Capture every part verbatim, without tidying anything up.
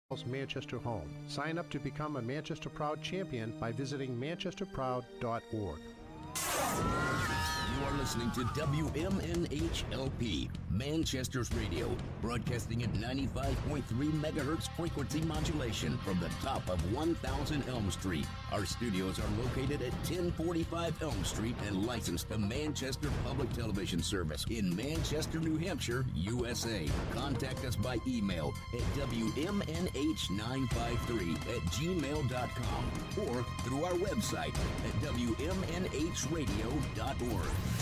Manchester home. Sign up to become a Manchester Proud champion by visiting manchester proud dot org. You are listening to W M N H L P, Manchester's radio, broadcasting at ninety-five point three megahertz frequency modulation from the top of one thousand Elm Street. Our studios are located at ten forty-five Elm Street and licensed to Manchester Public Television Service in Manchester, New Hampshire, U S A. Contact us by email at W M N H nine five three at gmail dot com or through our website at W M N H radio dot org.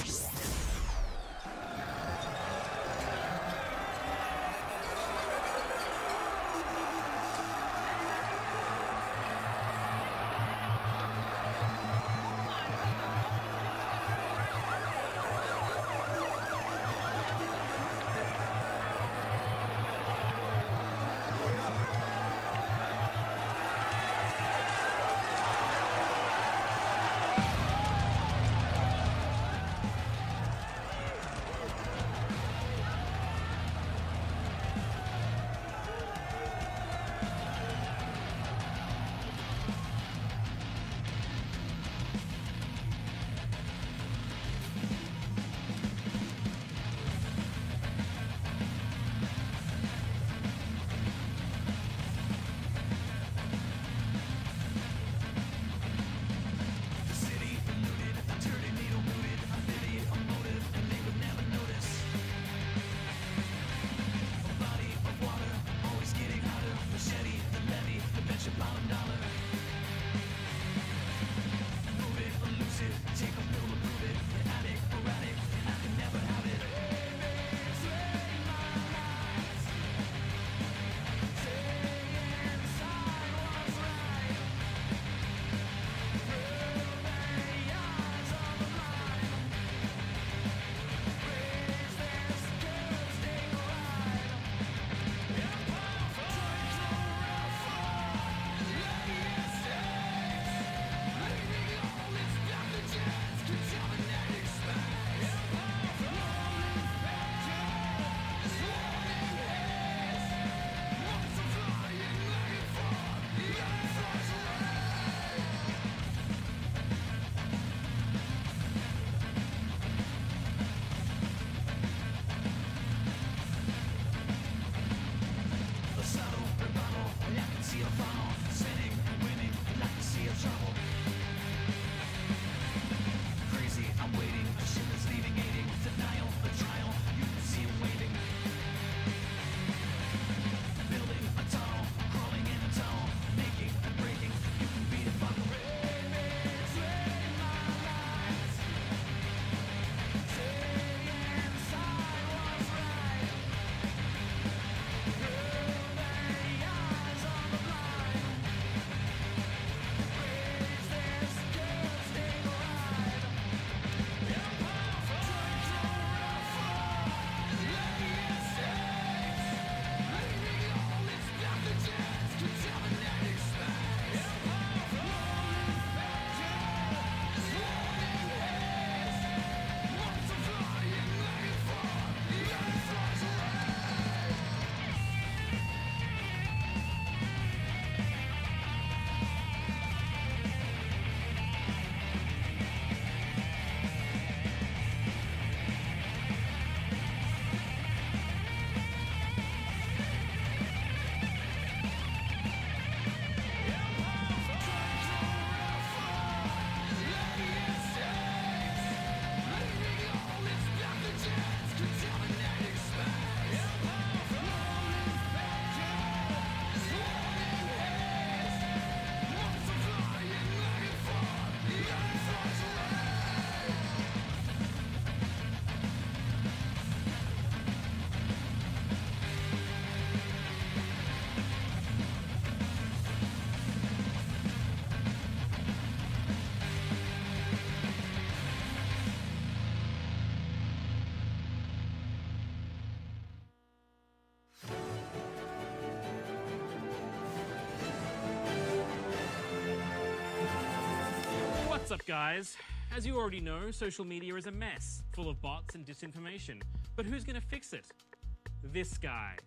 What's up, guys? As you already know, social media is a mess, full of bots and disinformation. But who's going to fix it? This guy.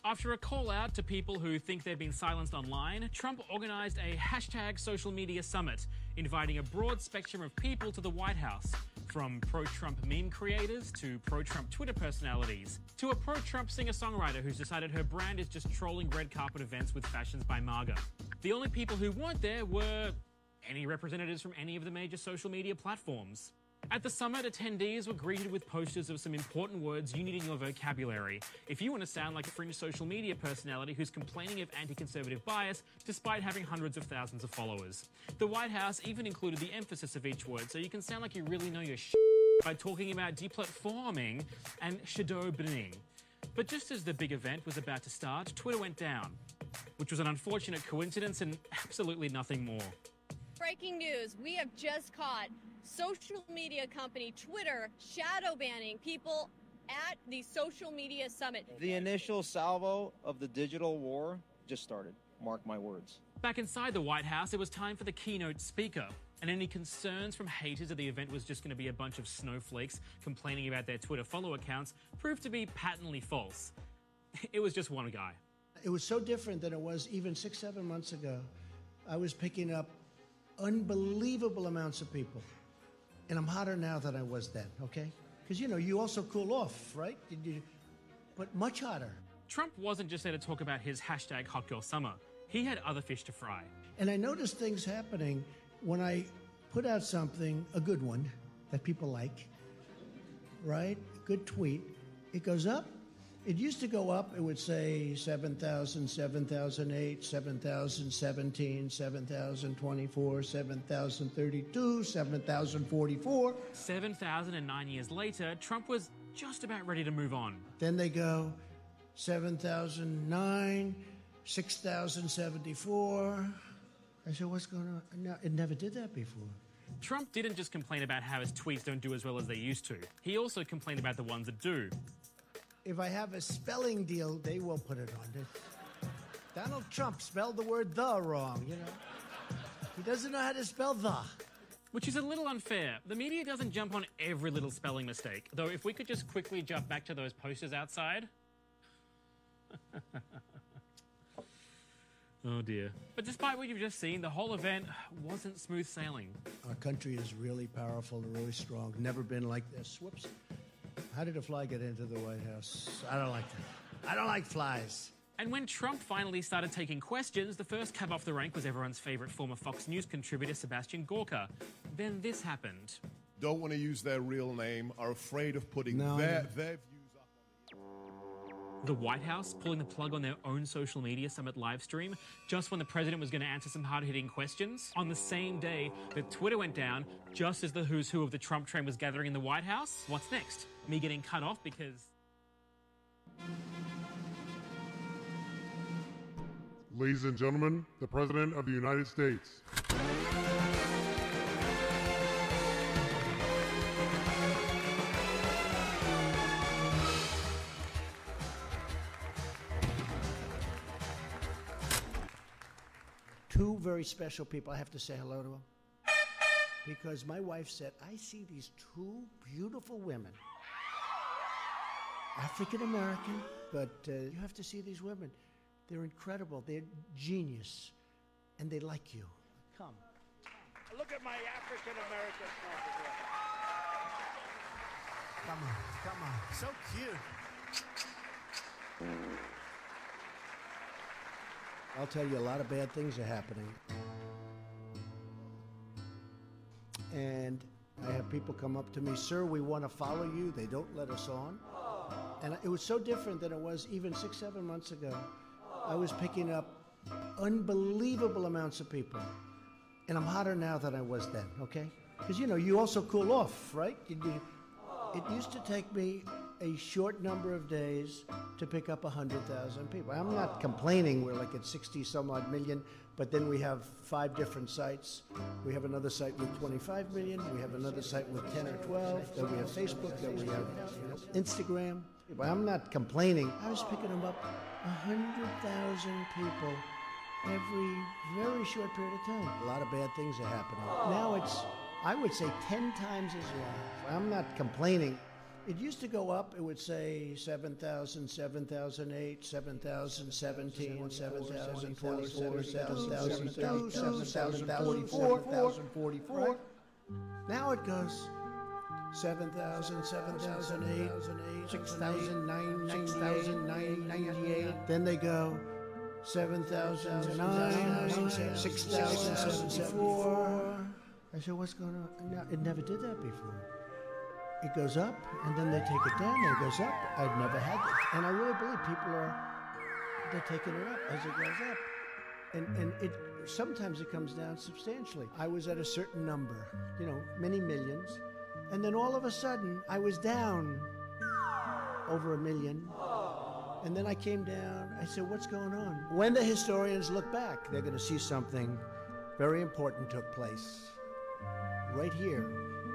After a call out to people who think they've been silenced online, Trump organized a hashtag social media summit, inviting a broad spectrum of people to the White House, from pro-Trump meme creators to pro-Trump Twitter personalities, to a pro-Trump singer-songwriter who's decided her brand is just trolling red carpet events with fashions by MAGA. The only people who weren't there were any representatives from any of the major social media platforms. At the summit, attendees were greeted with posters of some important words you need in your vocabulary if you want to sound like a fringe social media personality who's complaining of anti-conservative bias despite having hundreds of thousands of followers. The White House even included the emphasis of each word so you can sound like you really know your shit by talking about deplatforming and shadow banning. But just as the big event was about to start, Twitter went down, which was an unfortunate coincidence and absolutely nothing more. Breaking news, we have just caught social media company Twitter shadow banning people at the social media summit. The initial salvo of the digital war just started. Mark my words. Back inside the White House, it was time for the keynote speaker. And any concerns from haters that the event was just going to be a bunch of snowflakes complaining about their Twitter follow accounts proved to be patently false. It was just one guy. It was so different than it was even six, seven months ago. I was picking up unbelievable amounts of people. And I'm hotter now than I was then, okay? Because, you know, you also cool off, right? You, but much hotter. Trump wasn't just there to talk about his hashtag Hot Girl Summer. He had other fish to fry. And I noticed things happening when I put out something, a good one, that people like, right? A good tweet. It goes up. It used to go up, it would say seven thousand, seven thousand eight, seven thousand seventeen, seven thousand twenty-four, seven thousand thirty-two, seven thousand forty-four. seven thousand nine years later, Trump was just about ready to move on. Then they go seven thousand nine, six thousand seventy-four. I said, what's going on? No, it never did that before. Trump didn't just complain about how his tweets don't do as well as they used to. He also complained about the ones that do. If I have a spelling deal, they will put it on it. Donald Trump spelled the word the wrong, you know. He doesn't know how to spell the. Which is a little unfair. The media doesn't jump on every little spelling mistake. Though if we could just quickly jump back to those posters outside. Oh dear. But despite what you've just seen, the whole event wasn't smooth sailing. Our country is really powerful and really strong. Never been like this. Whoops. How did a fly get into the White House? I don't like that. I don't like flies. And when Trump finally started taking questions, the first cab off the rank was everyone's favorite former Fox News contributor, Sebastian Gorka. Then this happened. Don't want to use their real name, are afraid of putting no, their, no. their views up on the White House pulling the plug on their own social media summit live stream just when the president was going to answer some hard-hitting questions. On the same day that Twitter went down, just as the who's who of the Trump train was gathering in the White House. What's next? Me getting cut off because... Ladies and gentlemen, the President of the United States. Two very special people. I have to say hello to them. Because my wife said, I see these two beautiful women. African American, but uh, you have to see these women. They're incredible. They're genius. And they like you. Come. Look at my African American photograph. Come on, come on. So cute. I'll tell you, a lot of bad things are happening. And I have people come up to me, sir, we want to follow you. They don't let us on. And it was so different than it was even six, seven months ago. I was picking up unbelievable amounts of people. And I'm hotter now than I was then, okay? Because, you know, you also cool off, right? You, you, it used to take me a short number of days to pick up one hundred thousand people. I'm not complaining, we're like at sixty some odd million, but then we have five different sites. We have another site with twenty-five million, we have another site with ten or twelve, then we have Facebook, then we have you know, Instagram. But I'm not complaining. I was picking them up one hundred thousand people every very short period of time. A lot of bad things are happening. Now it's, I would say, ten times as long. I'm not complaining. It used to go up. It would say seven thousand, seven thousand eight, seven thousand seventeen, seven thousand forty-four, seven thousand two, seven thousand forty-four, seven thousand forty-four. Now it goes seven thousand, seven thousand eight, six thousand nine, six thousand nine ninety-eight. Then they go seven thousand nine, six thousand seventy-four. I said, what's going on? No, it never did that before. It goes up, and then they take it down, and it goes up. I've never had that. And I really believe people are, they're taking it up as it goes up. And and it sometimes it comes down substantially. I was at a certain number, you know, many millions, and then all of a sudden, I was down over a million. And then I came down, I said, what's going on? When the historians look back, they're going to see something very important took place right here.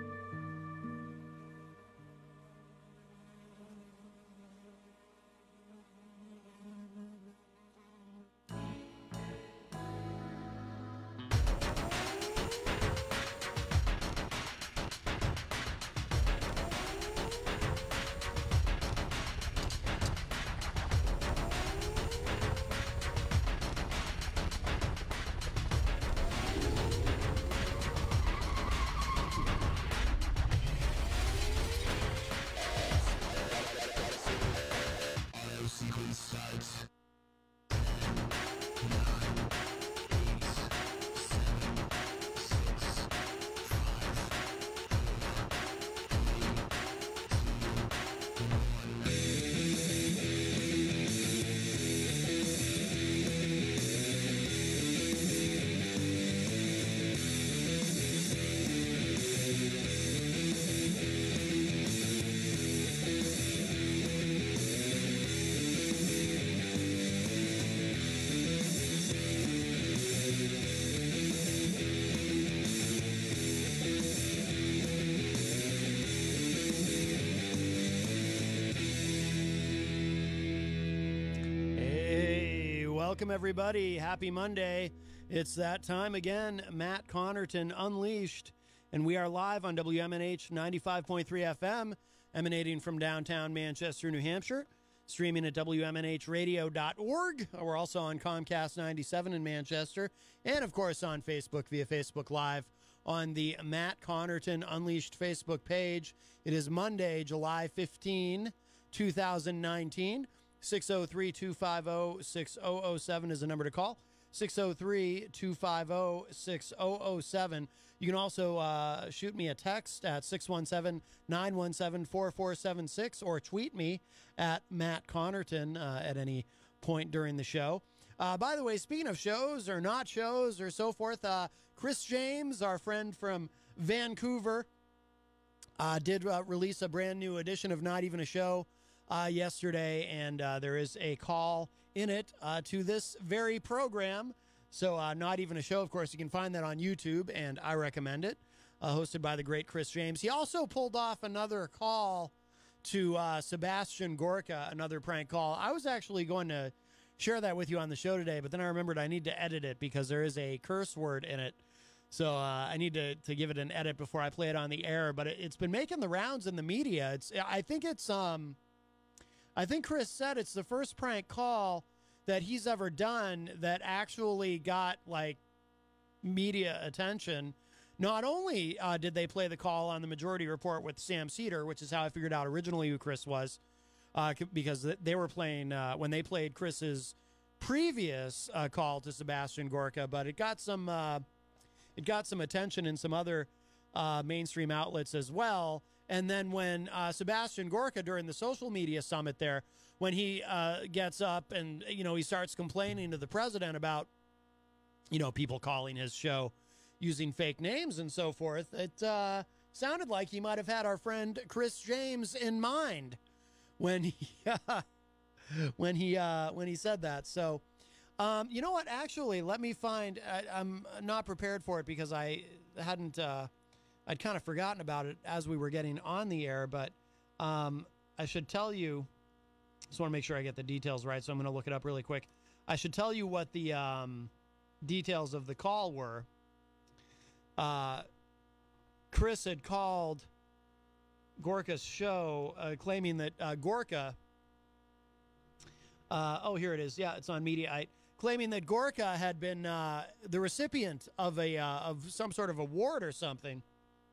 Welcome, everybody. Happy Monday. It's that time again. Matt Connerton Unleashed, and we are live on W M N H ninety-five point three F M, emanating from downtown Manchester, New Hampshire, streaming at W M N H radio dot org. We're also on Comcast ninety-seven in Manchester, and, of course, on Facebook via Facebook Live on the Matt Connerton Unleashed Facebook page. It is Monday, July fifteenth, two thousand nineteen. six oh three, two five oh, six oh oh seven is the number to call. six oh three, two five oh, six oh oh seven. You can also uh, shoot me a text at six one seven, nine one seven, four four seven six or tweet me at Matt Connerton uh, at any point during the show. Uh, by the way, speaking of shows or not shows or so forth, uh, Chris James, our friend from Vancouver, uh, did uh, release a brand new edition of Not Even a Show Uh, yesterday, and uh, there is a call in it uh, to this very program. So uh, Not Even a Show, of course, you can find that on YouTube, and I recommend it, uh, hosted by the great Chris James. He also pulled off another call to uh, Sebastian Gorka, another prank call. I was actually going to share that with you on the show today, but then I remembered I need to edit it because there is a curse word in it. So uh, I need to, to give it an edit before I play it on the air, but it, it's been making the rounds in the media. It's I think it's... um. I think Chris said it's the first prank call that he's ever done that actually got, like, media attention. Not only uh, did they play the call on the Majority Report with Sam Cedar, which is how I figured out originally who Chris was, uh, because they were playing, uh, when they played Chris's previous uh, call to Sebastian Gorka, but it got some, uh, it got some attention in some other uh, mainstream outlets as well. And then when uh, Sebastian Gorka, during the social media summit there, when he uh, gets up and, you know, he starts complaining to the president about, you know, people calling his show using fake names and so forth, it uh, sounded like he might have had our friend Chris James in mind when he uh, when he uh, when he said that. So, um, you know what? Actually, let me find. I, I'm not prepared for it because I hadn't. Uh, I'd kind of forgotten about it as we were getting on the air, but um, I should tell you, just want to make sure I get the details right, so I'm going to look it up really quick. I should tell you what the um, details of the call were. Uh, Chris had called Gorka's show, uh, claiming that uh, Gorka, uh, oh, here it is. Yeah, it's on Mediaite, claiming that Gorka had been uh, the recipient of a uh, of some sort of award or something.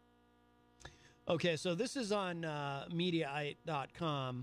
Okay, so this is on uh, Mediaite dot com.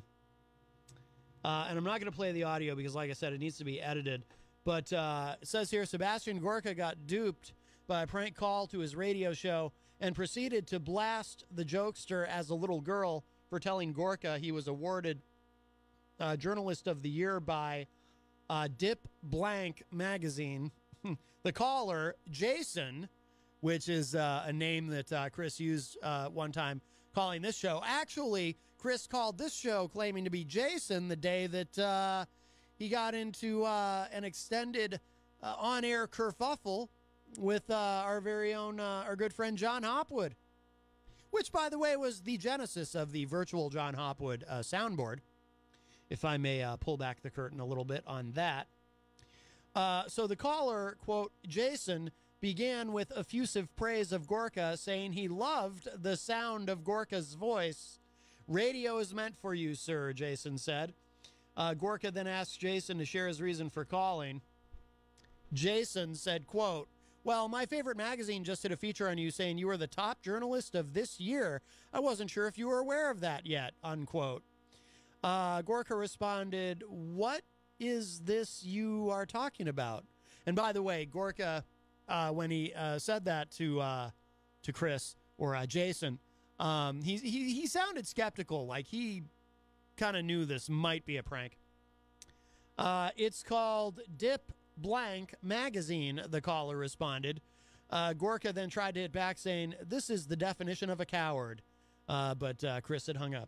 Uh, and I'm not going to play the audio because, like I said, it needs to be edited. But uh, it says here, Sebastian Gorka got duped by a prank call to his radio show and proceeded to blast the jokester as a little girl for telling Gorka he was awarded uh, Journalist of the Year by uh, Dip Blank magazine. The caller, Jason, which is uh, a name that uh, Chris used uh, one time calling this show. Actually, Chris called this show claiming to be Jason the day that uh, he got into uh, an extended uh, on-air kerfuffle with uh, our very own, uh, our good friend John Hopwood, which, by the way, was the genesis of the virtual John Hopwood uh, soundboard, if I may uh, pull back the curtain a little bit on that. Uh, so the caller, quote, Jason, began with effusive praise of Gorka, saying he loved the sound of Gorka's voice. Radio is meant for you, sir, Jason said. Uh, Gorka then asked Jason to share his reason for calling. Jason said, quote, well, my favorite magazine just did a feature on you saying you were the top journalist of this year. I wasn't sure if you were aware of that yet, unquote. Uh, Gorka responded, what is this you are talking about? And by the way, Gorka, uh, when he uh, said that to uh, to Chris or uh, Jason, um, he, he, he sounded skeptical, like he kind of knew this might be a prank. Uh, it's called Dip Blank Magazine, the caller responded. Uh, Gorka then tried to hit back saying, this is the definition of a coward. Uh, but uh, Chris had hung up.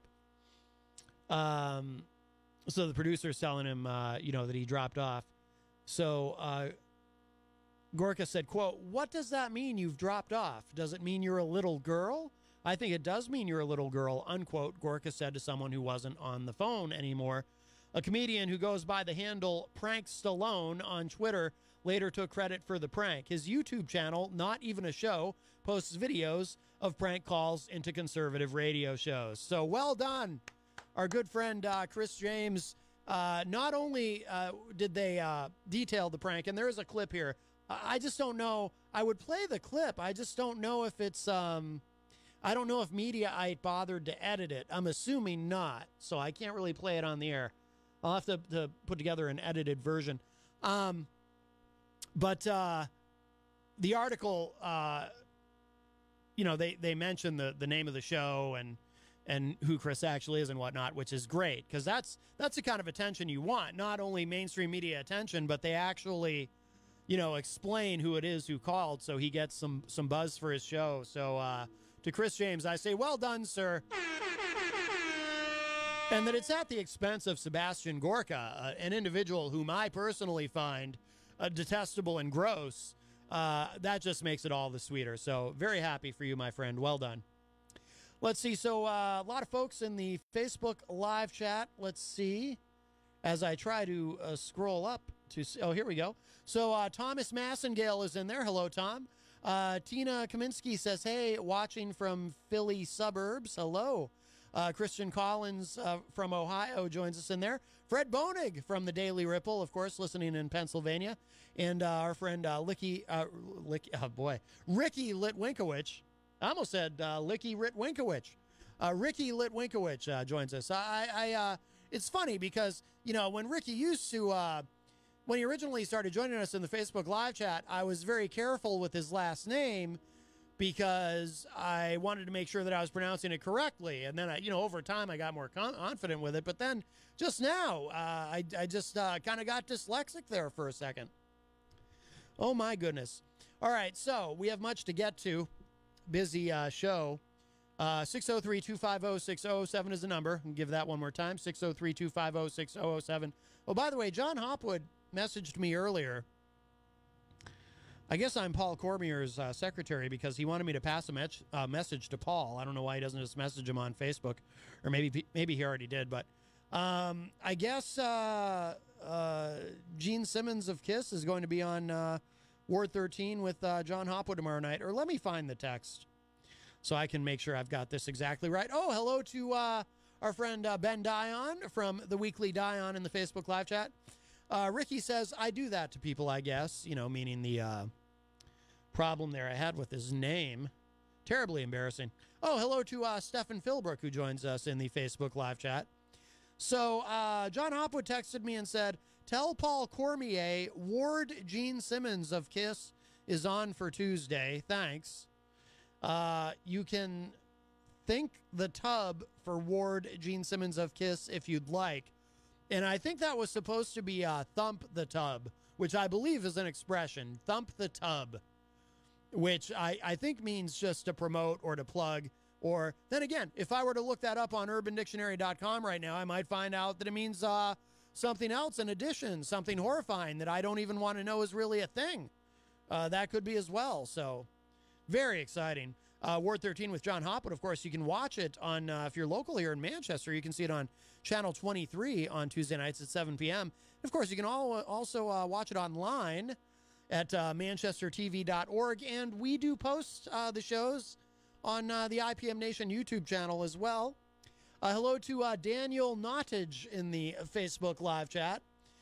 Um, so the producer's telling him, uh, you know, that he dropped off. So uh, Gorka said, quote, what does that mean you've dropped off? Does it mean you're a little girl? I think it does mean you're a little girl, unquote, Gorka said to someone who wasn't on the phone anymore. A comedian who goes by the handle Prank Stallone on Twitter later took credit for the prank. His YouTube channel, Not Even a Show, posts videos of prank calls into conservative radio shows. So well done, our good friend uh, Chris James. Uh, not only uh, did they uh, detail the prank, and there is a clip here. I just don't know. I would play the clip. I just don't know if it's... Um, I don't know if Mediaite bothered to edit it. I'm assuming not, so I can't really play it on the air. I'll have to, to put together an edited version. Um, but uh, the article, uh, you know, they, they mention the, the name of the show and and who Chris actually is and whatnot, which is great, because that's, that's the kind of attention you want. Not only mainstream media attention, but they actually, you know, explain who it is who called, so he gets some, some buzz for his show. So, uh, to Chris James, I say, well done, sir. And that it's at the expense of Sebastian Gorka, uh, an individual whom I personally find uh, detestable and gross. Uh, that just makes it all the sweeter. So very happy for you, my friend. Well done. Let's see. So uh, a lot of folks in the Facebook live chat. Let's see. As I try to uh, scroll up to see. Oh, here we go. So uh, Thomas Massengale is in there. Hello, Tom. Uh, Tina Kaminsky says, hey, watching from Philly suburbs. Hello. Uh, Christian Collins uh, from Ohio joins us in there. Fred Bonig from the Daily Ripple, of course, listening in Pennsylvania. And uh, our friend uh, Licky, uh, Licky, oh boy, Ricky Litwinkowicz. I almost said uh, Licky Ritwinkowicz. Uh, Ricky Litwinkowicz uh, joins us. I, I, uh, it's funny because, you know, when Ricky used to... Uh, When he originally started joining us in the Facebook live chat, I was very careful with his last name because I wanted to make sure that I was pronouncing it correctly. And then, I, you know, over time, I got more confident with it. But then just now, uh, I, I just uh, kind of got dyslexic there for a second. Oh, my goodness. All right, so we have much to get to. Busy uh, show. Uh, six oh three, two five oh, six oh oh seven is the number. I'll give that one more time. six oh three, two five oh, six oh oh seven. Oh, by the way, John Hopwood messaged me earlier. I guess I'm Paul Cormier's uh, secretary because he wanted me to pass a me- uh, message to Paul. I don't know why he doesn't just message him on Facebook, or maybe maybe he already did. But um, I guess uh, uh, Gene Simmons of KISS is going to be on uh, Ward thirteen with uh, John Hopwood tomorrow night. Or let me find the text. so I can make sure I've got this exactly right. Oh, hello to uh, our friend uh, Ben Dion from the Weekly Dion in the Facebook live chat. Uh, Ricky says, I do that to people, I guess, you know, meaning the uh, problem there I had with his name. Terribly embarrassing. Oh, hello to uh, Stefan Philbrook, who joins us in the Facebook live chat. So uh, John Hopwood texted me and said, tell Paul Cormier Ward Gene Simmons of KISS is on for Tuesday. Thanks. Uh, you can thank the tub for Ward Gene Simmons of KISS if you'd like. And I think that was supposed to be uh, thump the tub, which I believe is an expression. Thump the tub, which I, I think means just to promote or to plug. Or then again, if I were to look that up on urban dictionary dot com right now, I might find out that it means uh, something else in addition, something horrifying that I don't even want to know is really a thing. Uh, that could be as well. So very exciting. Uh, Ward thirteen with John Hopwood. Of course, you can watch it on, uh, if you're local here in Manchester, you can see it on Channel twenty-three on Tuesday nights at seven p.m. Of course, you can all, also uh, watch it online at uh, manchester t v dot org. And we do post uh, the shows on uh, the I P M Nation YouTube channel as well. Uh, hello to uh, Daniel Nottage in the Facebook live chat.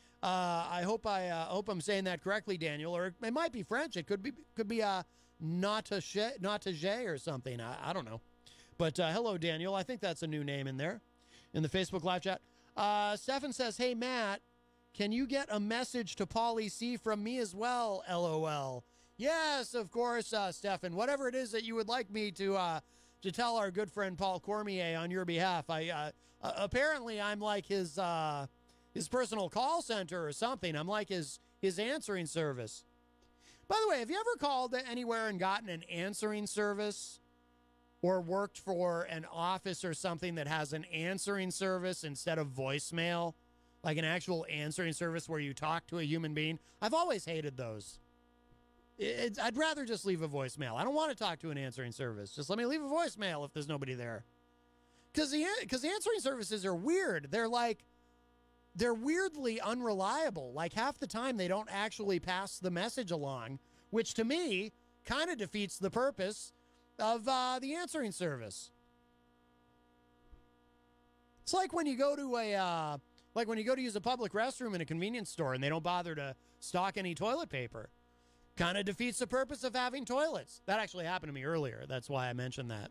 Uh, I hope I uh, hope I'm saying that correctly, Daniel. Or it might be French. It could be could be uh, Nottage Nottage or something. I, I don't know. But uh, hello, Daniel. I think that's a new name in there in the Facebook live chat. Uh, Stefan says, hey, Matt, can you get a message to Paulie C from me as well? LOL. Yes, of course, uh, Stefan. Whatever it is that you would like me to uh, to tell our good friend Paul Cormier on your behalf. I uh, uh, apparently I'm like his uh, his personal call center or something. I'm like his his answering service. By the way, have you ever called anywhere and gotten an answering service, or worked for an office or something that has an answering service instead of voicemail, like an actual answering service where you talk to a human being? I've always hated those. It's, I'd rather just leave a voicemail. I don't want to talk to an answering service. Just let me leave a voicemail if there's nobody there. Because the, because the answering services are weird. They're like, they're weirdly unreliable. Like half the time they don't actually pass the message along, which to me kind of defeats the purpose of uh, the answering service. It's like when you go to a, uh, like when you go to use a public restroom in a convenience store and they don't bother to stock any toilet paper. Kind of defeats the purpose of having toilets. That actually happened to me earlier. That's why I mentioned that.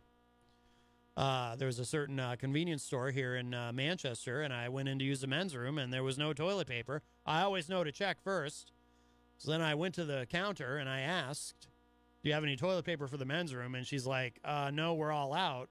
Uh, there was a certain uh, convenience store here in uh, Manchester, and I went in to use the men's room, and there was no toilet paper. I always know to check first. So then I went to the counter, and I asked, do you have any toilet paper for the men's room? And she's like, uh, no, we're all out.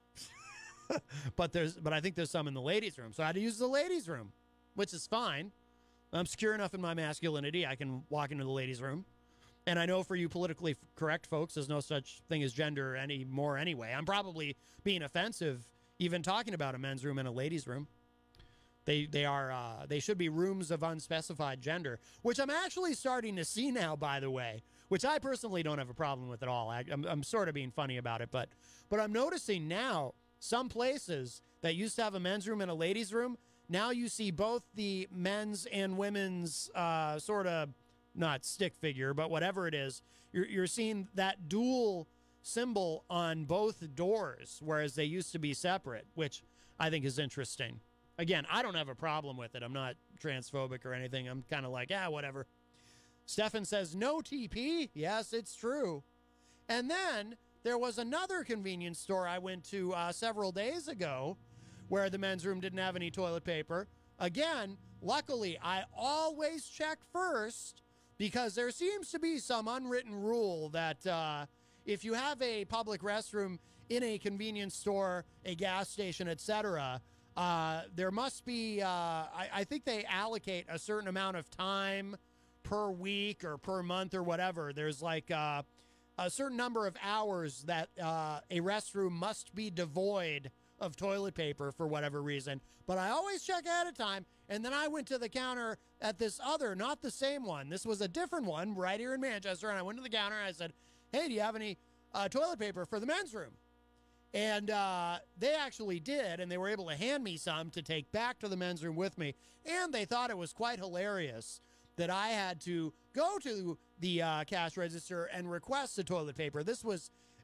but there's, but I think there's some in the ladies' room. So I had to use the ladies' room, which is fine. I'm secure enough in my masculinity. I can walk into the ladies' room. And I know for you politically correct folks, there's no such thing as gender anymore anyway. I'm probably being offensive even talking about a men's room and a ladies' room. They they are uh, they should be rooms of unspecified gender, which I'm actually starting to see now, by the way, which I personally don't have a problem with at all. I, I'm, I'm sort of being funny about it, but but I'm noticing now some places that used to have a men's room and a ladies' room, now you see both the men's and women's uh, sort of, not stick figure, but whatever it is, you're, you're seeing that dual symbol on both doors, whereas they used to be separate, which I think is interesting. Again, I don't have a problem with it. I'm not transphobic or anything. I'm kind of like, yeah, whatever. Stefan says, no T P. Yes, it's true. And then there was another convenience store I went to uh, several days ago where the men's room didn't have any toilet paper. Again, luckily, I always check first, because there seems to be some unwritten rule that uh, if you have a public restroom in a convenience store, a gas station, et cetera, uh, there must be, uh, I, I think they allocate a certain amount of time per week or per month or whatever. There's like uh, a certain number of hours that uh, a restroom must be devoid of toilet paper for whatever reason. But I always check ahead of time. And then I went to the counter at this other, not the same one. This was a different one right here in Manchester. And I went to the counter and I said, hey, do you have any uh, toilet paper for the men's room? And uh, they actually did. And they were able to hand me some to take back to the men's room with me. And they thought it was quite hilarious that I had to go to the uh, cash register and request the toilet paper. This was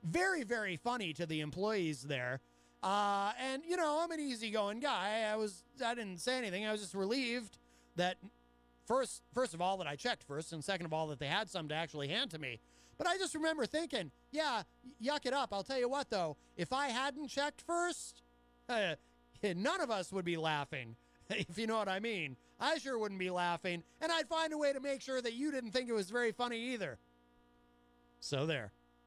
very, very funny to the employees there. Uh, and, you know, I'm an easygoing guy. I was, I didn't say anything. I was just relieved that first, first of all, that I checked first, and second of all, that they had some to actually hand to me. But I just remember thinking, yeah, yuck it up. I'll tell you what, though, if I hadn't checked first, uh, none of us would be laughing, if you know what I mean. I sure wouldn't be laughing, and I'd find a way to make sure that you didn't think it was very funny either. So there.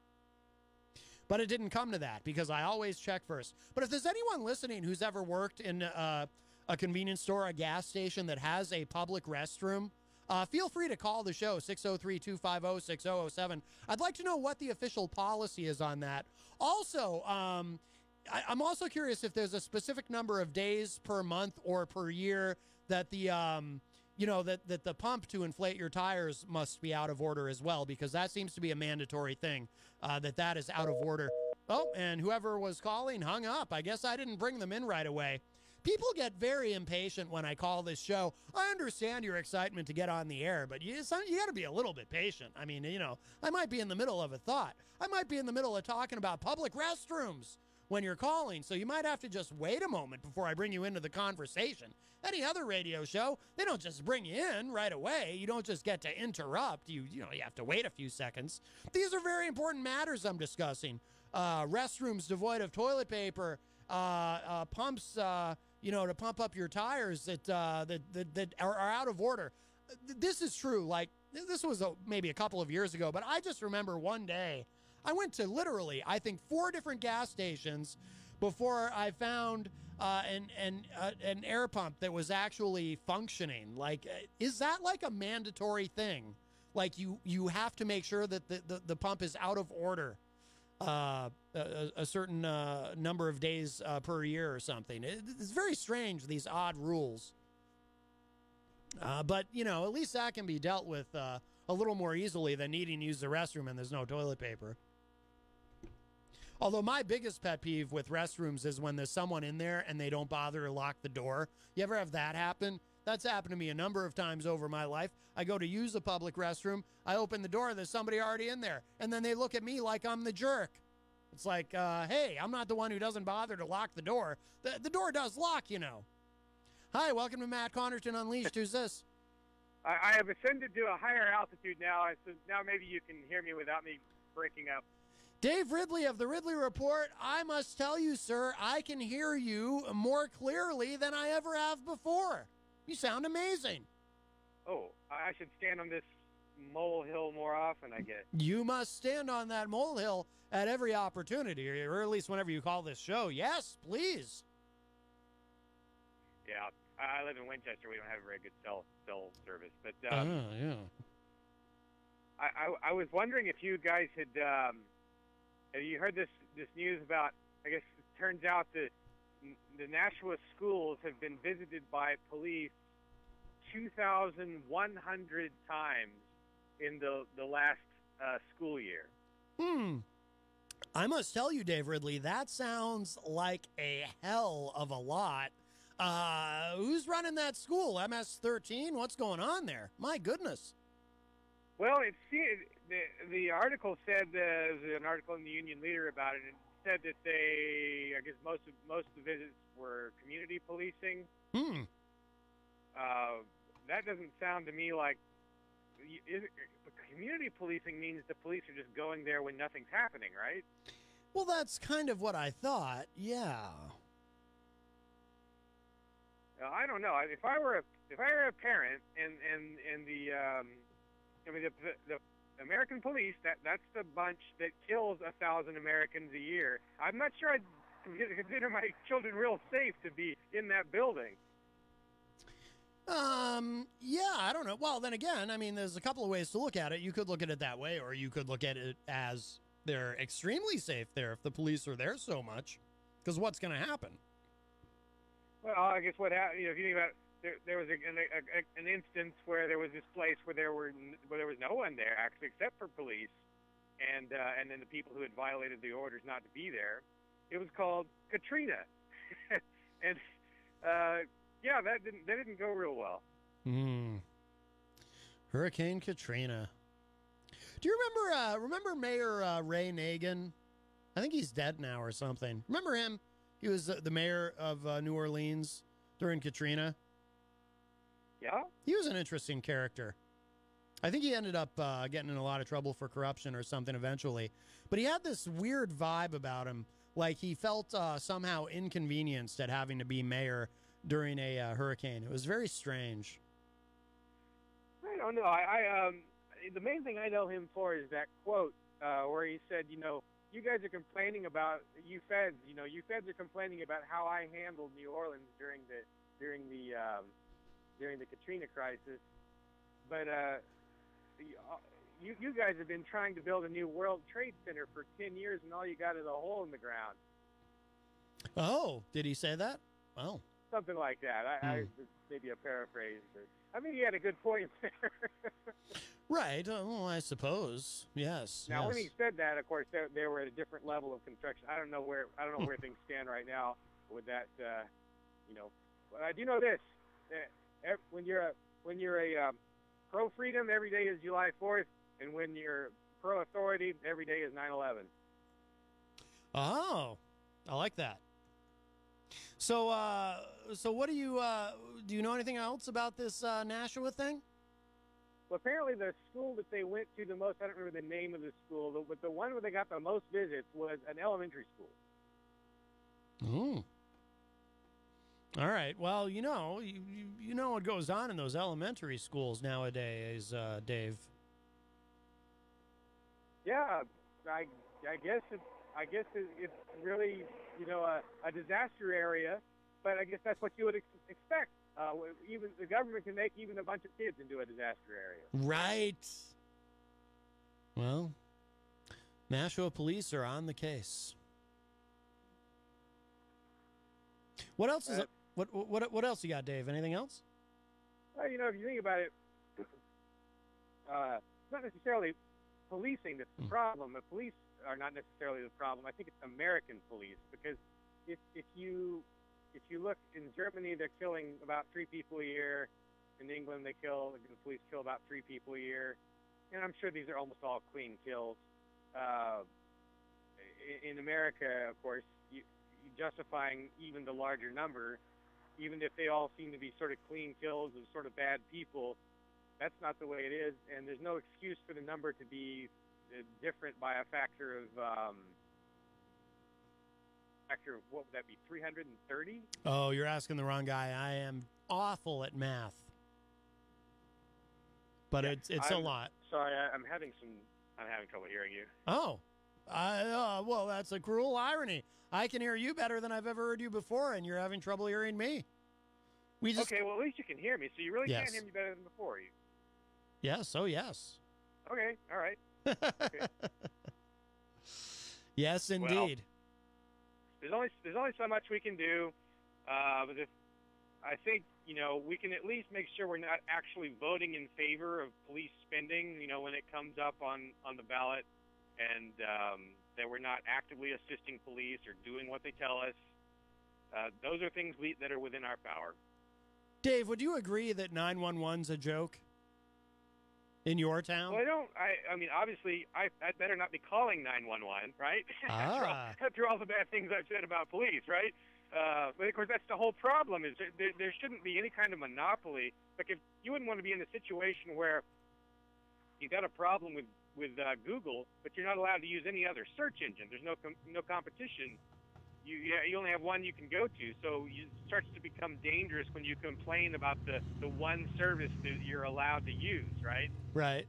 But it didn't come to that because I always check first. But if there's anyone listening who's ever worked in uh, a convenience store, a gas station that has a public restroom, uh, feel free to call the show, six oh three, two five oh, six oh oh seven. I'd like to know what the official policy is on that. Also, um, I, I'm also curious if there's a specific number of days per month or per year that the... Um, you know, that, that the pump to inflate your tires must be out of order as well, because that seems to be a mandatory thing, uh, that that is out of order. Oh, and whoever was calling hung up. I guess I didn't bring them in right away. People get very impatient when I call this show. I understand your excitement to get on the air, but you, you got to be a little bit patient. I mean, you know, I might be in the middle of a thought. I might be in the middle of talking about public restrooms when you're calling, so you might have to just wait a moment before I bring you into the conversation. Any other radio show, they don't just bring you in right away. You don't just get to interrupt. You you know, you have to wait a few seconds. These are very important matters I'm discussing. Uh, restrooms devoid of toilet paper, uh, uh, pumps, uh, you know, to pump up your tires that uh, that, that that are, are out of order. This is true. Like, this was a, maybe a couple of years ago, but I just remember one day I went to literally, I think, four different gas stations before I found uh, an an uh, an air pump that was actually functioning. Like, is that like a mandatory thing? Like, you you have to make sure that the, the, the pump is out of order uh, a, a certain uh, number of days uh, per year or something. It, it's very strange, these odd rules. Uh, but, you know, at least that can be dealt with uh, a little more easily than needing to use the restroom and there's no toilet paper. Although my biggest pet peeve with restrooms is when there's someone in there and they don't bother to lock the door. You ever have that happen? That's happened to me a number of times over my life. I go to use a public restroom. I open the door. There's somebody already in there. And then they look at me like I'm the jerk. It's like, uh, hey, I'm not the one who doesn't bother to lock the door. The, the door does lock, you know. Hi, welcome to Matt Connerton Unleashed. Who's this? I, I have ascended to a higher altitude now, so now maybe you can hear me without me breaking up. Dave Ridley of the Ridley Report. I must tell you, sir, I can hear you more clearly than I ever have before. You sound amazing. Oh, I should stand on this molehill more often, I guess. You must stand on that molehill at every opportunity, or at least whenever you call this show. Yes, please. Yeah, I live in Winchester. We don't have very good cell cell service, but um, uh, yeah. I, I I was wondering if you guys had um, have you heard this this news about? I guess it turns out that the Nashua schools have been visited by police two thousand one hundred times in the the last uh, school year. Hmm. I must tell you, Dave Ridley, that sounds like a hell of a lot. Uh, who's running that school? M S thirteen? What's going on there? My goodness. Well, it's the the article said uh, there was an article in the Union Leader about it, and it said that they, I guess most of most of the visits were community policing. Hmm. Uh, that doesn't sound to me like is it, community policing means the police are just going there when nothing's happening, right? Well, that's kind of what I thought. Yeah. Uh, I don't know. If I were a if I were a parent and and and the um, I mean the, the the American police, that that's the bunch that kills a thousand Americans a year. I'm not sure I'd consider my children real safe to be in that building. Um, yeah, I don't know. Well, then again, I mean, there's a couple of ways to look at it. You could look at it that way, or you could look at it as they're extremely safe there if the police are there so much. Because what's going to happen? Well, I guess what happened, you know, if you think about it, there, there was a, a, a, an instance where there was this place where there were where there was no one there actually except for police, and uh, and then the people who had violated the orders not to be there. It was called Katrina, and uh, yeah, that didn't that didn't go real well. Hmm. Hurricane Katrina. Do you remember uh, remember Mayor uh, Ray Nagin? I think he's dead now or something. Remember him? He was the, the mayor of uh, New Orleans during Katrina. Yeah? He was an interesting character. I think he ended up uh, getting in a lot of trouble for corruption or something eventually. But he had this weird vibe about him. Like he felt uh, somehow inconvenienced at having to be mayor during a uh, hurricane. It was very strange. I don't know. I, I um, the main thing I know him for is that quote uh, where he said, you know, you guys are complaining about you feds. You know, you feds are complaining about how I handled New Orleans during the during the um, during the Katrina crisis, but uh, you you guys have been trying to build a new World Trade Center for ten years, and all you got is a hole in the ground. Oh, did he say that? Oh, something like that. I, I maybe a paraphrase, but I mean he had a good point there. Right. Uh, well, I suppose. Yes. Now, yes. when he said that, of course, they, they were at a different level of construction. I don't know where I don't know where things stand right now with that. Uh, you know, but I do know this: uh, when you're a when you're a um, pro freedom, every day is July fourth, and when you're pro authority, every day is nine eleven. Oh, I like that. So, uh, so what do you uh, do? You know anything else about this uh, Nashua thing? Well, apparently the school that they went to the most, I don't remember the name of the school, but the one where they got the most visits was an elementary school. Oh. All right. Well, you know, you, you, you know what goes on in those elementary schools nowadays, uh, Dave. Yeah, I, I guess it, I guess it, it's really, you know, a, a disaster area, but I guess that's what you would ex- expect. Uh, even the government can make even a bunch of kids into a disaster area. Right. Well, Nashua police are on the case. What else is Uh, it? What what what else you got, Dave? Anything else? Well, you know, if you think about it, uh, it's not necessarily policing that's the Mm. problem. The police are not necessarily the problem. I think it's American police, because if if you if you look in Germany, they're killing about three people a year. In England, they kill the police kill about three people a year, and I'm sure these are almost all clean kills. Uh, in, in America, of course, you, you justifying even the larger number, even if they all seem to be sort of clean kills of sort of bad people, that's not the way it is, and there's no excuse for the number to be uh, different by a factor of um, factor of what would that be, three hundred thirty? Oh, you're asking the wrong guy. I am awful at math, but Yeah, it's it's I'm a lot. Sorry, I, I'm having some. I'm having trouble hearing you. Oh, I, uh, well, that's a cruel irony. I can hear you better than I've ever heard you before, and you're having trouble hearing me. We just Okay, well, at least you can hear me, so you really Yes. can hear me better than before. You yes, oh yes, okay? All right. Okay. yes, indeed. There's only there's only so much we can do, uh, but if I think you know we can at least make sure we're not actually voting in favor of police spending. You know, when it comes up on on the ballot, and um, that we're not actively assisting police or doing what they tell us. Uh, those are things we, that are within our power. Dave, would you agree that nine one one's a joke in your town? Well, I don't. I, I mean, obviously, I, I better not be calling nine one one, right? after, all, Ah. after all the bad things I've said about police, right? Uh, but of course, that's the whole problem. Is there, there, there shouldn't be any kind of monopoly. Like, if you wouldn't want to be in a situation where you got a problem with with uh, Google, but you're not allowed to use any other search engine. There's no com- no competition. You yeah, you only have one you can go to. So it starts to become dangerous when you complain about the, the one service that you're allowed to use, right? Right.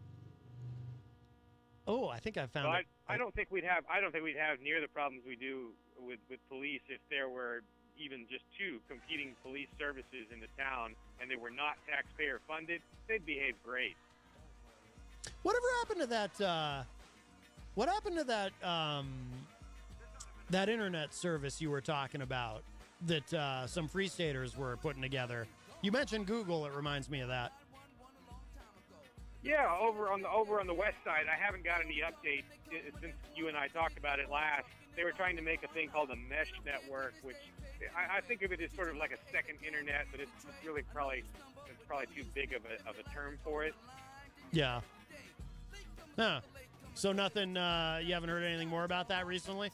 Oh, I think I found So I, it. I don't think we'd have I don't think we'd have near the problems we do with, with police if there were even just two competing police services in the town and they were not taxpayer funded. They'd behave great. Whatever happened to that? Uh, what happened to that? Um, that internet service you were talking about that uh, some Free Staters were putting together. You mentioned Google. It reminds me of that. Yeah, over on the over on the west side, I haven't got any updates uh, since you and I talked about it last. They were trying to make a thing called a mesh network, which I, I think of it as sort of like a second internet, but it's, it's really probably it's probably too big of a of a term for it. Yeah. Huh. So nothing, uh, you haven't heard anything more about that recently?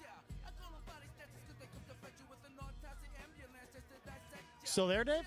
Still there, Dave?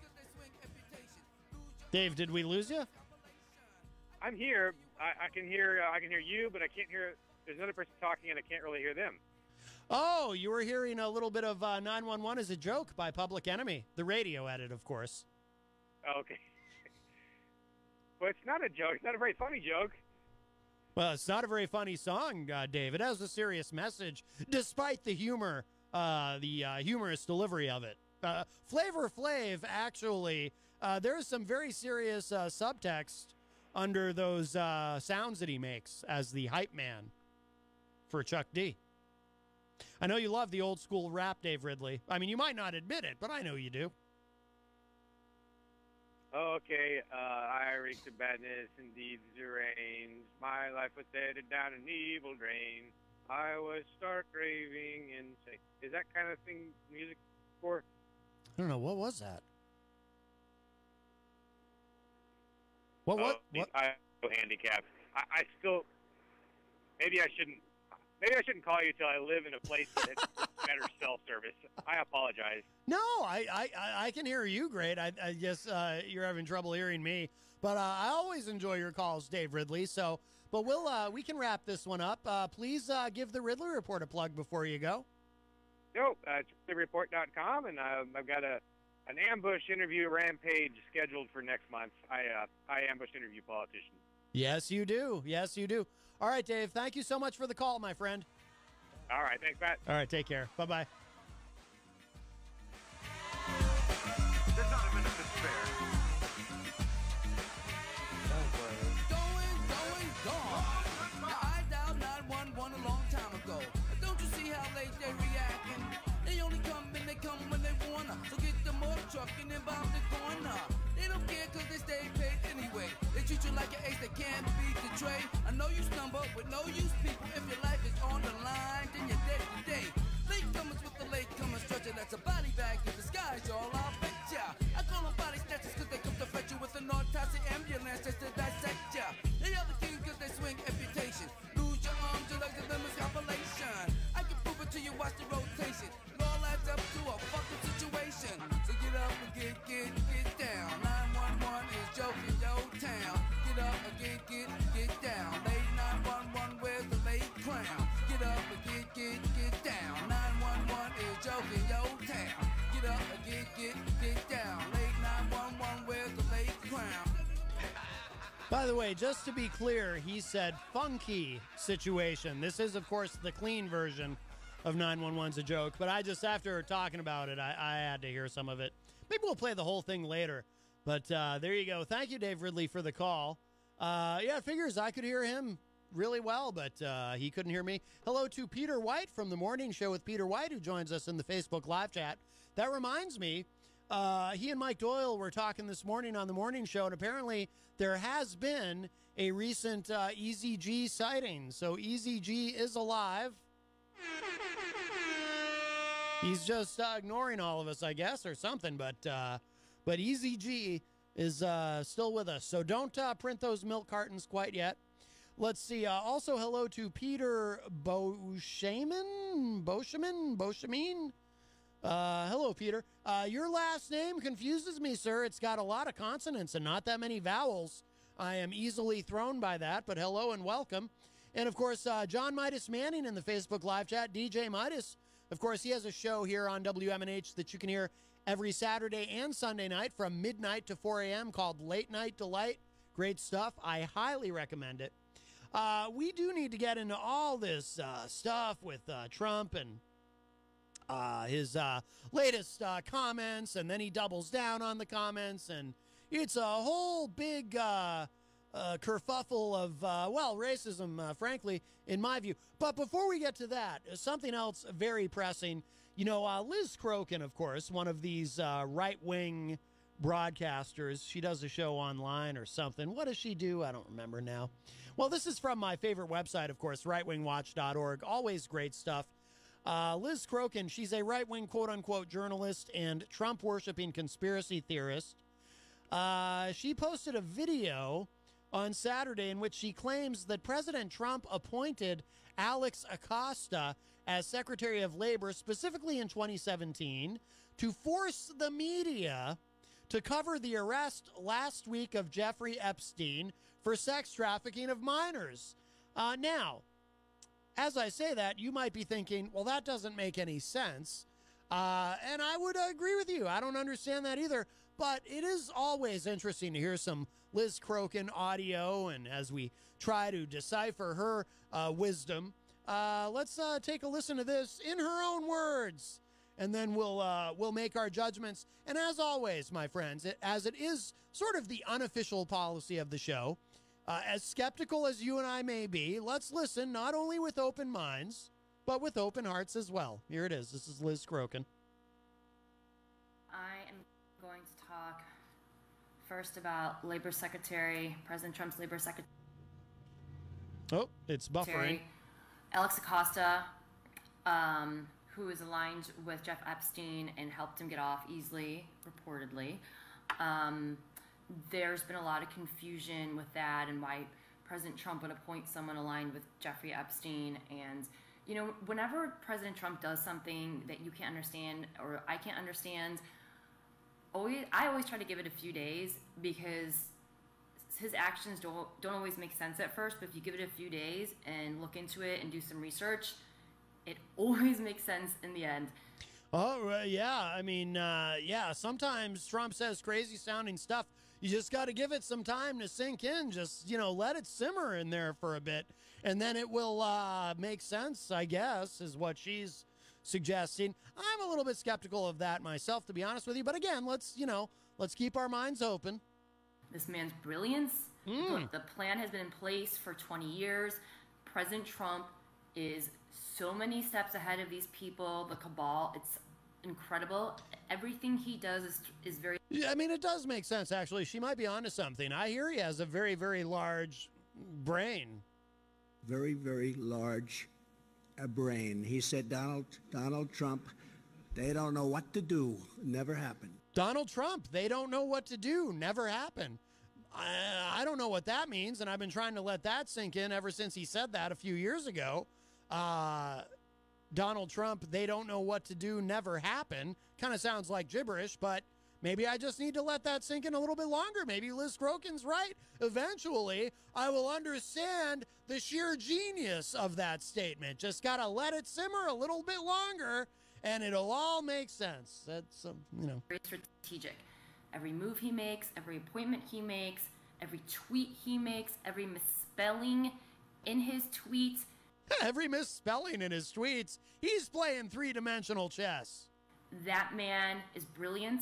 Dave, did we lose you? I'm here. I, I can hear. Uh, I can hear you, but I can't hear. There's another person talking, and I can't really hear them. Oh, you were hearing a little bit of uh, nine one one as a joke by Public Enemy. The radio edit, of course. Okay. Well, it's not a joke. It's not a very funny joke. Well, it's not a very funny song, uh, Dave. It has a serious message, despite the humor, uh, the uh, humorous delivery of it. Uh, Flavor Flav, actually, uh, there is some very serious uh, subtext under those uh, sounds that he makes as the hype man for Chuck D. I know you love the old school rap, Dave Ridley. I mean, you might not admit it, but I know you do. Okay, uh, I reeked of badness and deeds deranged. My life was headed down an evil drain. I was stark raving insane. Is that kind of thing music for? I don't know. What was that? What? What? Oh, what? I feel handicapped. I, I still. Maybe I shouldn't. Maybe I shouldn't call you till I live in a place that has better cell service. I apologize. No, I, I, I can hear you great. I, I guess uh, you're having trouble hearing me. But uh, I always enjoy your calls, Dave Ridley. So, but we'll uh, we can wrap this one up. Uh, please uh, give the Ridley Report a plug before you go. No, uh, it's ridley report dot com, and uh, I've got a an ambush interview rampage scheduled for next month. I uh, I ambush interview politicians. Yes, you do. Yes, you do. All right, Dave. Thank you so much for the call, my friend. All right. Thanks, Pat. All right. Take care. Bye-bye. There's not a minute to spare. Going, going, gone. Now, I dialed nine one one a long time ago. Don't you see how late they reacting? They only come and they come when they wanna. So get the more trucking and bomb the corner. They don't care cause they stay paid anyway. They treat you like an ace that can't beat the trade. I know you stumble with no use people. If your life is on the line, then you're dead today. Latecomers with the latecomers stretcher, that's a body bag in disguise, y'all. I'll bet ya. I call them body snatchers cause they come to fetch you with an autopsy ambulance just to dissect ya. They are the kings cause they swing amputation. Lose your arms, your legs, and limbs, compilation. I can prove it to you, watch the rotation. It all adds up to a fucking situation. So get up and get, get, get down. nine one one is joking your town. Get up and get, get, get down. Late nine one one, where's the late crown? Get up and get, get, get down. nine one one is joking your town. Get up and get, get, get down. Late nine one one, where's the late crown? By the way, just to be clear, he said funky situation. This is, of course, the clean version of nine one one's a joke, but I just, after talking about it, I, I had to hear some of it. Maybe we'll play the whole thing later, but uh, there you go. Thank you, Dave Ridley, for the call. Uh, yeah, it figures I could hear him really well, but uh, he couldn't hear me. Hello to Peter White from The Morning Show with Peter White, who joins us in the Facebook live chat. That reminds me, uh, he and Mike Doyle were talking this morning on The Morning Show, and apparently there has been a recent uh, E Z G sighting. So E Z G is alive. He's just uh, ignoring all of us, I guess, or something. But uh, but E Z G is uh, still with us. So don't uh, print those milk cartons quite yet. Let's see. Uh, also, hello to Peter Boshaman? Boshaman? Boshamin? Uh, hello, Peter. Uh, your last name confuses me, sir. It's got a lot of consonants and not that many vowels. I am easily thrown by that, but hello and welcome. And, of course, uh, John Midas Manning in the Facebook live chat, D J Midas. Of course, he has a show here on W M N H that you can hear every Saturday and Sunday night from midnight to four a.m. called Late Night Delight. Great stuff. I highly recommend it. Uh, we do need to get into all this uh, stuff with uh, Trump and uh, his uh, latest uh, comments, and then he doubles down on the comments, and it's a whole big uh, uh, kerfuffle of, uh, well, racism, uh, frankly, in my view. But before we get to that, something else very pressing. You know, uh, Liz Crokin, of course, one of these uh, right-wing broadcasters. She does a show online or something. What does she do? I don't remember now. Well, this is from my favorite website, of course, right wing watch dot org. Always great stuff. Uh, Liz Crokin, she's a right-wing quote-unquote journalist and Trump-worshiping conspiracy theorist. Uh, she posted a video on Saturday in which she claims that President Trump appointed Alex Acosta as Secretary of Labor, specifically in twenty seventeen, to force the media to cover the arrest last week of Jeffrey Epstein for sex trafficking of minors. Uh, now, as I say that, you might be thinking, well, that doesn't make any sense. Uh, and I would agree with you. I don't understand that either. But it is always interesting to hear some Liz Crokin audio. And as we try to decipher her uh, wisdom, uh, let's uh, take a listen to this in her own words. And then we'll uh, we'll make our judgments. And as always, my friends, it, as it is sort of the unofficial policy of the show, uh, as skeptical as you and I may be, let's listen not only with open minds, but with open hearts as well. Here it is. This is Liz Crokin. I am going to talk first about Labor Secretary, President Trump's Labor Secretary. Oh, it's buffering. Alex Acosta, um, who is aligned with Jeff Epstein and helped him get off easily, reportedly. Um, there's been a lot of confusion with that and why President Trump would appoint someone aligned with Jeffrey Epstein. And, you know, whenever President Trump does something that you can't understand or I can't understand, always I always try to give it a few days because his actions don't don't always make sense at first, but if you give it a few days and look into it and do some research, it always makes sense in the end. Oh, uh, yeah. I mean, uh, yeah, sometimes Trump says crazy sounding stuff. You just got to give it some time to sink in. Just, you know, let it simmer in there for a bit. And then it will uh, make sense, I guess, is what she's suggesting. I'm a little bit skeptical of that myself, to be honest with you. But again, let's, you know, let's keep our minds open. This man's brilliance. Mm. The plan has been in place for twenty years. President Trump is so many steps ahead of these people, the cabal. It's incredible. Everything he does is is very... Yeah, I mean, it does make sense, actually. She might be onto something. I hear he has a very, very large brain. Very, very large uh, brain. He said, Donald, Donald Trump, they don't know what to do. Never happened. Donald Trump, they don't know what to do. Never happened. I, I don't know what that means, and I've been trying to let that sink in ever since he said that a few years ago. Uh, Donald Trump, they don't know what to do, never happened. Kind of sounds like gibberish, but maybe I just need to let that sink in a little bit longer. Maybe Liz Crokin's right. Eventually, I will understand the sheer genius of that statement. Just got to let it simmer a little bit longer, and it'll all make sense. That's, um, you know. Very strategic. Every move he makes, every appointment he makes, every tweet he makes, every misspelling in his tweets. Every misspelling in his tweets, he's playing three-dimensional chess. That man is brilliant,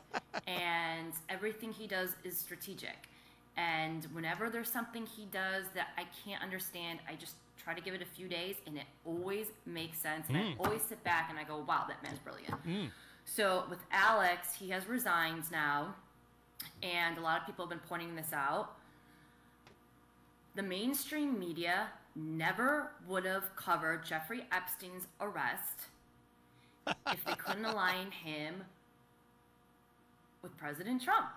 and everything he does is strategic. And whenever there's something he does that I can't understand, I just try to give it a few days, and it always makes sense. And Mm. I always sit back and I go, wow, that man's brilliant. Mm. So with Alex, he has resigned now, and a lot of people have been pointing this out. The mainstream media never would have covered Jeffrey Epstein's arrest if they couldn't align him with President Trump.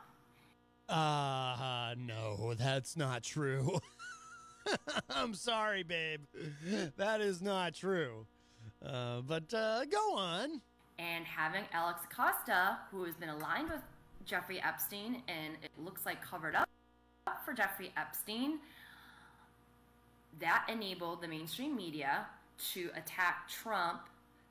Uh, no, that's not true. I'm sorry, babe. That is not true. Uh, but uh, go on. And having Alex Acosta, who has been aligned with Jeffrey Epstein, and it looks like covered up for Jeffrey Epstein, that enabled the mainstream media to attack Trump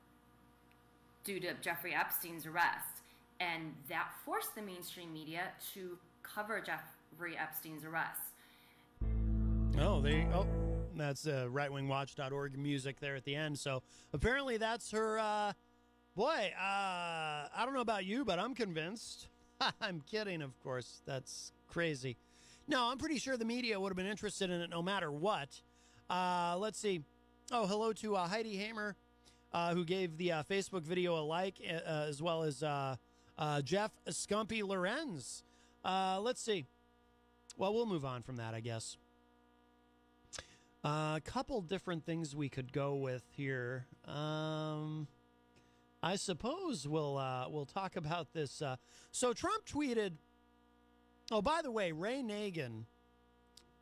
due to Jeffrey Epstein's arrest. And that forced the mainstream media to cover Jeffrey Epstein's arrest. Oh, they oh, that's uh, right wing watch dot org music there at the end. So apparently that's her. Uh, boy, uh, I don't know about you, but I'm convinced. I'm kidding, of course. That's crazy. No, I'm pretty sure the media would have been interested in it no matter what. Uh, let's see. Oh, hello to uh, Heidi Hamer, uh, who gave the uh, Facebook video a like, uh, as well as uh, uh, Jeff Scumpy Lorenz. Uh, let's see. Well, we'll move on from that, I guess. A uh, couple different things we could go with here. Um, I suppose we'll uh, we'll talk about this. Uh, so Trump tweeted. Oh, by the way, Ray Nagin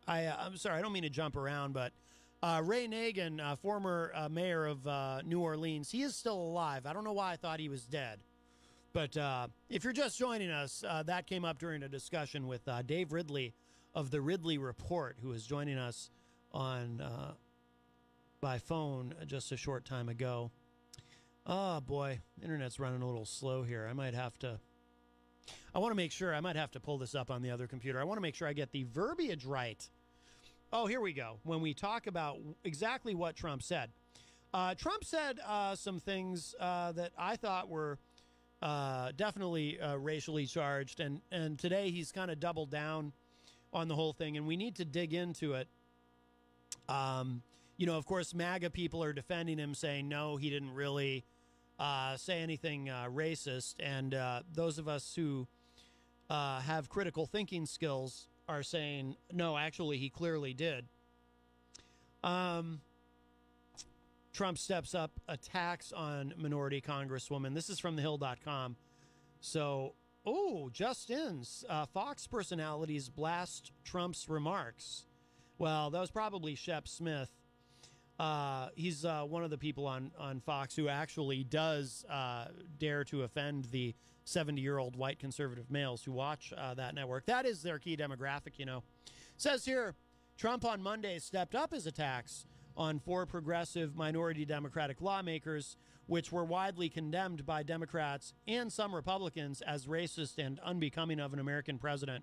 I, uh, I'm sorry, I don't mean to jump around, but uh, Ray Nagin, uh, former uh, mayor of uh, New Orleans, he is still alive. I don't know why I thought he was dead. But uh, if you're just joining us, uh, that came up during a discussion with uh, Dave Ridley of the Ridley Report, who is joining us on uh, by phone just a short time ago. Oh, boy, internet's running a little slow here. I might have to... I want to make sure, I might have to pull this up on the other computer. I want to make sure I get the verbiage right. Oh, here we go. When we talk about exactly what Trump said. Uh, Trump said uh, some things uh, that I thought were uh, definitely uh, racially charged. And, and today he's kind of doubled down on the whole thing. And we need to dig into it. Um, you know, of course, MAGA people are defending him, saying, no, he didn't really uh, say anything uh, racist. And uh, those of us who uh, have critical thinking skills are saying, no, actually, he clearly did. Um, Trump steps up attacks on minority congresswoman. This is from the hill dot com. So, oh, just ins. Uh, Fox personalities blast Trump's remarks. Well, that was probably Shep Smith. Uh, he's uh, one of the people on, on Fox who actually does uh, dare to offend the seventy-year-old white conservative males who watch uh, that network. That is their key demographic, you know. Says here, Trump on Monday stepped up his attacks on four progressive minority Democratic lawmakers, which were widely condemned by Democrats and some Republicans as racist and unbecoming of an American president.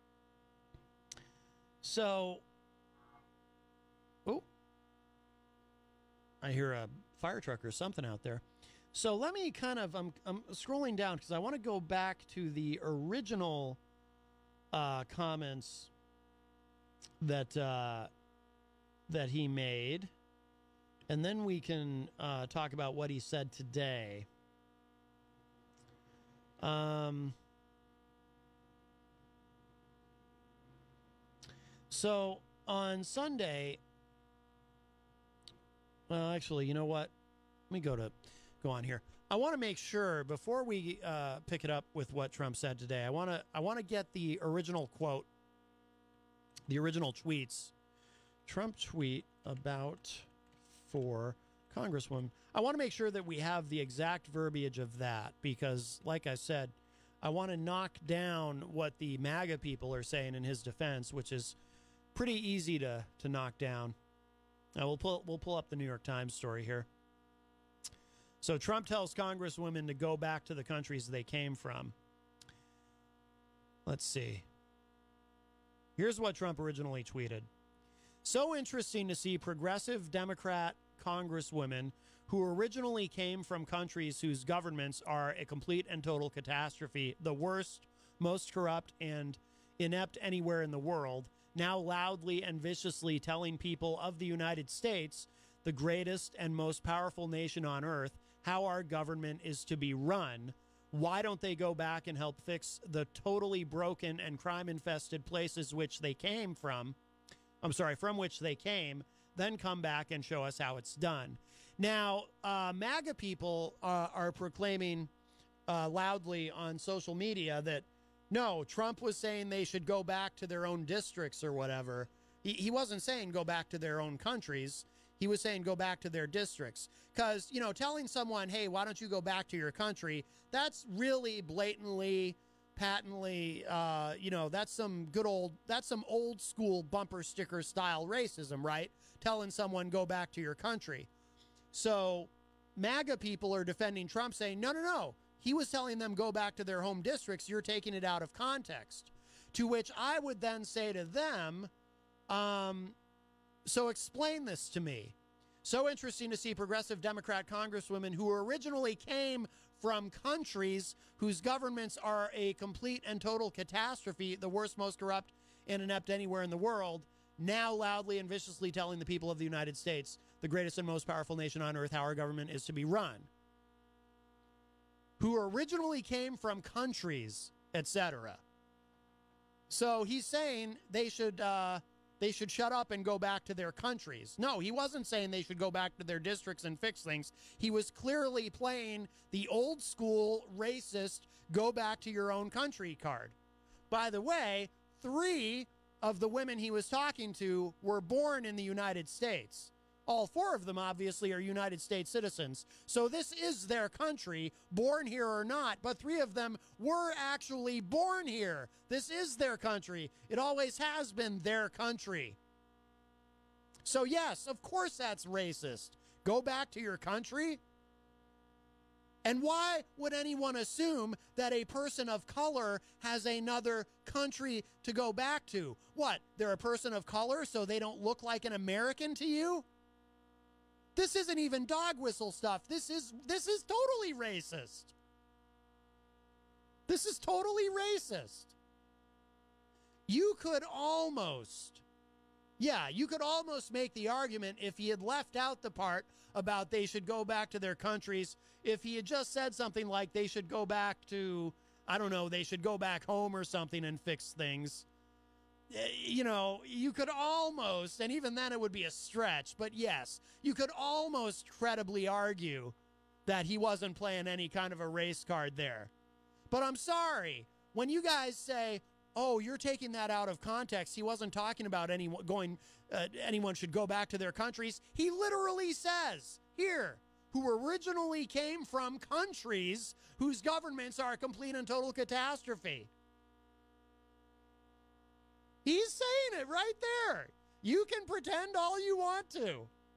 So, oh, I hear a fire truck or something out there. So let me kind of, I'm, I'm scrolling down because I want to go back to the original uh, comments that uh, that he made, and then we can uh, talk about what he said today. Um, so on Sunday, well, actually, you know what? Let me go to go on here. I want to make sure before we uh, pick it up with what Trump said today. I want to I want to get the original quote, the original tweets. Trump tweet about for Congresswoman. I want to make sure that we have the exact verbiage of that because, like I said, I want to knock down what the MAGA people are saying in his defense, which is pretty easy to to knock down. Now we'll pull we'll pull up the New York Times story here. So Trump tells Congresswomen to go back to the countries they came from. Let's see. Here's what Trump originally tweeted. So interesting to see progressive Democrat Congresswomen who originally came from countries whose governments are a complete and total catastrophe, the worst, most corrupt, and inept anywhere in the world, now loudly and viciously telling people of the United States, the greatest and most powerful nation on earth, how our government is to be run. Why don't they go back and help fix the totally broken and crime-infested places which they came from? I'm sorry, from which they came, then come back and show us how it's done. Now, uh, MAGA people uh, are proclaiming uh, loudly on social media that, no, Trump was saying they should go back to their own districts or whatever. He, he wasn't saying go back to their own countries. He was saying go back to their districts. Because, you know, telling someone, hey, why don't you go back to your country, that's really blatantly, patently, uh, you know, that's some good old, that's some old school bumper sticker style racism, right? Telling someone go back to your country. So MAGA people are defending Trump saying, no, no, no. He was telling them go back to their home districts. You're taking it out of context. To which I would then say to them, um, so explain this to me. So interesting to see progressive Democrat congresswomen who originally came from countries whose governments are a complete and total catastrophe, the worst, most corrupt, and inept anywhere in the world, now loudly and viciously telling the people of the United States, the greatest and most powerful nation on earth, how our government is to be run. Who originally came from countries, et cetera. So he's saying they should uh, they should shut up and go back to their countries. No, he wasn't saying they should go back to their districts and fix things. He was clearly playing the old school racist go back to your own country card. By the way, three of the women he was talking to were born in the United States. All four of them, obviously, are United States citizens. So this is their country, born here or not. But three of them were actually born here. This is their country. It always has been their country. So, yes, of course that's racist. Go back to your country? And why would anyone assume that a person of color has another country to go back to? What, they're a person of color so they don't look like an American to you? This isn't even dog whistle stuff. This is this is totally racist. This is totally racist. You could almost, yeah, you could almost make the argument if he had left out the part about they should go back to their countries, if he had just said something like they should go back to, I don't know, they should go back home or something and fix things. You know, you could almost, and even then it would be a stretch, but yes, you could almost credibly argue that he wasn't playing any kind of a race card there. But I'm sorry, when you guys say, oh, you're taking that out of context, he wasn't talking about anyone going, uh, anyone should go back to their countries. He literally says here, who originally came from countries whose governments are a complete and total catastrophe. He's saying it right there. You can pretend all you want to.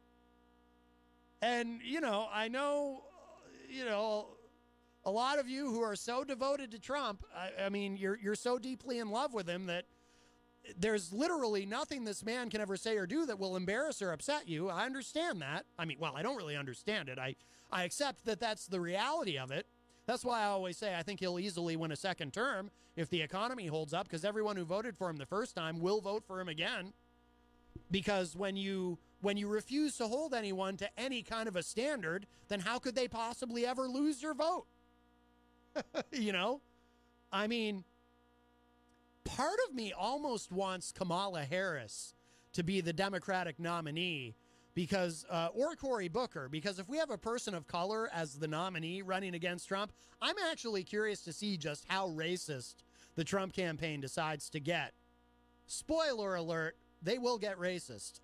And, you know, I know, you know, a lot of you who are so devoted to Trump, I, I mean, you're, you're so deeply in love with him that there's literally nothing this man can ever say or do that will embarrass or upset you. I understand that. I mean, well, I don't really understand it. I, I accept that that's the reality of it. That's why I always say I think he'll easily win a second term if the economy holds up, because everyone who voted for him the first time will vote for him again. Because when you when you refuse to hold anyone to any kind of a standard, then how could they possibly ever lose your vote? You know? I mean, part of me almost wants Kamala Harris to be the Democratic nominee because, uh, or Cory Booker, because if we have a person of color as the nominee running against Trump, I'm actually curious to see just how racist the Trump campaign decides to get. Spoiler alert, they will get racist.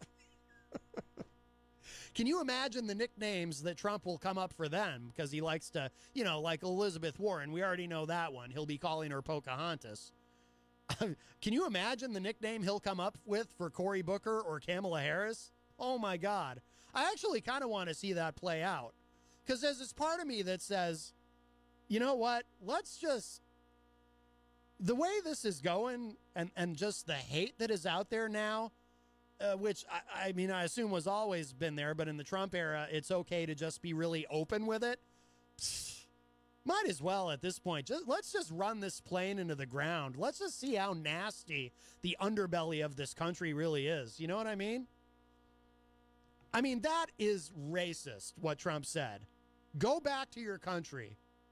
Can you imagine the nicknames that Trump will come up for them? Because he likes to, you know, like Elizabeth Warren. We already know that one. He'll be calling her Pocahontas. Can you imagine the nickname he'll come up with for Cory Booker or Kamala Harris? Oh, my God. I actually kind of want to see that play out. Because there's this part of me that says, you know what? Let's just, the way this is going and, and just the hate that is out there now, uh, which, I, I mean, I assume was always been there, but in the Trump era, it's okay to just be really open with it. Pfft, might as well at this point. Just, let's just run this plane into the ground. Let's just see how nasty the underbelly of this country really is. You know what I mean? I mean, that is racist, what Trump said. Go back to your country.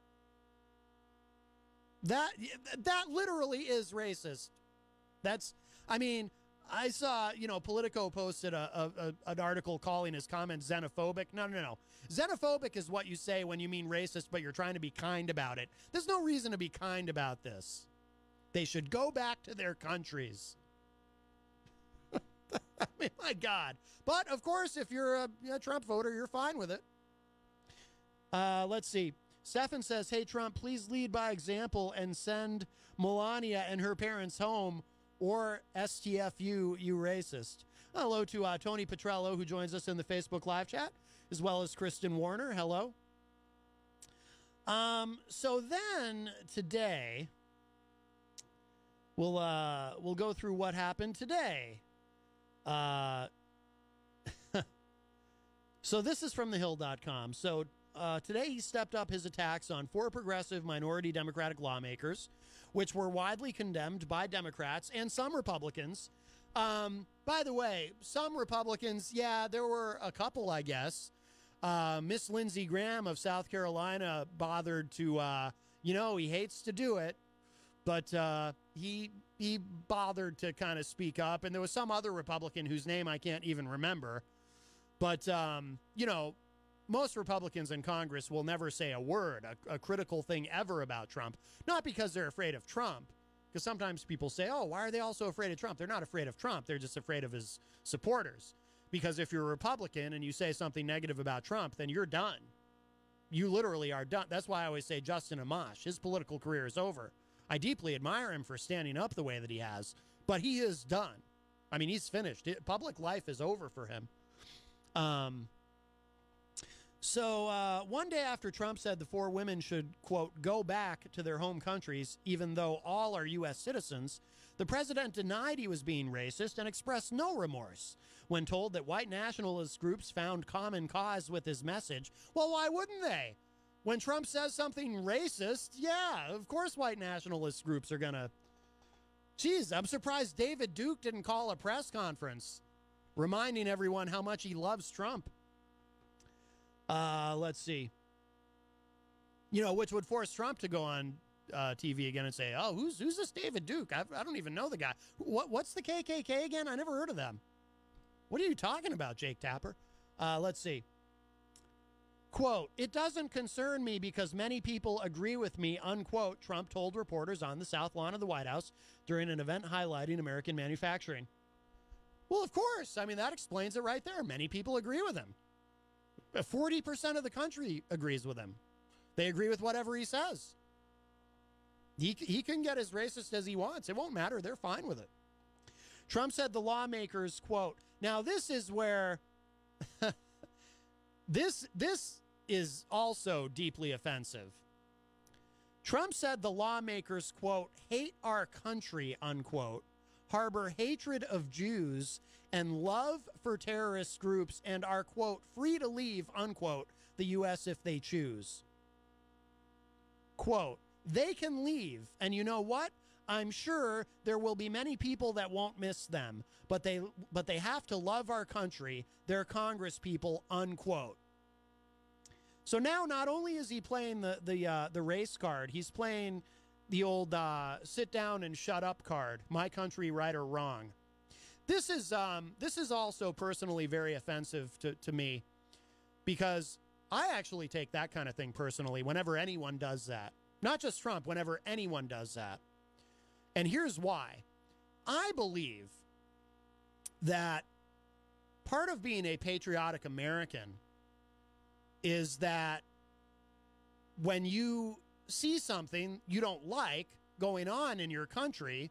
That that literally is racist. That's, I mean, I saw, you know, Politico posted a, a, a, an article calling his comments xenophobic. No, no, no. Xenophobic is what you say when you mean racist, but you're trying to be kind about it. There's no reason to be kind about this. They should go back to their countries. I mean, my God. But, of course, if you're a, a Trump voter, you're fine with it. Uh, let's see. Stefan says, hey, Trump, please lead by example and send Melania and her parents home, or S T F U, you racist. Hello to uh, Tony Petrello, who joins us in the Facebook live chat, as well as Kristen Warner. Hello. Um, so then today, we'll, uh, we'll go through what happened today. Uh, so this is from the hill dot com. So uh, today he stepped up his attacks on four progressive minority Democratic lawmakers, which were widely condemned by Democrats and some Republicans. Um, by the way, some Republicans, yeah, there were a couple, I guess. Uh, Miss Lindsey Graham of South Carolina bothered to, uh, you know, he hates to do it, but uh, he he bothered to kind of speak up. And there was some other Republican whose name I can't even remember. But, um, you know, most Republicans in Congress will never say a word, a, a critical thing ever about Trump. Not because they're afraid of Trump, Because sometimes people say, oh, why are they all so afraid of Trump? They're not afraid of Trump. They're just afraid of his supporters. Because if you're a Republican and you say something negative about Trump, then you're done. You literally are done. That's why I always say Justin Amash. His political career is over. I deeply admire him for standing up the way that he has, but he is done. I mean, he's finished. It, public life is over for him. Um, so uh, one day after Trump said the four women should, quote, go back to their home countries, even though all are U S citizens, the president denied he was being racist and expressed no remorse. When told that white nationalist groups found common cause with his message, well, why wouldn't they? When Trump says something racist, yeah, of course white nationalist groups are going to. Geez, I'm surprised David Duke didn't call a press conference reminding everyone how much he loves Trump. Uh, let's see. You know, which would force Trump to go on uh, T V again and say, oh, who's who's this David Duke? I, I don't even know the guy. What What's the K K K again? I never heard of them. What are you talking about, Jake Tapper? Uh, let's see. Quote, it doesn't concern me because many people agree with me, unquote, Trump told reporters on the South Lawn of the White House during an event highlighting American manufacturing. Well, of course. I mean, that explains it right there. Many people agree with him. forty percent of the country agrees with him. They agree with whatever he says. He, he can get as racist as he wants. It won't matter. They're fine with it. Trump said the lawmakers, quote, now this is where this this is also deeply offensive. Trump said the lawmakers, quote, hate our country, unquote, harbor hatred of Jews and love for terrorist groups and are, quote, free to leave, unquote, the U S if they choose. Quote, they can leave, and you know what? I'm sure there will be many people that won't miss them, but they but they have to love our country, their Congress people, unquote. So now not only is he playing the the uh, the race card, he's playing the old uh, sit down and shut up card, my country, right or wrong. This is um, this is also personally very offensive to, to me because I actually take that kind of thing personally whenever anyone does that. Not just Trump, whenever anyone does that. And here's why. I believe that part of being a patriotic American is that when you see something you don't like going on in your country,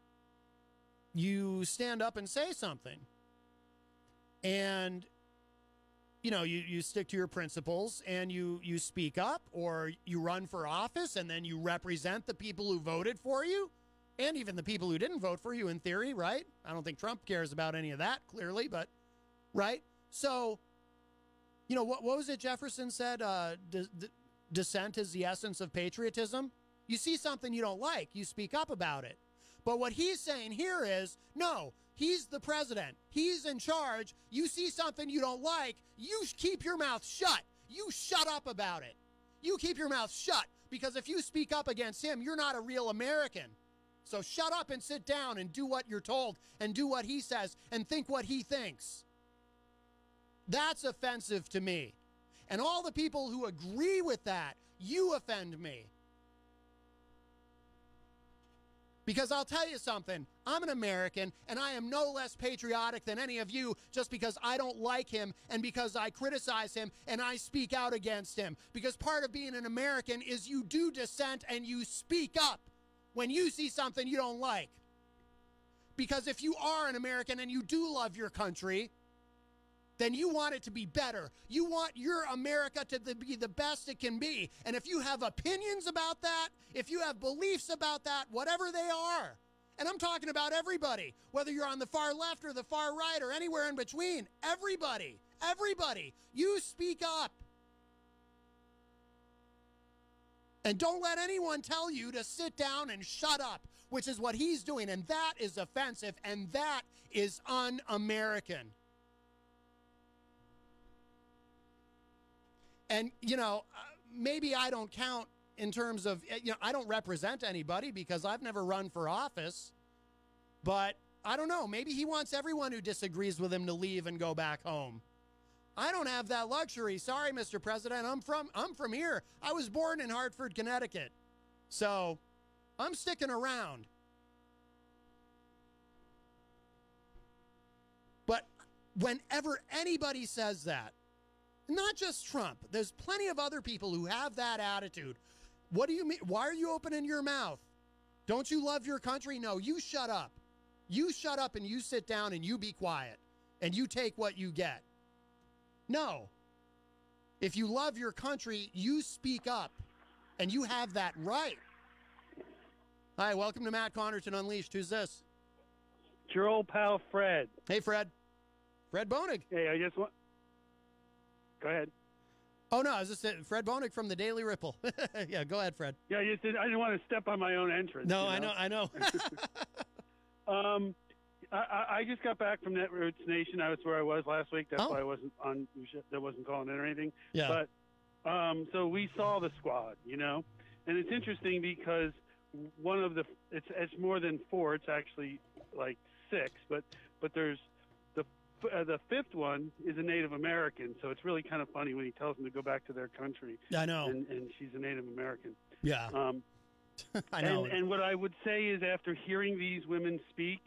you stand up and say something. And, you know, you, you stick to your principles and you, you speak up, or you run for office and then you represent the people who voted for you. And even the people who didn't vote for you in theory, right? I don't think Trump cares about any of that, clearly, but, right? So, you know, what, what was it Jefferson said? Uh, d- d- dissent is the essence of patriotism. You see something you don't like, you speak up about it. But what he's saying here is, no, he's the president. He's in charge. You see something you don't like, you keep your mouth shut. You shut up about it. You keep your mouth shut, because if you speak up against him, you're not a real American. So shut up and sit down and do what you're told and do what he says and think what he thinks. That's offensive to me. And all the people who agree with that, you offend me. Because I'll tell you something, I'm an American and I am no less patriotic than any of you just because I don't like him and because I criticize him and I speak out against him. Because part of being an American is you do dissent and you speak up when you see something you don't like. Because if you are an American and you do love your country, then you want it to be better. You want your America to be the best it can be. And if you have opinions about that, if you have beliefs about that, whatever they are, and I'm talking about everybody, whether you're on the far left or the far right or anywhere in between, everybody, everybody, you speak up. And don't let anyone tell you to sit down and shut up, which is what he's doing. And that is offensive, and that is un-American. And, you know, maybe I don't count in terms of, you know, I don't represent anybody because I've never run for office. But I don't know, maybe he wants everyone who disagrees with him to leave and go back home. I don't have that luxury. Sorry, Mister President. I'm from I'm from here. I was born in Hartford, Connecticut. So I'm sticking around. whenever anybody says that, not just Trump, there's plenty of other people who have that attitude. What do you mean? Why are you opening your mouth? Don't you love your country? No, you shut up. You shut up and you sit down and you be quiet and you take what you get. No. If you love your country, you speak up and you have that right. Hi, welcome to Matt Connerton Unleashed. Who's this? It's your old pal, Fred. Hey, Fred. Fred Bonig. Hey, I just want... Go ahead. Oh, no, I was just saying, Fred Bonig from the Daily Ripple. Yeah, go ahead, Fred. Yeah, I just didn't, I didn't want to step on my own entrance. No, you I know, I know. um, I, I just got back from Netroots Nation. I was where I was last week. That's Oh. why I wasn't on. That wasn't calling in or anything. Yeah. But um, so we saw the squad, you know, and it's interesting because one of the it's it's more than four. It's actually like six, but but there's the uh, the fifth one is a Native American, so it's really kind of funny when he tells them to go back to their country. I know. And, and she's a Native American. Yeah. Um, I know. And, and what I would say is, after hearing these women speak,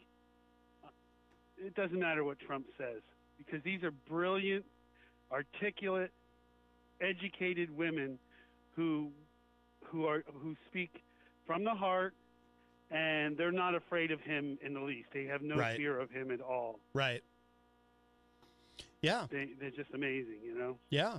it doesn't matter what Trump says, because these are brilliant, articulate, educated women who who are who speak from the heart, and they're not afraid of him in the least. They have no Right. fear of him at all. Right. Yeah. They, they're just amazing, you know. Yeah.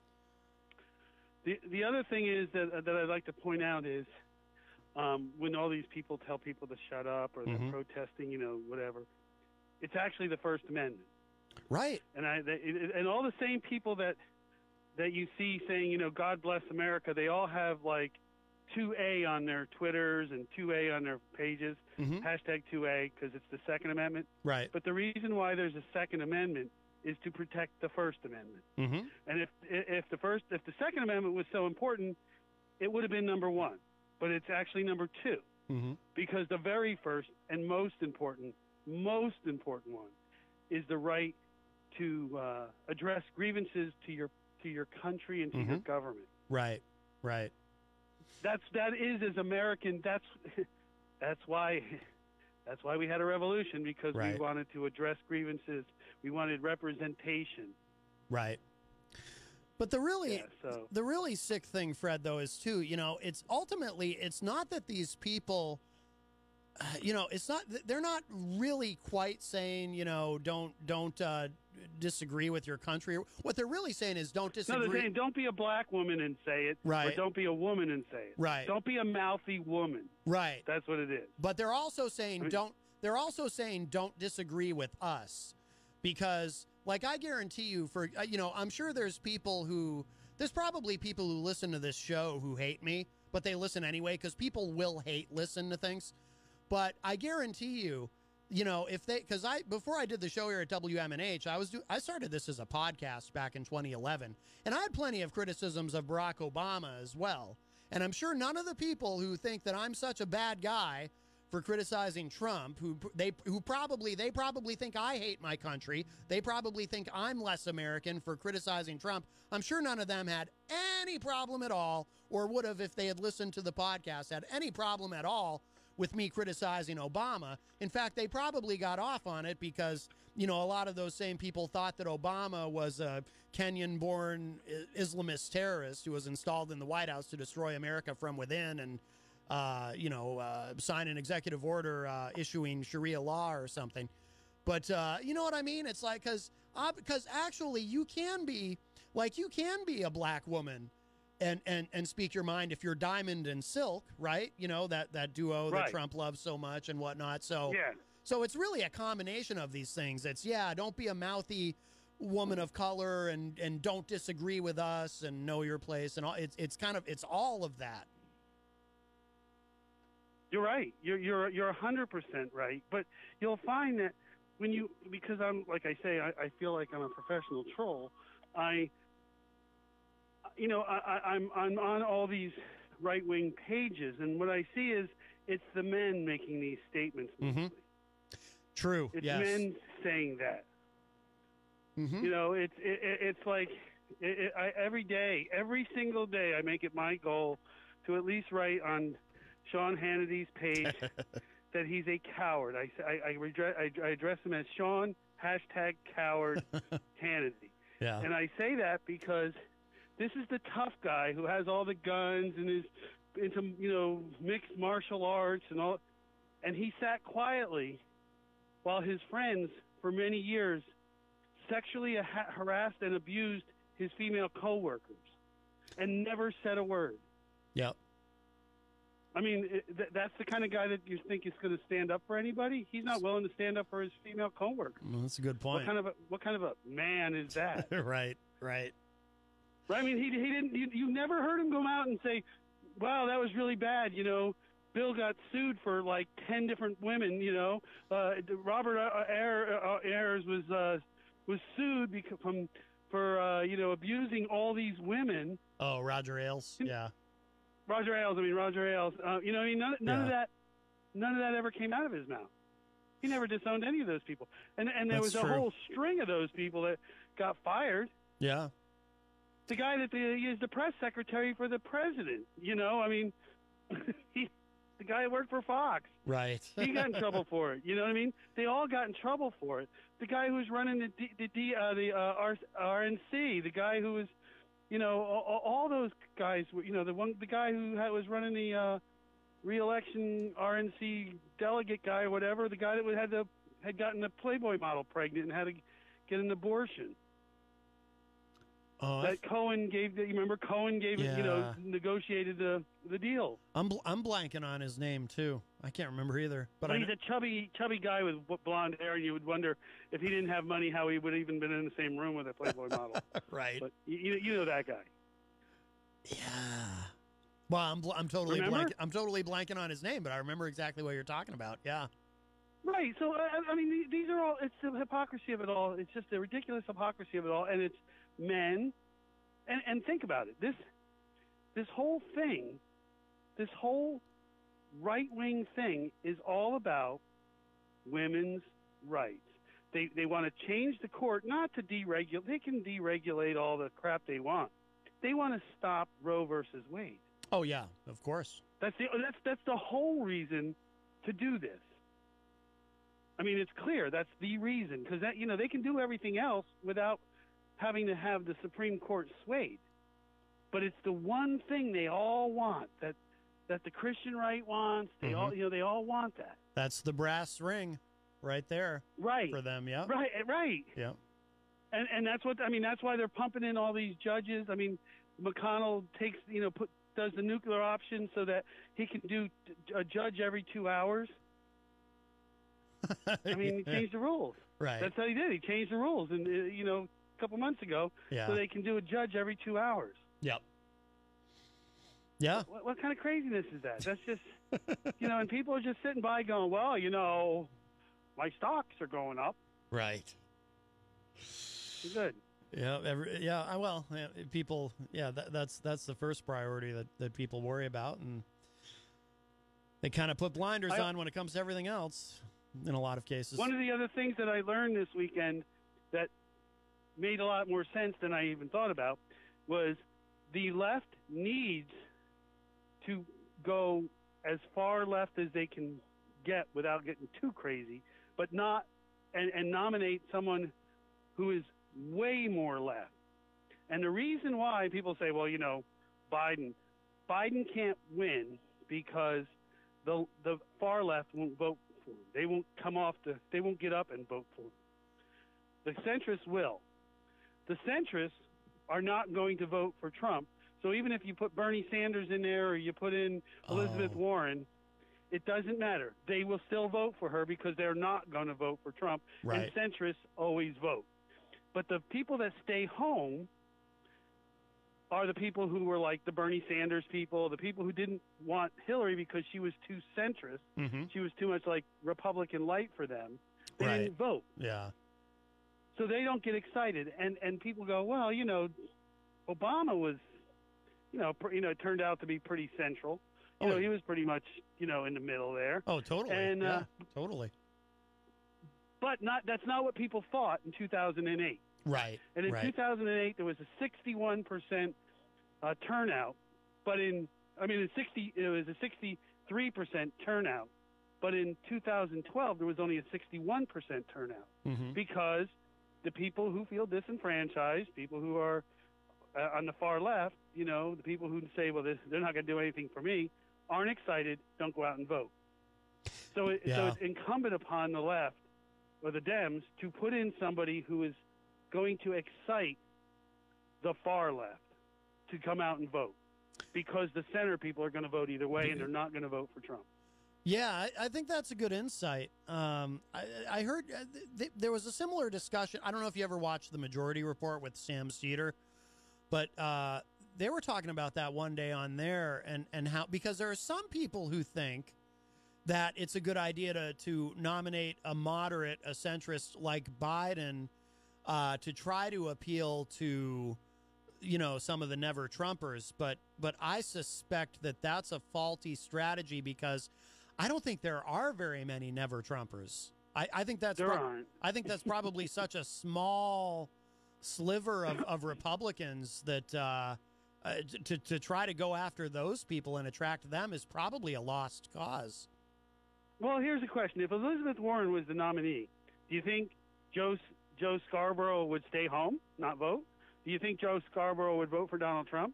The the other thing is that that I'd like to point out is um, when all these people tell people to shut up or Mhm. they're protesting, you know, whatever, it's actually the First Amendment. Right. And I they, it- and all the same people that that you see saying, you know, God bless America, they all have like two A on their Twitters and two A on their pages, Mhm. hashtag two A, because it's the Second Amendment. Right. But the reason why there's a Second Amendment is to protect the First Amendment. Mm-hmm. And if if the first if the Second Amendment was so important, it would have been number one. But it's actually number two, Mm-hmm. because the very first and most important, most important one, is the right to uh, address grievances to your to your country and to your Mhm. government. Right. Right. That's that is as American. That's that's why that's why we had a revolution, because Right. we wanted to address grievances. We wanted representation. Right. But the really Yeah, so- the really sick thing, Fred, though, is too, you know, it's ultimately it's not that these people uh, you know, it's not they're not really quite saying, you know, don't don't uh, disagree with your country. What they're really saying is don't No, disagree. they're saying don't be a black woman and say it, Right. or don't be a woman and say it. Right. Don't be a mouthy woman. Right. That's what it is. But they're also saying I mean- don't they're also saying don't disagree with us, because like I guarantee you for uh, you know, I'm sure there's people who there's probably people who listen to this show who hate me, but they listen anyway, because people will hate listen to things. But I guarantee you, you know, if they because I before I did the show here at W M N H, I was do, I started this as a podcast back in twenty eleven, and I had plenty of criticisms of Barack Obama as well. And I'm sure none of the people who think that I'm such a bad guy for criticizing Trump, who they who probably they probably think I hate my country, they probably think I'm less American for criticizing Trump. I'm sure none of them had any problem at all, or would have if they had listened to the podcast, had any problem at all with me criticizing Obama. In fact, they probably got off on it because, you know, a lot of those same people thought that Obama was a Kenyan-born Islamist terrorist who was installed in the White House to destroy America from within and, uh, you know, uh, sign an executive order uh, issuing Sharia law or something. But uh, you know what I mean? It's like, because uh, because actually you can be, like, you can be a black woman and, and, and speak your mind if you're Diamond and Silk, right? You know, that, that duo that Right. Trump loves so much and whatnot. So, Yeah. so it's really a combination of these things. It's, yeah, don't be a mouthy woman of color and, and don't disagree with us and know your place. And all. It's, it's kind of, it's all of that. You're right. You're you're you're a hundred percent right. But you'll find that when you because I'm like I say I, I feel like I'm a professional troll. I you know I, I I'm I'm on all these right wing pages, and what I see is it's the men making these statements. Mm-hmm. True. It's yes. men saying that. Mm-hmm. You know, it's it, it, it's like it, it, I, every day, every single day, I make it my goal to at least write on Sean Hannity's page that he's a coward. I I, I, redre- I, I address him as Sean hashtag coward Hannity. Yeah. And I say that because this is the tough guy who has all the guns and is into, you know, mixed martial arts and all. And he sat quietly while his friends for many years sexually ha- harassed and abused his female coworkers and never said a word. Yep. I mean, it, th- that's the kind of guy that you think is going to stand up for anybody. He's not willing to stand up for his female coworkers. Well, that's a good point. What kind of a what kind of a man is that? right, right. Right. I mean, he he didn't. You, you never heard him go out and say, "Wow, that was really bad." You know, Bill got sued for like ten different women. You know, uh, Robert Ayers, uh, Ayers was uh, was sued because from for uh, you know abusing all these women. Oh, Roger Ailes. Yeah. Roger Ailes. I mean, Roger Ailes. Uh, you know, I mean, none, none Yeah. of that, none of that ever came out of his mouth. He never disowned any of those people, and and there That's was a true. whole string of those people that got fired. Yeah. The guy that the, he is the press secretary for the president. You know, I mean, he, the guy that worked for Fox. Right. He got in trouble for it. You know what I mean? They all got in trouble for it. The guy who was running the D, the, D, uh, the uh, R, R N C, the guy who was, you know, all, all those guys. were- You know, the one, the guy who had, was running the uh, re-election R N C delegate guy or whatever. The guy that was- had the had gotten a Playboy model pregnant and had to get an abortion. Oh, That Cohen gave. The, you remember Cohen gave it. You know, Yeah. negotiated the the deal. I'm bl- I'm blanking on his name too. I can't remember either. But But I he's kn- a chubby, chubby guy with w- blonde hair, and you would wonder if he didn't have money, how he would even been in the same room with a Playboy model. right. But you, you you know that guy. Well, I'm bl- I'm totally Remember? blank. I'm totally blanking on his name, but I remember exactly what you're talking about. Yeah. Right. So I, I mean, th- these are all. It's the hypocrisy of it all. It's just the ridiculous hypocrisy of it all, and it's men. And and think about it. This this whole thing, this whole right wing thing is all about women's rights. They they want to change the court, not to deregulate. They can deregulate all the crap they want. They want to stop Roe versus Wade. Oh yeah, of course. That's the that's that's the whole reason to do this. I mean, it's clear that's the reason, because that you know they can do everything else without having to have the Supreme Court swayed. But it's the one thing they all want that that the Christian right wants. They all you know they all want that. That's the brass ring, right there. Right. For them. Yeah. Right. Right. Yeah. And and that's what I mean. That's why they're pumping in all these judges. I mean, McConnell takes you know put does the nuclear option so that he can do t- a judge every two hours. I mean, he changed the rules. Right. That's how he did. He changed the rules, and uh, you know, a couple months ago, Yeah. so they can do a judge every two hours. Yep. Yeah. What, what kind of craziness is that? That's just, you know, and people are just sitting by going, well, you know, my stocks are going up. Right. Good. Yeah. Every, yeah. I- Well, yeah, people. Yeah. That, that's that's the first priority that, that people worry about, and they kind of put blinders I- on when it comes to everything else. In a lot of cases. One of the other things that I learned this weekend that made a lot more sense than I even thought about was the left needs to go as far left as they can get without getting too crazy, but not and, and nominate someone who is way more left. And the reason why people say, well, you know, Biden, Biden can't win because the the far left won't vote for him. They won't come off the, they won't get up and vote for him. The centrists will. The centrists are not going to vote for Trump. So even if you put Bernie Sanders in there or you put in Elizabeth Oh. Warren, it doesn't matter. They will still vote for her because they're not going to vote for Trump. Right. And centrists always vote. But the people that stay home are the people who were like the Bernie Sanders people, the people who didn't want Hillary because she was too centrist. Mhm. She was too much like Republican light for them. They Right. didn't vote. Yeah. So they don't get excited. And, and people go, well, you know, Obama was, you know, pr- you know, it turned out to be pretty central. You Oh, know, yeah. he was pretty much, you know, in the middle there. Oh, totally. And, yeah. uh, Totally. But not that's not what people thought in two thousand eight. Right. And in right. two thousand eight, there was a sixty-one percent uh, turnout. But in, I mean, in sixty, it was a sixty-three percent turnout But in two thousand twelve, there was only a sixty-one percent turnout Mhm. because the people who feel disenfranchised, people who are uh, on the far left, you know, the people who say, well, this, they're not going to do anything for me, aren't excited, don't go out and vote. So, it, so Yeah. it's incumbent upon the left or the Dems to put in somebody who is going to excite the far left to come out and vote, because the center people are going to vote either way, and they're not going to vote for Trump. Yeah, I, I think that's a good insight. Um, I, I heard uh, th- th- there was a similar discussion. I don't know if you ever watched the Majority Report with Sam Cedar, but uh, they were talking about that one day on there, and, and how, because there are some people who think that it's a good idea to, to nominate a moderate, a centrist like Biden uh, to try to appeal to, you know, some of the never Trumpers. But but I suspect that that's a faulty strategy, because I don't think there are very many never Trumpers. I, I think that's There prob- aren't. I think that's probably such a small sliver of, of Republicans that uh, uh, to to try to go after those people and attract them is probably a lost cause. Well, here's the question: if Elizabeth Warren was the nominee, do you think Joe Joe Scarborough would stay home, not vote? Do you think Joe Scarborough would vote for Donald Trump?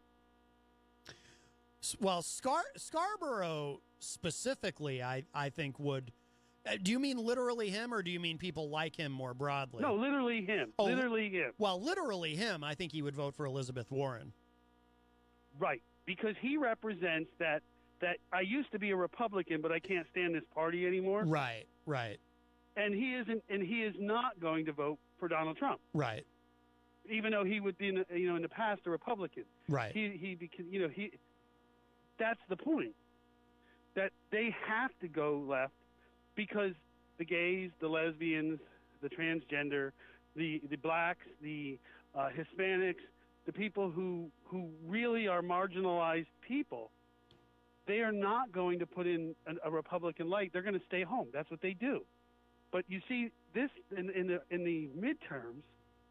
S- Well, Scar- Scarborough specifically, I, I think would. Uh, do you mean literally him, or do you mean people like him more broadly? No, literally him. Oh, literally him. Well, literally him, I think he would vote for Elizabeth Warren. Right, because he represents that that I used to be a Republican, but I can't stand this party anymore. Right, right, And he isn't, and he is not going to vote for Donald Trump, right, even though he would be, in the, you know, in the past a Republican. right. He he, beca- you know, he. That's the point. That they have to go left because the gays, the lesbians, the transgender, the the blacks, the uh, Hispanics, the people who who really are marginalized people, they are not going to put in a, a Republican light. They're going to stay home. That's what they do. But you see, this in, in the in the midterms,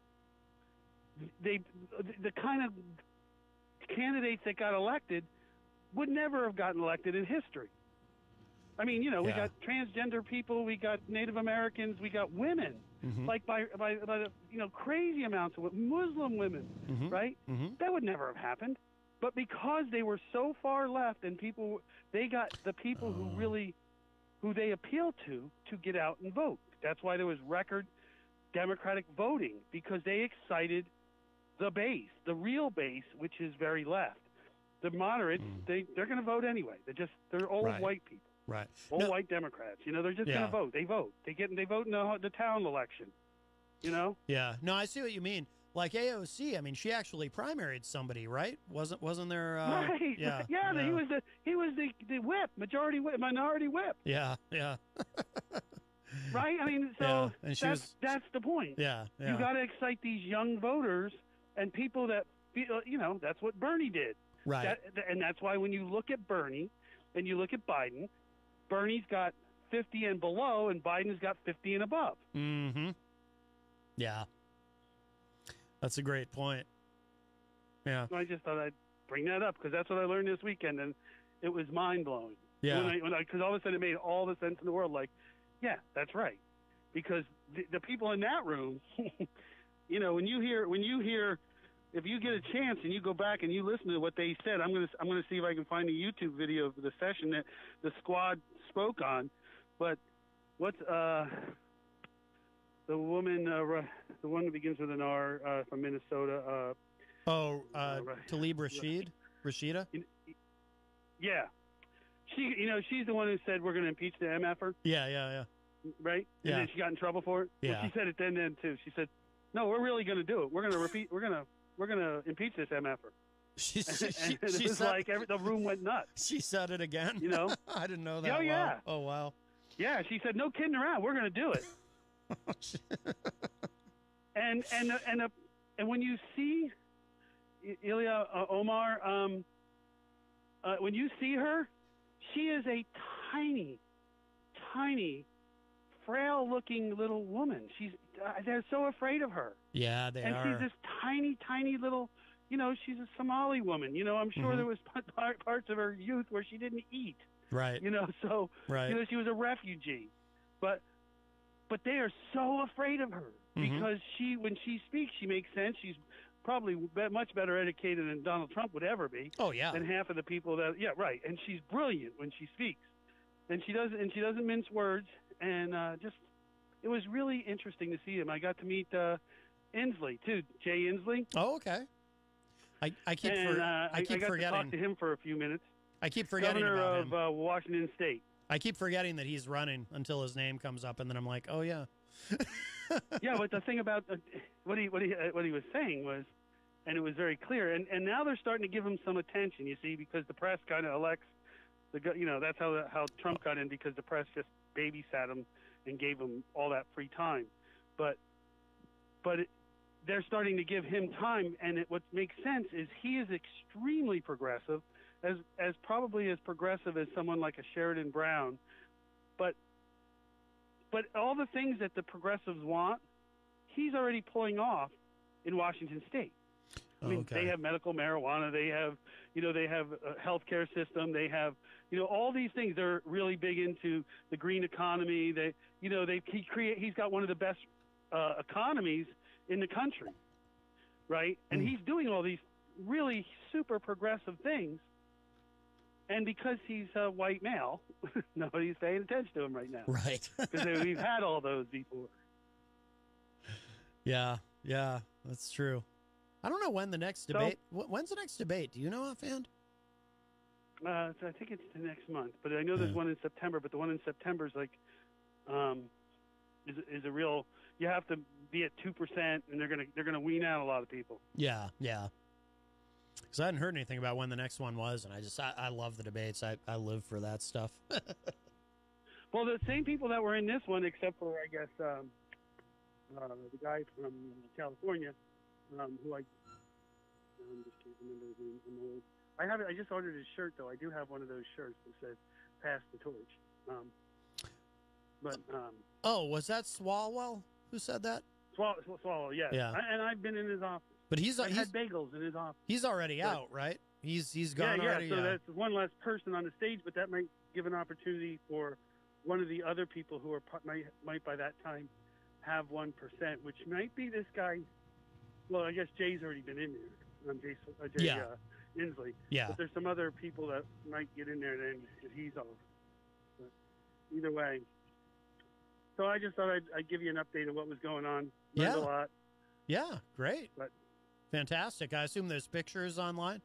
they the kind of candidates that got elected would never have gotten elected in history. I mean, you know, we Yeah. got transgender people, we got Native Americans, we got women, Mhm. like by by, by the, you know, crazy amounts of wo- Muslim women, Mhm. right? Mhm. That would never have happened. But because they were so far left, and people, they got the people who really, who they appealed to, to get out and vote. That's why there was record Democratic voting, because they excited the base, the real base, which is very left. The moderates, they they're going to vote anyway. They're just they're old Right. white people, Right. old No- white Democrats. You know, they're just Yeah. going to vote. They vote. They get they vote in the, the town election. You know. Yeah. No, I see what you mean. Like A O C, I mean, she actually primaried somebody, right? Wasn't wasn't there? Uh, Right. Yeah. Yeah. yeah. He was the he was the, the whip, majority whip, minority whip. Yeah. Yeah. Right. I mean, so Yeah, and she that's was- that's the point. Yeah. Yeah. You got to excite these young voters and people that feel. You know, that's what Bernie did. Right. That, and that's why when you look at Bernie and you look at Biden, Bernie's got fifty and below, and Biden's got fifty and above. Mm-hmm. Yeah. That's a great point. Yeah. So I just thought I'd bring that up because that's what I learned this weekend, and it was mind blowing. Yeah. When I, when I, because all of a sudden it made all the sense in the world. Like, yeah, that's right. Because the, the people in that room, you know, when you hear when you hear, if you get a chance and you go back and you listen to what they said, I'm gonna I'm gonna see if I can find a YouTube video of the session that the squad spoke on. But what's uh the woman, uh, Ra- the one that begins with an R uh, from Minnesota? Uh, Oh, uh, Uh, right. Talib Rashid, Rashida. Yeah, she, you know, she's the one who said we're going to impeach the MFer, Yeah, yeah, yeah. right? And Yeah. then she got in trouble for it. Well, Yeah. she said it then, then too. She said, "No, we're really going to do it. We're going to repeat. We're going to, we're going to impeach this MFer." She, and, she, and it she was said, like every, the room went nuts. She said it again. You know? I didn't know that. Oh, Wow. yeah. Oh wow. Yeah, she said, "No kidding around. We're going to do it." and and and uh, and when you see I- Ilya uh, Omar, um, uh, when you see her, she is a tiny, tiny, frail-looking little woman. She's uh, they're so afraid of her, Yeah, they and are. she's this tiny, tiny little. You know, she's a Somali woman. You know, I'm sure Mhm. there was p- part, parts of her youth where she didn't eat. Right. You know, so Right. you know she was a refugee, but but they are so afraid of her Mhm. because she when she speaks she makes sense. She's probably be- much better educated than Donald Trump would ever be. Oh, yeah. Than half of the people that yeah right, and she's brilliant when she speaks, and she doesn't and she doesn't mince words, and uh, just it was really interesting to see him. I got to meet uh, Inslee too, Jay Inslee. Oh, okay. I, I keep and, for, uh, I keep got forgetting. to talk to him for a few minutes. I keep forgetting Governor about of him. Uh, Washington State. I keep forgetting that he's running until his name comes up, and then I'm like, oh yeah. Yeah, but the thing about uh, what he what he uh, what he was saying was, and it was very clear, and and now they're starting to give him some attention. You see, because the press kind of elects the go- you know that's how how Trump got in, because the press just babysat him and gave him all that free time, but but it, they're starting to give him time, and it, what makes sense is he is extremely progressive, as as probably as progressive as someone like a Sheridan Brown, but but all the things that the progressives want, he's already pulling off in Washington State. I mean, Okay. they have medical marijuana, they have, you know, they have a healthcare system, they have, you know, all these things. They're really big into the green economy. They, you know, they he create. He's got one of the best uh, economies in the country, right? And he's doing all these really super progressive things. And because he's a white male, nobody's paying attention to him right now. Right. Because we've had all those before. Yeah, yeah, that's true. I don't know when the next So- debate. wh- When's the next debate? Do you know offhand? Uh, so I think it's the next month, but I know there's Yeah. one in September. But the one in September is like, um, is is a real. You have to be at two percent, and they're gonna they're gonna wean out a lot of people. Yeah, yeah. Because I hadn't heard anything about when the next one was, and I just I, I love the debates. I, I live for that stuff. Well, the same people that were in this one, except for I guess um, uh, the guy from California, um, who I um, just can't remember his name. I'm old. I have it. I just ordered his shirt though. I do have one of those shirts that says "Pass the torch." Um, but um, Oh, was that Swalwell who said that? Swallow, Swallow, yes. Yeah. I, and I've been in his office. But he's I've he's had bagels in his office. he's already But- out, right? He's he's gone yeah, yeah. already. So yeah. that's one less person on the stage, but that might give an opportunity for one of the other people who are pa- might might by that time have one percent, which might be this guy. Well, I guess Jay's already been in there. Um, Jay, uh, Jay Yeah. uh, Inslee. Yeah. But there's some other people that might get in there then if he's off. But either way. So I just thought I'd, I'd give you an update of what was going on. Learned Yeah. a lot. Yeah, great. But Fantastic. I assume there's pictures online?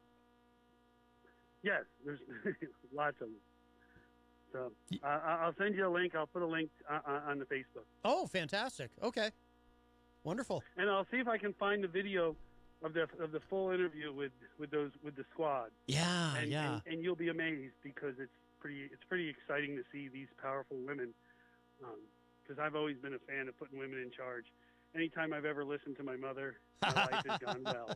yes, there's lots of them. So uh, I- I'll send you a link. I'll put a link uh, uh, on the Facebook. Oh, fantastic. Okay. Wonderful. And I'll see if I can find the video of the of the full interview with, with those with the squad. Yeah, and, yeah. And, and you'll be amazed because it's pretty it's pretty exciting to see these powerful women. Because I've always been a fan of putting women in charge. Anytime I've ever listened to my mother, my life has gone well.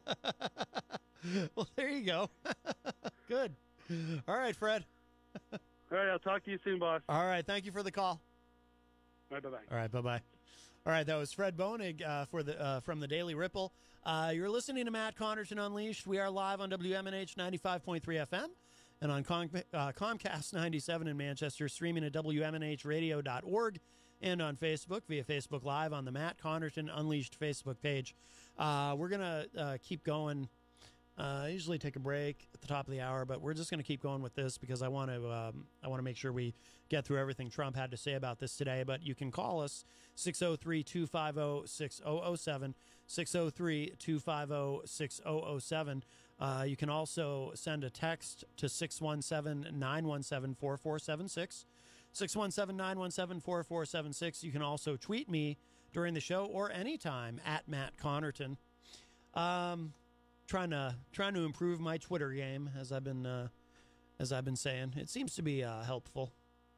Well, there you go. Good. All right, Fred. All right, I'll talk to you soon, boss. All right, thank you for the call. All right, bye bye. All right, bye bye. All right, that was Fred Boenig uh, for the uh, from the Daily Ripple. Uh, you're listening to Matt Connerton Unleashed. We are live on W M N H ninety-five point three F M and on Com- uh, Comcast ninety-seven in Manchester, streaming at W M N H radio dot org and on Facebook via Facebook Live on the Matt Connerton Unleashed Facebook page. Uh, we're going to uh, keep going. Uh, I usually take a break at the top of the hour, but we're just going to keep going with this because I want to um, I want to make sure we get through everything Trump had to say about this today. But you can call us six oh three, two five oh, six oh oh seven, six oh three, two five oh, six oh oh seven. Uh, you can also send a text to six one seven, nine one seven, four four seven six, six one seven, nine one seven, four four seven six. You can also tweet me during the show or anytime at Matt Connerton. Um, trying to trying to improve my Twitter game, as I've been uh, as I've been saying. It seems to be uh, helpful.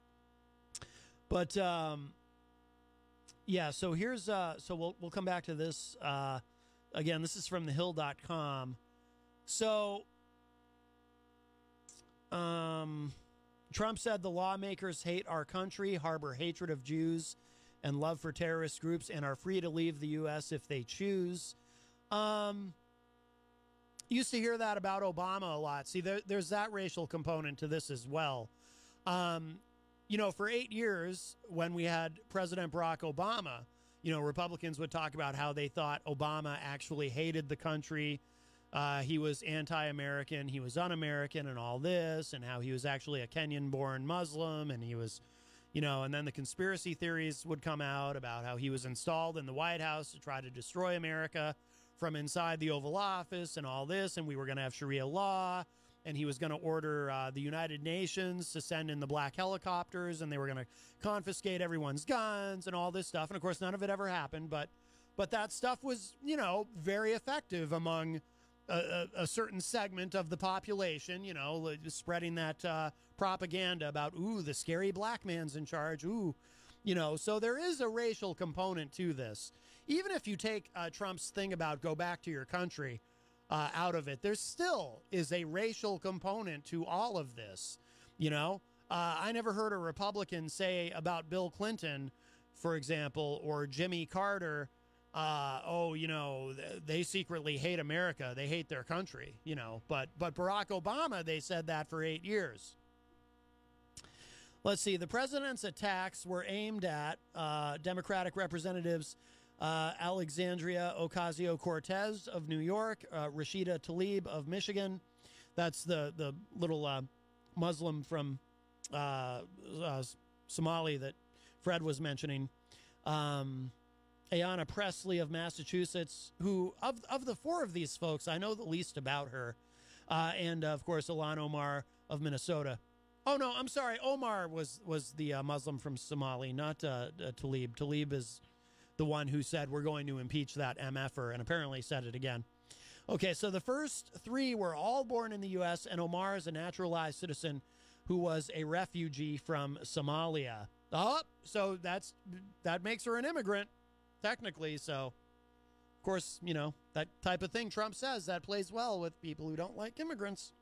But um, yeah, so here's uh, so we'll we'll come back to this uh, again. This is from the hill dot com. So um, Trump said the lawmakers hate our country, harbor hatred of Jews, and love for terrorist groups, and are free to leave the U S if they choose. Um, used to hear that about Obama a lot. See, there, there's that racial component to this as well. Um, you know, for eight years, when we had President Barack Obama, you know, Republicans would talk about how they thought Obama actually hated the country. Uh, he was anti-American, he was un-American and all this, and how he was actually a Kenyan-born Muslim, and he was, you know, and then the conspiracy theories would come out about how he was installed in the White House to try to destroy America from inside the Oval Office and all this, and we were going to have Sharia law, and he was going to order uh, the United Nations to send in the black helicopters, and they were going to confiscate everyone's guns and all this stuff. And, of course, none of it ever happened, but but that stuff was, you know, very effective among a, a, a certain segment of the population, you know, spreading that uh, propaganda about, ooh, the scary black man's in charge, ooh, you know. So there is a racial component to this. Even if you take uh, Trump's thing about go back to your country uh, out of it, there still is a racial component to all of this, you know. Uh, I never heard a Republican say about Bill Clinton, for example, or Jimmy Carter, uh, oh, you know, they secretly hate America. They hate their country, you know. But, but Barack Obama, they said that for eight years. Let's see. The president's attacks were aimed at uh, Democratic representatives uh, Alexandria Ocasio-Cortez of New York, uh, Rashida Tlaib of Michigan. That's the, the little uh, Muslim from uh, uh, Somali that Fred was mentioning. Um, Ayanna Pressley of Massachusetts, who, of, of the four of these folks, I know the least about her. Uh, and, uh, of course, Ilhan Omar of Minnesota. Oh, no, I'm sorry. Omar was, was the uh, Muslim from Somali, not uh, uh, Tlaib. Tlaib is the one who said we're going to impeach that M F-er, and apparently said it again. Okay, so the first three were all born in the U S, and Omar is a naturalized citizen who was a refugee from Somalia. Oh, so that's that makes her an immigrant, technically. So, of course, you know, that type of thing Trump says, that plays well with people who don't like immigrants.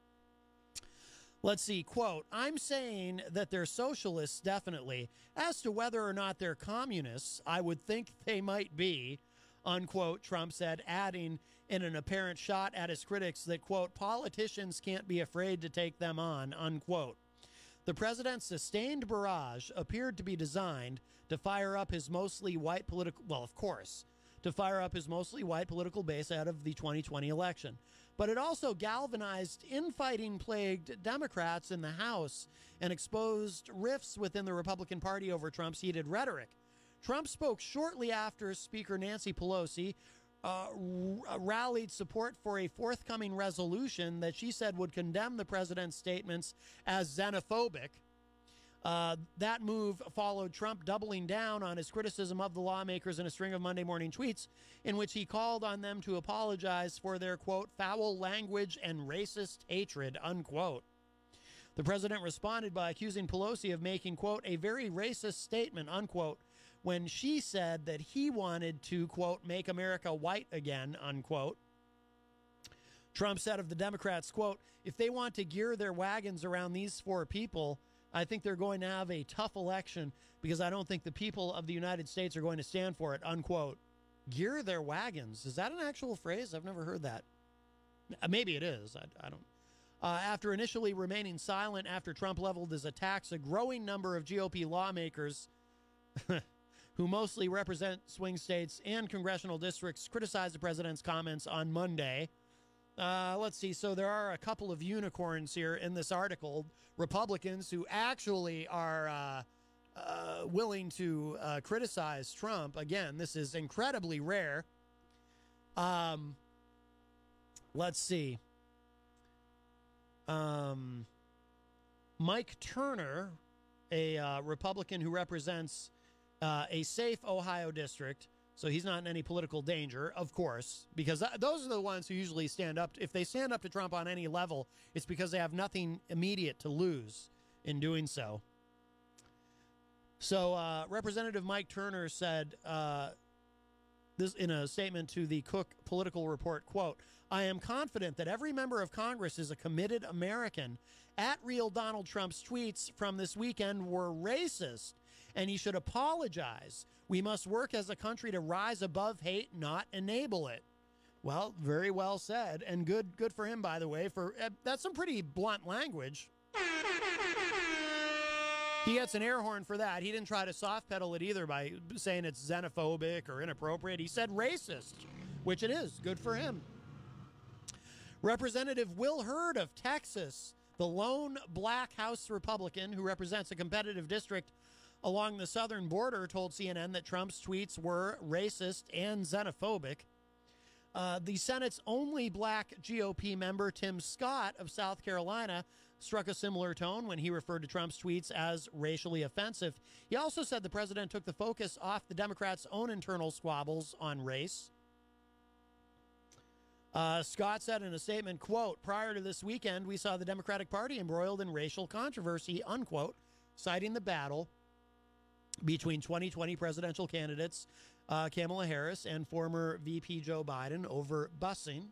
Let's see, quote, I'm saying that they're socialists, definitely. As to whether or not they're communists, I would think they might be, unquote, Trump said, adding in an apparent shot at his critics that, quote, politicians can't be afraid to take them on, unquote. The president's sustained barrage appeared to be designed to fire up his mostly white political, well, of course, to fire up his mostly white political base out of the twenty twenty election. But it also galvanized infighting-plagued Democrats in the House and exposed rifts within the Republican Party over Trump's heated rhetoric. Trump spoke shortly after Speaker Nancy Pelosi uh, r- rallied support for a forthcoming resolution that she said would condemn the president's statements as xenophobic. Uh, that move followed Trump doubling down on his criticism of the lawmakers in a string of Monday morning tweets in which he called on them to apologize for their, quote, foul language and racist hatred, unquote. The president responded by accusing Pelosi of making, quote, a very racist statement, unquote, when she said that he wanted to, quote, make America white again, unquote. Trump said of the Democrats, quote, if they want to gear their wagons around these four people, I think they're going to have a tough election because I don't think the people of the United States are going to stand for it, unquote. Gear their wagons. Is that an actual phrase? I've never heard that. Maybe it is. I, I don't. Uh, after initially remaining silent after Trump leveled his attacks, a growing number of G O P lawmakers who mostly represent swing states and congressional districts criticized the president's comments on Monday. Uh, let's see. So there are a couple of unicorns here in this article. Republicans who actually are uh, uh, willing to uh, criticize Trump. Again, this is incredibly rare. Um, let's see. Um, Mike Turner, a uh, Republican who represents uh, a safe Ohio district. So he's not in any political danger, of course, because those are the ones who usually stand up. If they stand up to Trump on any level, it's because they have nothing immediate to lose in doing so. So uh, Representative Mike Turner said uh, this in a statement to the Cook Political Report, quote, I am confident that every member of Congress is a committed American. At real Donald Trump's tweets from this weekend were racist, and he should apologize. We must work as a country to rise above hate, not enable it. Well, very well said, and good good for him, by the way. For uh, that's some pretty blunt language. He gets an air horn for that. He didn't try to soft pedal it either by saying it's xenophobic or inappropriate. He said racist, which it is. Good for him. Representative Will Hurd of Texas, the lone black House Republican who represents a competitive district along the southern border, told C N N that Trump's tweets were racist and xenophobic. Uh, the Senate's only black G O P member, Tim Scott of South Carolina, struck a similar tone when he referred to Trump's tweets as racially offensive. He also said the president took the focus off the Democrats' own internal squabbles on race. Uh, Scott said in a statement, quote, prior to this weekend, we saw the Democratic Party embroiled in racial controversy, unquote, citing the battle between twenty twenty presidential candidates uh, Kamala Harris and former V P Joe Biden over busing.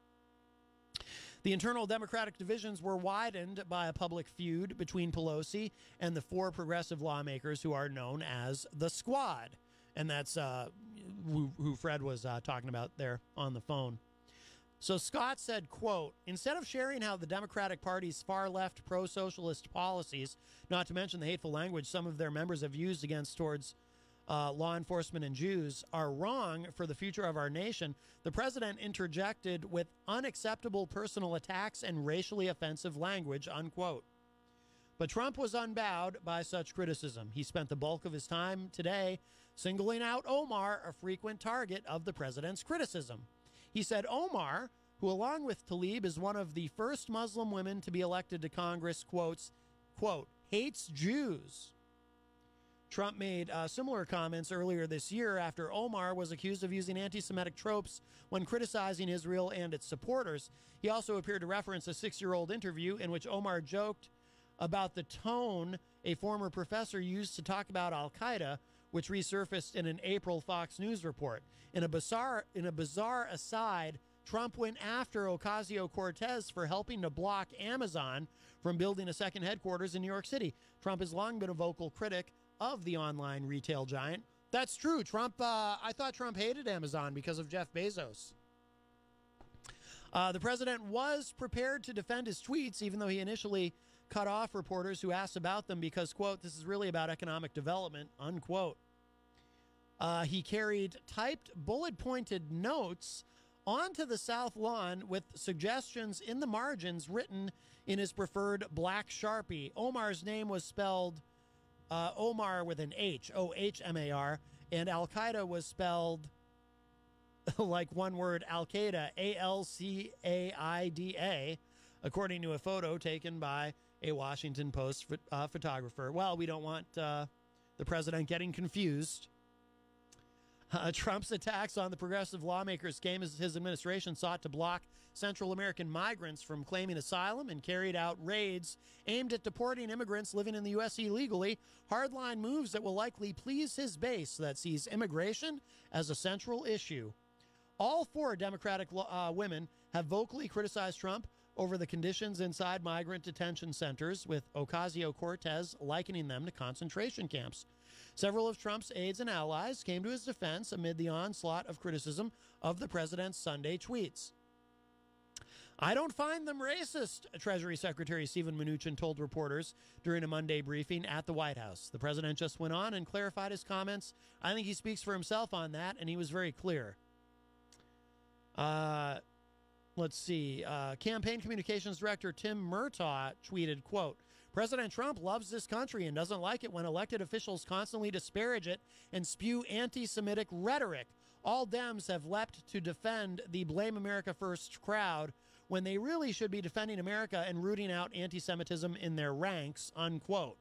The internal Democratic divisions were widened by a public feud between Pelosi and the four progressive lawmakers who are known as the Squad. And that's uh, who, who Fred was uh, talking about there on the phone. So Scott said, quote, instead of sharing how the Democratic Party's far-left pro-socialist policies, not to mention the hateful language some of their members have used against towards uh, law enforcement and Jews, are wrong for the future of our nation, the president interjected with unacceptable personal attacks and racially offensive language, unquote. But Trump was unbowed by such criticism. He spent the bulk of his time today singling out Omar, a frequent target of the president's criticism. He said Omar, who along with Tlaib is one of the first Muslim women to be elected to Congress, quotes, quote, hates Jews. Trump made uh, similar comments earlier this year after Omar was accused of using anti-Semitic tropes when criticizing Israel and its supporters. He also appeared to reference a six-year-old interview in which Omar joked about the tone a former professor used to talk about al-Qaeda, which resurfaced in an April Fox News report. In a bizarre, in a bizarre aside, Trump went after Ocasio-Cortez for helping to block Amazon from building a second headquarters in New York City. Trump has long been a vocal critic of the online retail giant. That's true. Trump, uh, I thought Trump hated Amazon because of Jeff Bezos. Uh, the president was prepared to defend his tweets, even though he initially cut off reporters who asked about them because, quote, this is really about economic development, unquote. Uh, he carried typed bullet-pointed notes onto the South Lawn with suggestions in the margins written in his preferred black Sharpie. Omar's name was spelled uh, Omar with an H, O H M A R, and Al-Qaeda was spelled like one word, Al-Qaeda, A L C A I D A, according to a photo taken by a Washington Post uh, photographer. Well, we don't want uh, the president getting confused. Uh, Trump's attacks on the progressive lawmakers came as his administration sought to block Central American migrants from claiming asylum and carried out raids aimed at deporting immigrants living in the U S illegally, hardline moves that will likely please his base that sees immigration as a central issue. All four Democratic uh, women have vocally criticized Trump over the conditions inside migrant detention centers, with Ocasio-Cortez likening them to concentration camps. Several of Trump's aides and allies came to his defense amid the onslaught of criticism of the president's Sunday tweets. I don't find them racist, Treasury Secretary Steven Mnuchin told reporters during a Monday briefing at the White House. The president just went on and clarified his comments. I think he speaks for himself on that, and he was very clear. Uh, let's see. Uh, Campaign Communications Director Tim Murtaugh tweeted, quote, President Trump loves this country and doesn't like it when elected officials constantly disparage it and spew anti-Semitic rhetoric. All Dems have leapt to defend the Blame America First crowd when they really should be defending America and rooting out anti-Semitism in their ranks, unquote.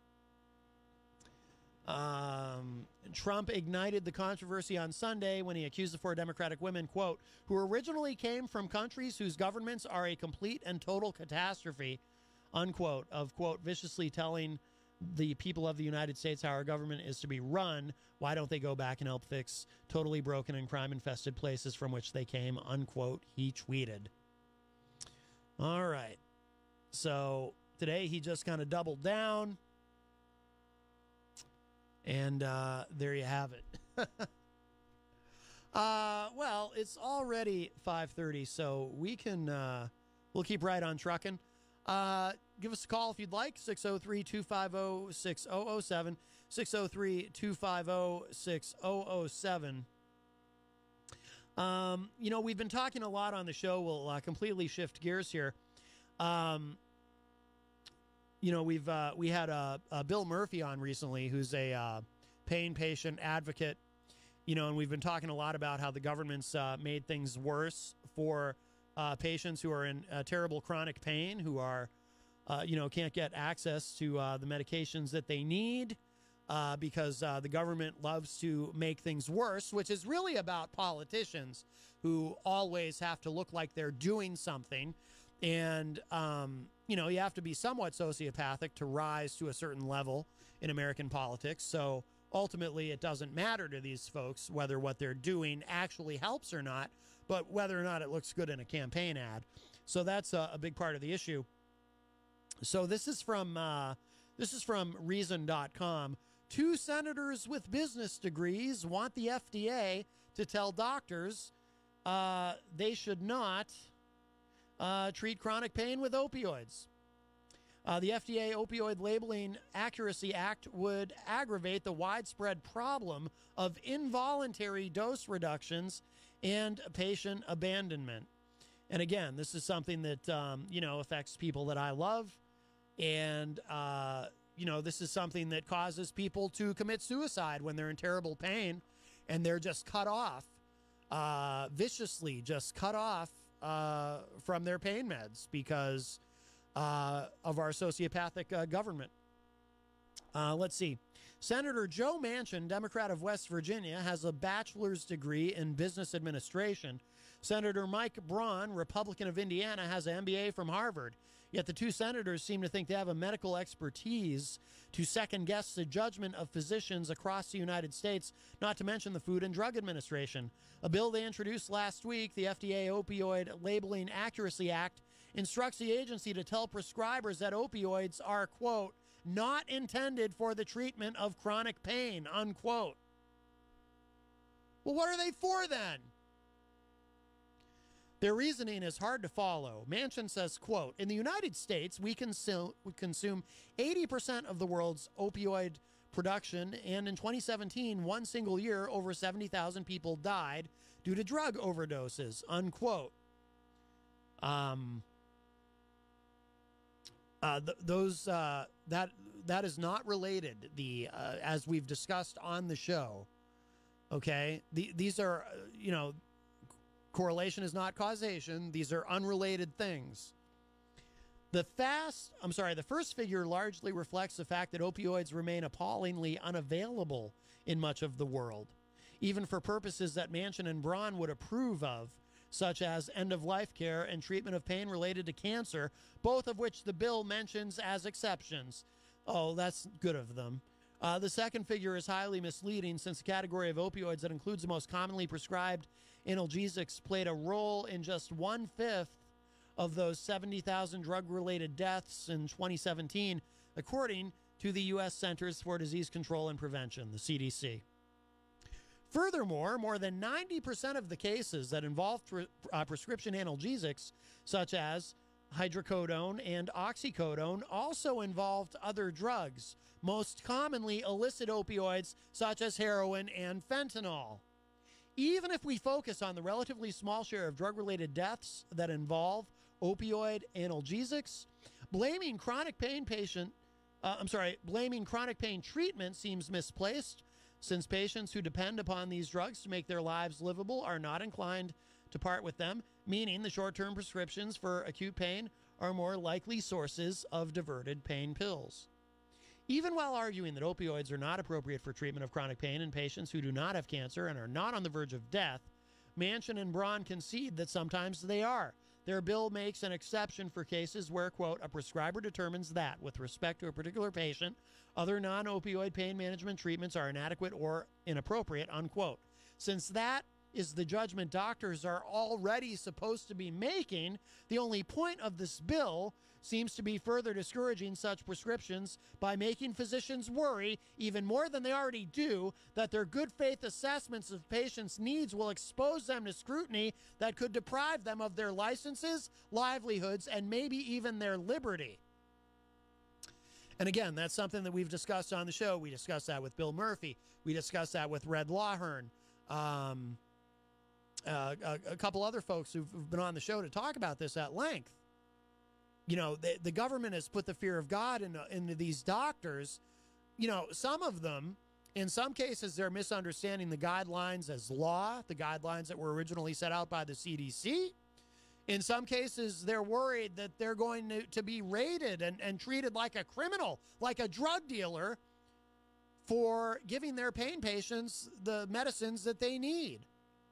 Um, Trump ignited the controversy on Sunday when he accused the four Democratic women, quote, who originally came from countries whose governments are a complete and total catastrophe, unquote, of, quote, viciously telling the people of the United States how our government is to be run. Why don't they go back and help fix totally broken and crime-infested places from which they came, unquote, he tweeted. All right. So today he just kind of doubled down. And uh, there you have it. uh, well, it's already five thirty, so we can, uh, we'll keep right on trucking. Uh, give us a call if you'd like, six oh three, two five oh, six oh oh seven, six oh three, two five oh, six oh oh seven. Um, you know, we've been talking a lot on the show. We'll uh, completely shift gears here. Um, you know, we've uh, we had uh, uh, Bill Murphy on recently, who's a uh, pain patient advocate, you know, and we've been talking a lot about how the government's uh, made things worse for uh, patients who are in uh, terrible chronic pain, who are, uh, you know, can't get access to uh, the medications that they need uh, because uh, the government loves to make things worse, which is really about politicians who always have to look like they're doing something. And, um, you know, you have to be somewhat sociopathic to rise to a certain level in American politics. So ultimately, it doesn't matter to these folks whether what they're doing actually helps or not, but whether or not it looks good in a campaign ad. So that's a, a big part of the issue. So this is from uh, this is from reason dot com. Two senators with business degrees want the F D A to tell doctors uh, they should not uh, treat chronic pain with opioids. Uh, the F D A Opioid Labeling Accuracy Act would aggravate the widespread problem of involuntary dose reductions and patient abandonment. And again, this is something that, um, you know, affects people that I love. And, uh, you know, this is something that causes people to commit suicide when they're in terrible pain and they're just cut off, uh, viciously just cut off uh, from their pain meds because uh, of our sociopathic uh, government. Uh, let's see. Senator Joe Manchin, Democrat of West Virginia, has a bachelor's degree in business administration. Senator Mike Braun, Republican of Indiana, has an M B A from Harvard. Yet the two senators seem to think they have a medical expertise to second-guess the judgment of physicians across the United States, not to mention the Food and Drug Administration. A bill they introduced last week, the F D A Opioid Labeling Accuracy Act, instructs the agency to tell prescribers that opioids are, quote, not intended for the treatment of chronic pain, unquote. Well, what are they for then? Their reasoning is hard to follow. Manchin says, quote, in the United States, we consume, we consume eighty percent of the world's opioid production, and in twenty seventeen, one single year, over seventy thousand people died due to drug overdoses, unquote. Um... Uh, th- those uh, that that is not related. The uh, as we've discussed on the show. Okay, the, these are uh, you know, correlation is not causation. These are unrelated things. The fast, I'm sorry, the first figure largely reflects the fact that opioids remain appallingly unavailable in much of the world, even for purposes that Manchin and Braun would approve of, such as end-of-life care and treatment of pain related to cancer, both of which the bill mentions as exceptions. Oh, that's good of them. Uh, the second figure is highly misleading since the category of opioids that includes the most commonly prescribed analgesics played a role in just one-fifth of those seventy thousand drug-related deaths in twenty seventeen, according to the U S Centers for Disease Control and Prevention, the C D C. Furthermore, more than ninety percent of the cases that involve pre- uh, prescription analgesics, such as hydrocodone and oxycodone, also involved other drugs, most commonly illicit opioids such as heroin and fentanyl. Even if we focus on the relatively small share of drug-related deaths that involve opioid analgesics, blaming chronic pain patient, uh, I'm sorry, blaming chronic pain treatment seems misplaced, since patients who depend upon these drugs to make their lives livable are not inclined to part with them, meaning the short-term prescriptions for acute pain are more likely sources of diverted pain pills. Even while arguing that opioids are not appropriate for treatment of chronic pain in patients who do not have cancer and are not on the verge of death, Manchin and Braun concede that sometimes they are. Their bill makes an exception for cases where, quote, a prescriber determines that, with respect to a particular patient, other non-opioid pain management treatments are inadequate or inappropriate, unquote. Since that is the judgment doctors are already supposed to be making. The only point of this bill seems to be further discouraging such prescriptions by making physicians worry, even more than they already do, that their good faith assessments of patients' needs will expose them to scrutiny that could deprive them of their licenses, livelihoods, and maybe even their liberty. And again, that's something that we've discussed on the show. We discussed that with Bill Murphy. We discussed that with Red Lawhern. Um, uh, a, a couple other folks who've, who've been on the show to talk about this at length. You know, the, the government has put the fear of God into, into these doctors. You know, some of them, in some cases, they're misunderstanding the guidelines as law, the guidelines that were originally set out by the C D C. In some cases, they're worried that they're going to, to be raided and, and treated like a criminal, like a drug dealer, for giving their pain patients the medicines that they need.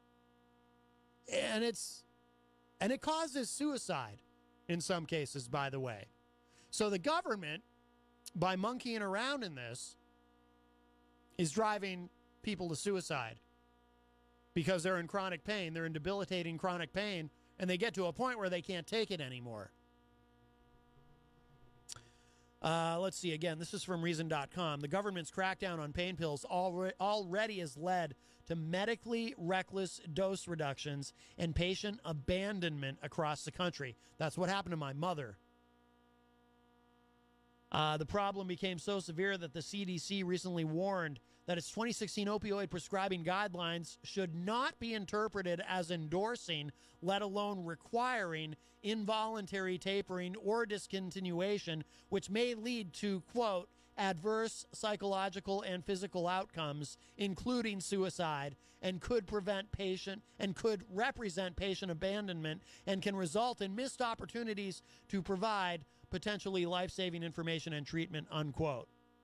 And it's and it causes suicide in some cases, by the way. So the government, by monkeying around in this, is driving people to suicide because they're in chronic pain. They're in debilitating chronic pain, and they get to a point where they can't take it anymore. Uh, let's see. Again, this is from Reason dot com. The government's crackdown on pain pills alre- already has led to medically reckless dose reductions and patient abandonment across the country. That's what happened to my mother. Uh, the problem became so severe that the C D C recently warned that its twenty sixteen opioid prescribing guidelines should not be interpreted as endorsing, let alone requiring, involuntary tapering or discontinuation, which may lead to, quote, adverse psychological and physical outcomes, including suicide, and could prevent patient and could represent patient abandonment and can result in missed opportunities to provide potentially life-saving information and treatment, unquote.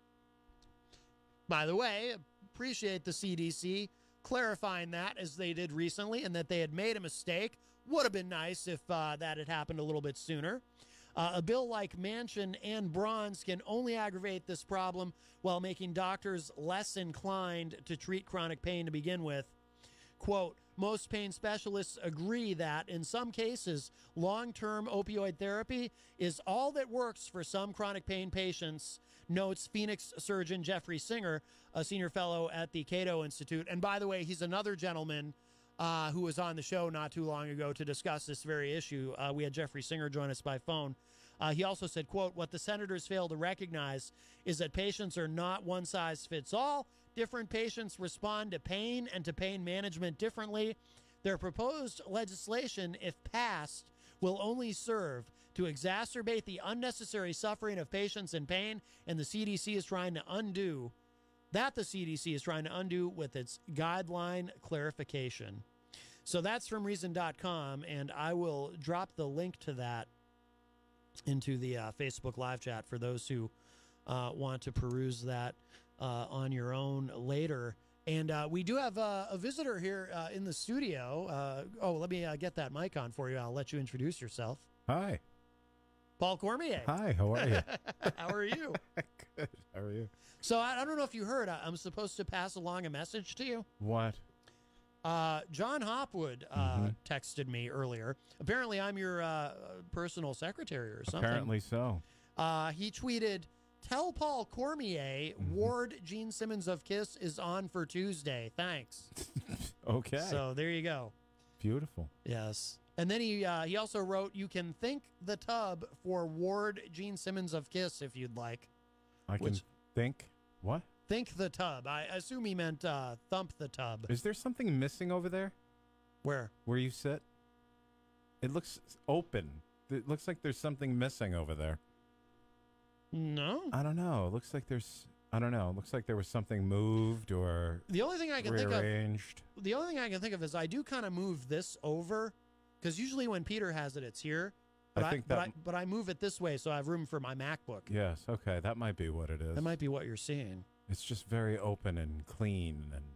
By the way, appreciate the C D C clarifying that as they did recently, and that they had made a mistake. Would have been nice if uh, that had happened a little bit sooner. Uh, a bill like Manchin and Bronze can only aggravate this problem while making doctors less inclined to treat chronic pain to begin with. Quote, most pain specialists agree that, in some cases, long-term opioid therapy is all that works for some chronic pain patients, notes Phoenix surgeon Jeffrey Singer, a senior fellow at the Cato Institute. And by the way, he's another gentleman uh, who was on the show not too long ago to discuss this very issue. Uh, we had Jeffrey Singer join us by phone. Uh, he also said, quote, what the senators fail to recognize is that patients are not one size fits all. Different patients respond to pain and to pain management differently. Their proposed legislation, if passed, will only serve to exacerbate the unnecessary suffering of patients in pain, and the C D C is trying to undo that the C D C is trying to undo with its guideline clarification. So that's from Reason dot com, and I will drop the link to that into the uh, Facebook live chat for those who uh, want to peruse that uh, on your own later. And uh, we do have uh, a visitor here uh, in the studio. Uh, oh, let me uh, get that mic on for you. I'll let you introduce yourself. Hi. Paul Cormier. Hi, how are you? How are you? Good. How are you? So I, I don't know if you heard, I, I'm supposed to pass along a message to you. What? Uh, John Hopwood uh, mm-hmm. texted me earlier. Apparently, I'm your uh, personal secretary or something. Apparently so. Uh, he tweeted, tell Paul Cormier mm-hmm. Ward Gene Simmons of KISS is on for Tuesday. Thanks. Okay. So there you go. Beautiful. Yes. And then he uh, he also wrote, you can thank the tub for Ward Gene Simmons of KISS if you'd like. I can Which, think. What? Think the tub. I assume he meant uh, thump the tub. Is there something missing over there? Where? Where you sit? It looks open. It looks like there's something missing over there. No. I don't know. It looks like there's... I don't know. It looks like there was something moved or the only thing I can rearranged. think of, the only thing I can think of is I do kind of move this over, because usually when Peter has it, it's here. But I think I, but that, I but I move it this way so I have room for my MacBook. Yes. Okay. That might be what it is. That might be what you're seeing. It's just very open and clean, and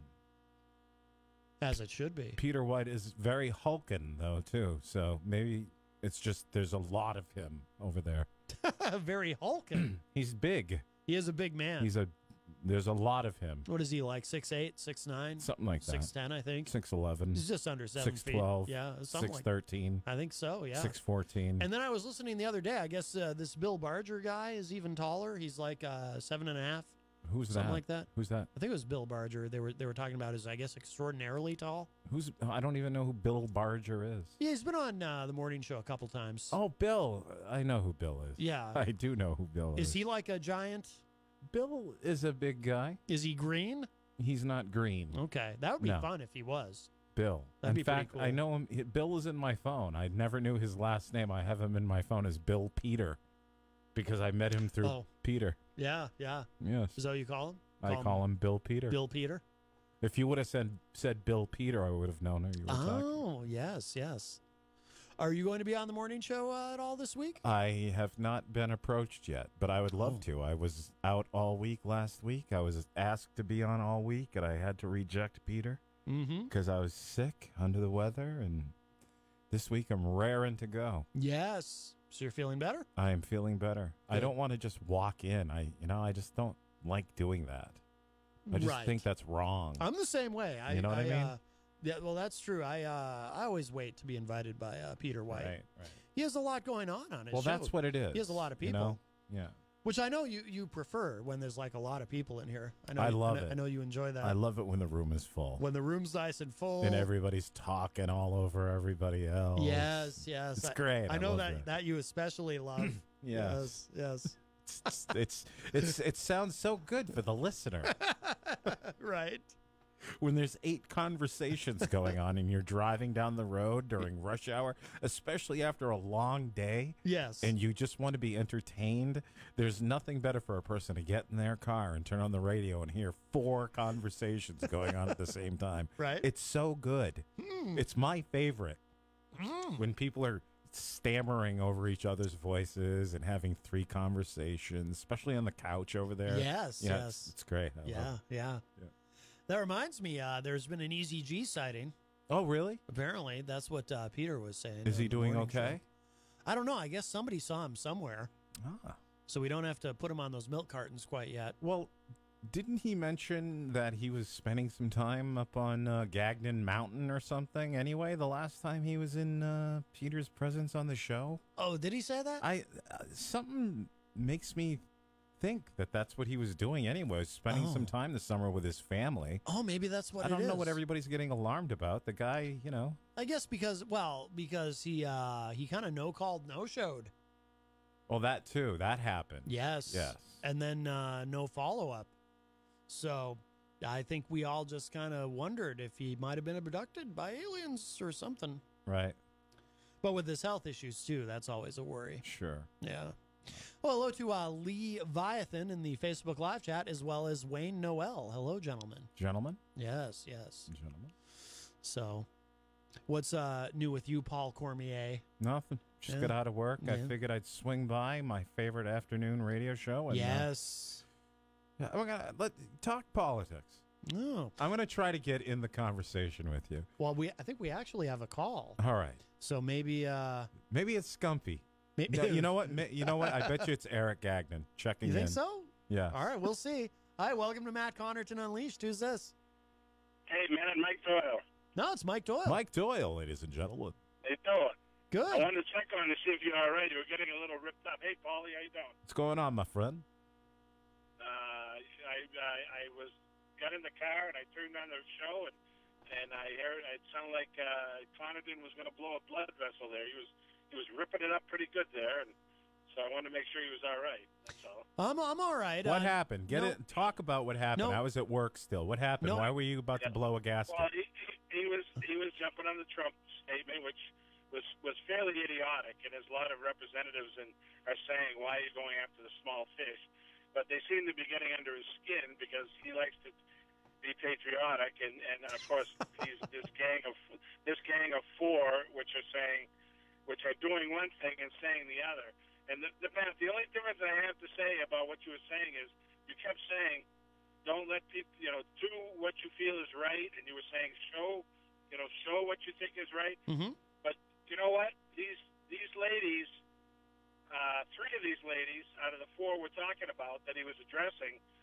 as it should be. Peter White is very hulking though too, so maybe it's just there's a lot of him over there. Very hulking. He's big. He is a big man. He's a There's a lot of him. What is he, like six eight, six nine? Something like that. six ten, I think. six eleven. He's just under seven six feet. twelve. Yeah, something six thirteen. Like, I think so, yeah. six fourteen. And then I was listening the other day. I guess uh, this Bill Barger guy is even taller. He's like uh, seven and a half. Who's something that? like that. Who's that? I think it was Bill Barger. They were they were talking about his, I guess, extraordinarily tall. Who's? I don't even know who Bill Barger is. Yeah, he's been on uh, the morning show a couple times. Oh, Bill. I know who Bill is. Yeah. I do know who Bill is. Is he like a giant? Bill is a big guy. Is he green? He's not green. Okay, that would be No. fun if he was. Bill. That'd in be pretty fact, cool. I know him. he- Bill is in my phone. I never knew his last name. I have him in my phone as Bill Peter because I met him through Oh. Peter. Yeah, yeah. Yes. Is that what you call him? I call him Bill Peter. Bill Peter. If you would have said said Bill Peter, I would have known who you were talking. Oh, yes, yes. Are you going to be on the morning show uh, at all this week? I have not been approached yet, but I would love Oh. to. I was out all week last week. I was asked to be on all week, and I had to reject Peter Mm-hmm. because I was sick, under the weather, and this week I'm raring to go. Yes. So you're feeling better? I am feeling better. I Good. don't want to just walk in. I, you know, I just don't like doing that. I just Right. think that's wrong. I'm the same way. I, You know what I mean? Uh, yeah, well, that's true. I uh, I always wait to be invited by uh, Peter White. Right, right. He has a lot going on on his Well, show. that's what it is. He has a lot of you people, know? Yeah. which I know you, you prefer when there's like a lot of people in here. I know. I you, love I know, it. I know you enjoy that. I love it when the room is full. when the room's nice and full. And everybody's talking all over everybody else. Yes, yes. It's I- great. I, I know love that that. that you especially love. Yes. yes, yes. It's, it's it's it sounds so good for the listener Right. when there's eight conversations going on and you're driving down the road during rush hour, especially after a long day. Yes. And you just want to be entertained. There's nothing better for a person to get in their car and turn on the radio and hear four conversations going on at the same time. Right. It's so good. Mm. It's my favorite. Mm. When people are stammering over each other's voices and having three conversations, especially on the couch over there. Yes, Yeah, yes. It's, it's great. I Yeah, love it. yeah, Yeah. That reminds me, uh, there's been an E Z G sighting. Oh, really? Apparently, that's what uh, Peter was saying. Is on he the doing morning okay? show. I don't know. I guess somebody saw him somewhere. Ah. So we don't have to put him on those milk cartons quite yet. Well, didn't he mention that he was spending some time up on uh, Gagnon Mountain or something anyway, the last time he was in uh, Peter's presence on the show? Oh, did he say that? I uh, something makes me think that that's what he was doing anyway, spending Oh. some time this summer with his family. Oh, maybe that's what I don't it know is. what everybody's getting alarmed about. The guy, you know. I guess because, well, because he uh, he kind of no-called, no-showed. Well, that too. That happened. Yes. Yes. And then uh, no follow-up. So I think we all just kind of wondered if he might have been abducted by aliens or something. Right. But with his health issues, too, that's always a worry. Sure. Yeah. Well, hello to uh, Lee Viathan in the Facebook live chat, as well as Wayne Noel. Hello, gentlemen. Gentlemen? Yes, yes. Gentlemen. So, what's uh, new with you, Paul Cormier? Nothing. Just Yeah. got out of work. I Yeah. figured I'd swing by my favorite afternoon radio show. And, uh, Yes. yeah, we're gonna let talk politics. No. I'm gonna try to get in the conversation with you. Well, we I think we actually have a call. All right. So maybe uh Maybe it's Scumpy. May- No, you know what? Ma- You know what? I bet you it's Eric Gagnon checking you think in. so? Yeah. All right, we'll see. Hi, welcome to Matt Connerton Unleashed. Who's this? Hey, man, it's Mike Doyle. No, it's Mike Doyle. Mike Doyle, ladies and gentlemen. How you doing? Good. I wanted to check on to see if you're all right. You were getting a little ripped up. Hey, Paulie, how you doing? What's going on, my friend? Uh, I, I I was got in the car and I turned on the show and and I heard it sounded like uh, Connerton was going to blow a blood vessel there. He was he was ripping it up pretty good there, and so I wanted to make sure he was all right. That's all. I'm I'm all right. What Uh, happened? Get no- it. Talk about what happened. No. I was at work still. What happened? No. Why were you about to blow a gasket? Well, he, he, he was he was jumping on the Trump statement, which was was fairly idiotic, and there's a lot of representatives and are saying, why are you going after the small fish? But they seem to be getting under his skin because he likes to be patriotic, and, and of course he's this gang of this gang of four, which are saying, which are doing one thing and saying the other. And the, the Matt, the only difference I have to say about what you were saying is you kept saying, don't let people, you know, do what you feel is right, and you were saying show, you know, show what you think is right. Mm-hmm. But you know what? These these ladies, uh, three of these ladies out of the four we're talking about that he was addressing,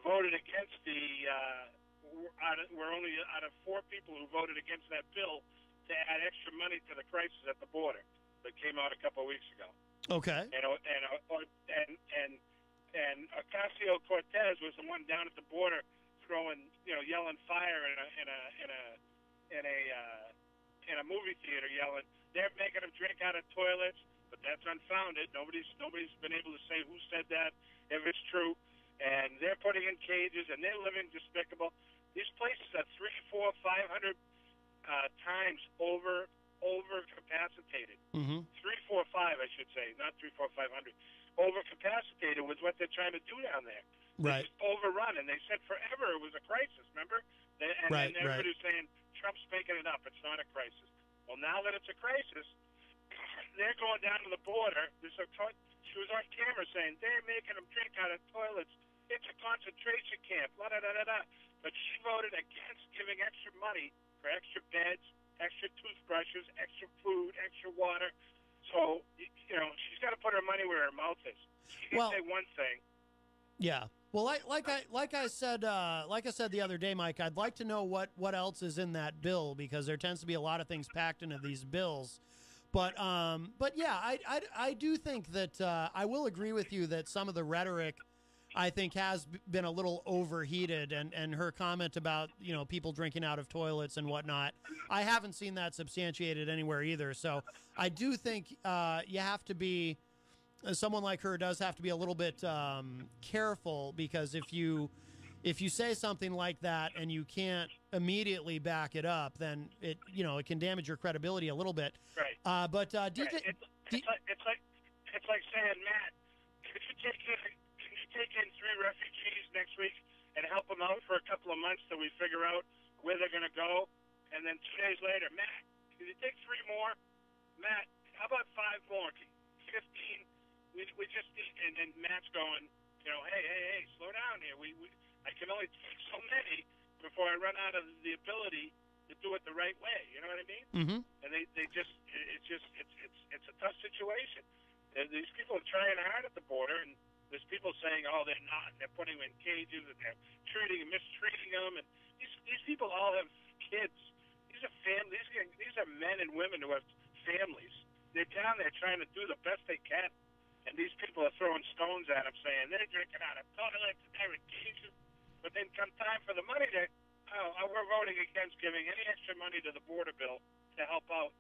voted against the. Uh, we're, out of, we're only out of four people who voted against that bill to add extra money to the crisis at the border that came out a couple of weeks ago. Okay. And and and and and Ocasio-Cortez was the one down at the border throwing, you know, yelling fire in a in a in a in a uh, in a movie theater, yelling. They're making them drink out of toilets, but that's unfounded. Nobody's nobody's been able to say who said that, if it's true. And they're putting in cages, and they're living despicable. These places are three, four, five hundred uh, times over over capacitated. Mm-hmm. Three, four, five, I should say, not three, four, five hundred. Over capacitated was what they're trying to do down there. Right. It's overrun, and they said forever it was a crisis. Remember? They, and Right, then everybody right. was saying Trump's making it up. It's not a crisis. Well, now that it's a crisis, they're going down to the border. There's a, she was on camera saying they're making them drink out of toilets. It's a concentration camp. La da da da da. But she voted against giving extra money for extra beds, extra toothbrushes, extra food, extra water. So, you know, she's got to put her money where her mouth is. She can Well- say one thing. Yeah. Well, like like I like I said uh, like I said the other day, Mike, I'd like to know what what else is in that bill, because there tends to be a lot of things packed into these bills. But um, but yeah, I I, I do think that uh, I will agree with you that some of the rhetoric, I think, has b- been a little overheated, and, and her comment about, you know, people drinking out of toilets and whatnot, I haven't seen that substantiated anywhere either. So I do think uh, you have to be, someone like her does have to be a little bit um, careful, because if you if you say something like that and you can't immediately back it up, then it you know it can damage your credibility a little bit. Right. Uh, but uh, D J, Right. It's, it's, like, it's like it's like saying, Matt, could you take in, can you take in three refugees next week and help them out for a couple of months till we figure out where they're going to go? And then two days later, Matt, can you take three more? Matt, how about five more? Fifteen? We we just need, and then Matt's going, you know, hey hey hey, slow down here. We, we I can only take so many before I run out of the ability to do it the right way. You know what I mean? Mm-hmm. And they, they just it's just it's it's it's a tough situation. And these people are trying hard at the border, and there's people saying, oh, they're not. And they're putting them in cages, and they're treating and mistreating them. And these these people all have kids. These are families. These are, these are men and women who have families. They're down there trying to do the best they can. And these people are throwing stones at them, saying they're drinking out of toilets and they're in cages. But then come time for the money, to, oh, we're voting against giving any extra money to the border bill to help out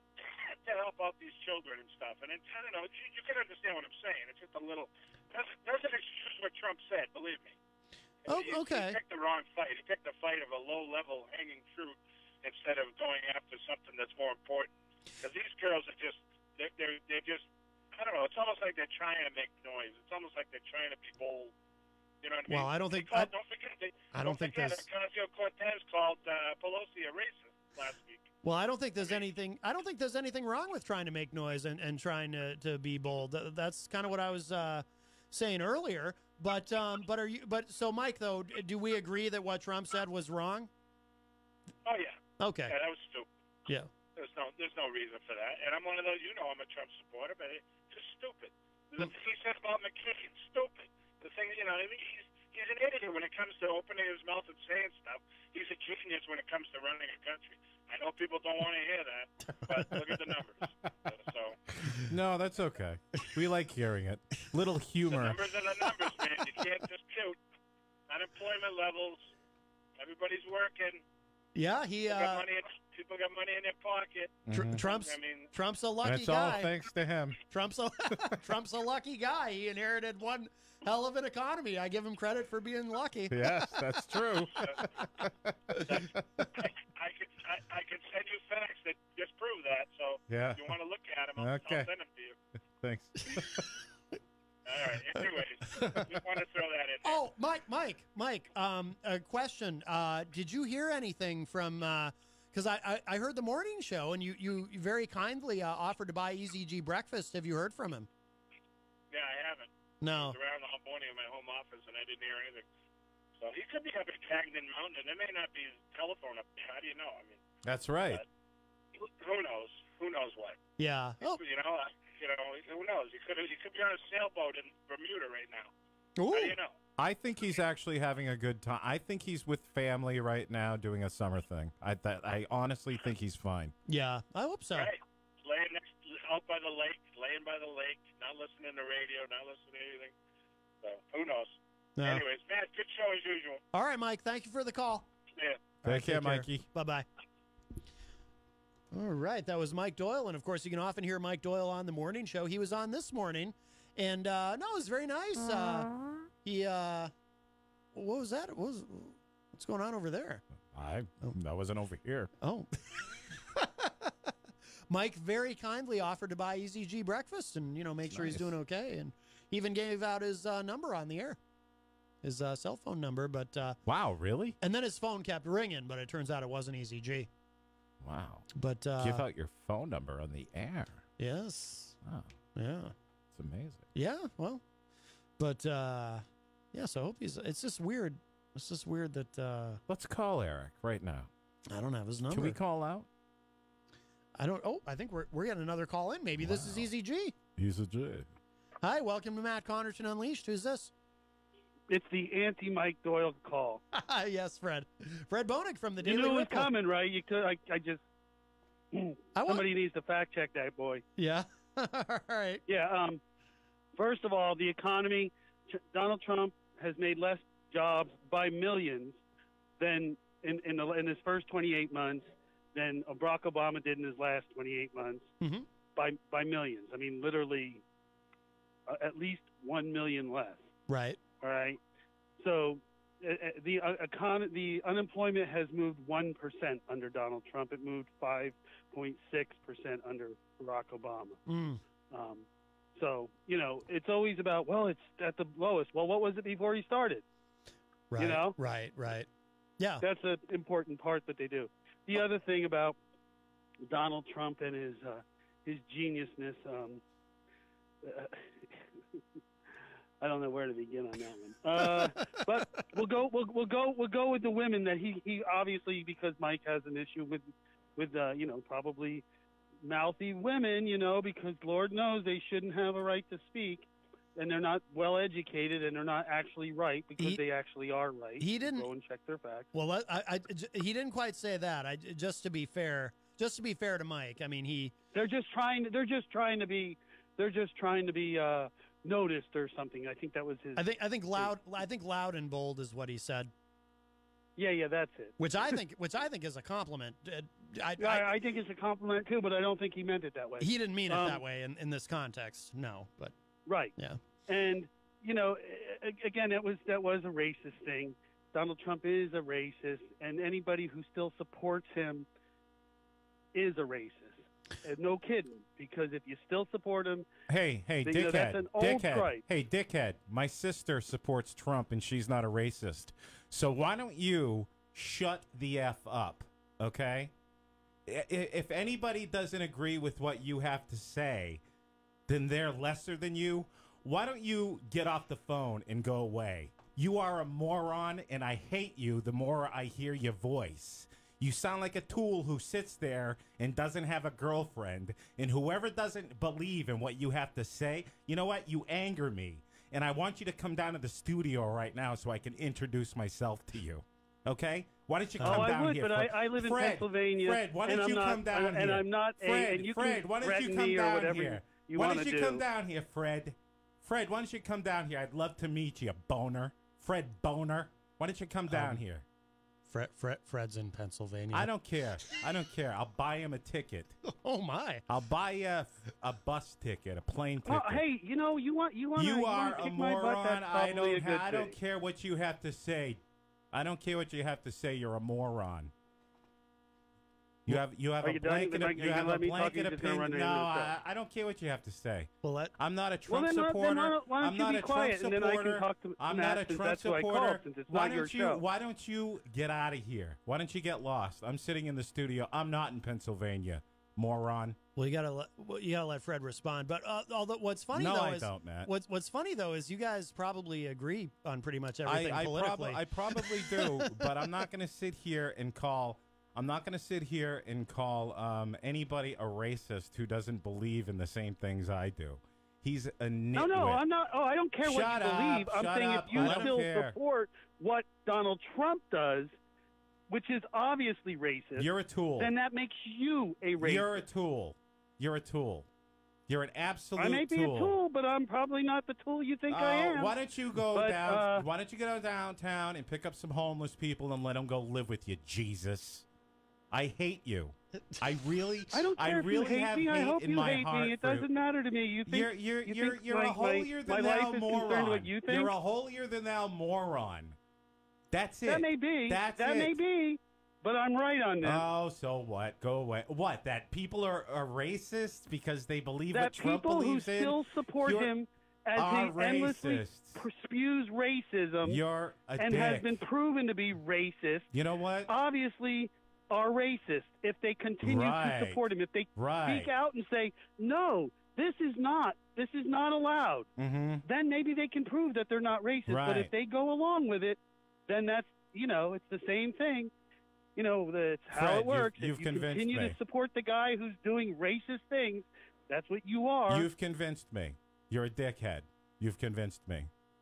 to help out these children and stuff. And it's, I don't know, you, you can understand what I'm saying. It's just a little doesn't, doesn't excuse what Trump said. Believe me. Oh, he, okay. He picked the wrong fight. He picked the fight of a low-level hanging fruit instead of going after something that's more important. Because these girls are just they're, they're they're just. I don't know. It's almost like they're trying to make noise. It's almost like they're trying to be bold. You know what I mean? Well, I don't think- They called, I- don't forget. They, I don't think forget there's- Ocasio-Cortez called uh, Pelosi a racist last week. Well, I don't think there's anything. I don't think there's anything wrong with trying to make noise and, and trying to, to be bold. Th- That's kind of what I was uh, saying earlier. But um, but are you? But so, Mike, though, do we agree that what Trump said was wrong? Oh yeah. Okay. Yeah, that was stupid. Yeah. There's no there's no reason for that. And I'm one of those. You know, I'm a Trump supporter, but it's just stupid. The thing he said about McCain, stupid. The thing, you know, I mean, he's he's an idiot when it comes to opening his mouth and saying stuff. He's a genius when it comes to running a country. I know people don't want to hear that, but look at the numbers. So No, that's okay. We like hearing it. Little the humor. numbers are the numbers, man. You can't dispute unemployment levels. Everybody's working. Yeah, he. People got Uh, money in, people got money in their pocket. Tr- Trump's I mean, Trump's a lucky That's all guy. thanks to him. Trump's a Trump's a lucky guy. He inherited one hell of an economy. I give him credit for being lucky. Yes, that's true. I could I, I could send you facts that disprove that. So Yeah. if you want to look at them, I'll, Okay. I'll send them to you. Thanks. All right. Anyways, just want to throw that in. Oh, Mike, Mike, Mike. Um, a question. Uh, did you hear anything from? Because I, I I heard the morning show, and you you very kindly uh, offered to buy E Z G breakfast. Have you heard from him? Yeah, I haven't. No. I was around the whole morning in my home office, and I didn't hear anything. So he could be up at Cagnan Mountain, and there may not be his telephone up there. How do you know? I mean, That's right. who, who knows? Who knows what? Yeah. Oh. You know, uh, you know, who knows? He could he could be on a sailboat in Bermuda right now. Ooh. How do you know? I think he's actually having a good time. I think he's with family right now doing a summer thing. I th- I honestly think he's fine. Yeah, I hope so. Right. Laying next, out by the lake, laying by the lake, not listening to radio, not listening to anything. So who knows? Yeah. Anyways, man, good show as usual. All right, Mike. Thank you for the call. Yeah. All right, Take care, Mikey. Bye bye. All right, that was Mike Doyle, and of course, you can often hear Mike Doyle on the morning show. He was on this morning, and uh, no, it was very nice. Uh, he, uh, what was that? What was what's going on over there? I that wasn't over here. Oh. Mike very kindly offered to buy E Z G breakfast and, you know, make sure Nice. he's doing okay. And he even gave out his uh, number on the air, his uh, cell phone number. But uh, Wow, really? and then his phone kept ringing, but it turns out it wasn't E Z G. Wow. But uh, Give out your phone number on the air. yes, Wow, yeah, it's amazing. yeah. Well, but uh, yeah. So I hope he's. It's just weird. It's just weird that uh, Let's call Eric right now. I don't have his number. Can we call out? I don't. Oh, I think we're we're getting another call in. Maybe this is E Z G. He's a J. Hi, welcome to Matt Connerton Unleashed. Who's this? It's the anti-Mike Doyle call. Yes, Fred. Fred Bonig from the You Daily knew it was Ripple. coming, right? You could. I, I just. I want- somebody needs to fact check that boy. Yeah. All right. Yeah. Um. First of all, the economy. Tr- Donald Trump has made less jobs by millions than in in, the, in his first twenty-eight months than Barack Obama did in his last twenty-eight months. Mm-hmm. By by millions. I mean, literally, uh, at least one million less. Right. All right. So uh, uh, the uh, econ- the unemployment has moved one percent under Donald Trump. It moved five point six percent under Barack Obama. Mm. Um, so you know, it's always about well, it's at the lowest. Well, what was it before he started? Right. You know. Right. Right. Yeah. That's an important part that they do. The other thing about Donald Trump and his uh, his geniusness. Um, uh, I don't know where to begin on that one. Uh, but we'll go. We'll, we'll go. We'll go with the women that he, he obviously because Mike has an issue with with uh, you know probably mouthy women. You know because Lord knows they shouldn't have a right to speak, and they're not well educated and they're not actually right because He- they actually are right. he didn't- go and check their facts. Well, I, I, I- j- he didn't quite say that. I just to be fair, just to be fair to Mike. I mean, he. They're just trying. They're just trying to be. They're just trying to be uh, noticed or something. I think that was his. I think. I think loud. I think loud and bold is what he said. Yeah, yeah, that's it. Which I think. Which I think is a compliment. Uh, I, I, I, I think it's a compliment too, but I don't think he meant it that way. he didn't mean it Um, that way in, in this context. No, but Right. yeah. And you know, a- a- again, that was that was a racist thing. Donald Trump is a racist, and anybody who still supports him is a racist. And no kidding, because if you still support him, Hey, hey, then, you know, dickhead, that's an old dickhead. gripe. Hey, dickhead. My sister supports Trump, and she's not a racist. So why don't you shut the f up, okay? I- i- If anybody doesn't agree with what you have to say, then they're lesser than you. Why don't you get off the phone and go away? You are a moron, and I hate you the more I hear your voice. You sound like a tool who sits there and doesn't have a girlfriend. And whoever doesn't believe in what you have to say, you know what? You anger me. And I want you to come down to the studio right now so I can introduce myself to you. Okay? Why don't you come Oh, I down would, here? but I- Fred? I live in Fred, Pennsylvania, Fred, why and don't I'm you not- come down and here? I'm not a- Fred, and you can Fred, why don't you threaten come me or down whatever here? you why wanna don't you do. come down here, Fred? Fred, why don't you come down here? I'd love to meet you, boner. Fred Boner. Why don't you come down Um, here? Fred, Fred, Fred's in Pennsylvania. I don't care. I don't care. I'll buy him a ticket. Oh my! I'll buy you a, a bus ticket, a plane ticket. Oh, hey, you know, you want you want you you are wanna a kick my butt, moron. that's I probably don't. a good Ha- I don't thing. care what you have to say. I don't care what you have to say. You're a moron. You have you have Are a you done? blanket. Are of- you You gonna have a let me talk, or blanket you just gonna opinion. run No, into the I, stuff? I don't care what you have to say. Well, let, I'm not a Well, Trump then, not- then supporter. why don't- why don't I'm you not be a Trump quiet, and then I can supporter. talk to I'm Matt, not a since Trump that's who I called, supporter. since it's Why not your don't you? show. Why don't you get out of here? Why don't you get lost? I'm sitting in the studio. I'm not in Pennsylvania, moron. Well, you gotta let well, you gotta let Fred respond. But uh, although what's funny No, though I is don't, Matt. what's what's funny though is you guys probably agree on pretty much everything I, I, politically. prob- I probably do, but I'm not going to sit here and call. I'm not going to sit here and call um, anybody a racist who doesn't believe in the same things I do. He's a nitwit. No, no, I'm not. Oh, I don't care what Shut you believe. up, I'm shut saying up. if you I don't still care. support what Donald Trump does, which is obviously racist, You're a tool. then that makes you a racist. You're a tool. You're a tool. You're an absolute I may be tool. a tool, but I'm probably not the tool you think I Uh, am. Why don't you go But, down? uh, why don't you go downtown and pick up some homeless people and let them go live with you, Jesus? I hate you. I really, I don't care if really you hate have me. hate I hope in you my hate heart. me. It for- doesn't matter to me. You think You're you're you you're think you're my, a holier my, than my thou life is concerned moron. what you think? You're a holier than thou moron. That's it. That may be. That's that it. may be. But I'm right on this. Oh, so what? Go away. What? That people are, are racist because they believe that what Trump people who believes in? still support You're- him as are he endlessly racist. spews racism You're a and dick. has been proven to be racist. You know what? Obviously are racist if they continue Right. to support him. If they Right. speak out and say, no, this is not, this is not allowed, Mm-hmm. then maybe they can prove that they're not racist. But Right. if they go along with it, then that's, you know, it's the same thing. You know, that's how Fred, it works. you've- you've if you convinced continue me. to support the guy who's doing racist things, that's what you are. You've convinced me. You're a dickhead. You've convinced me.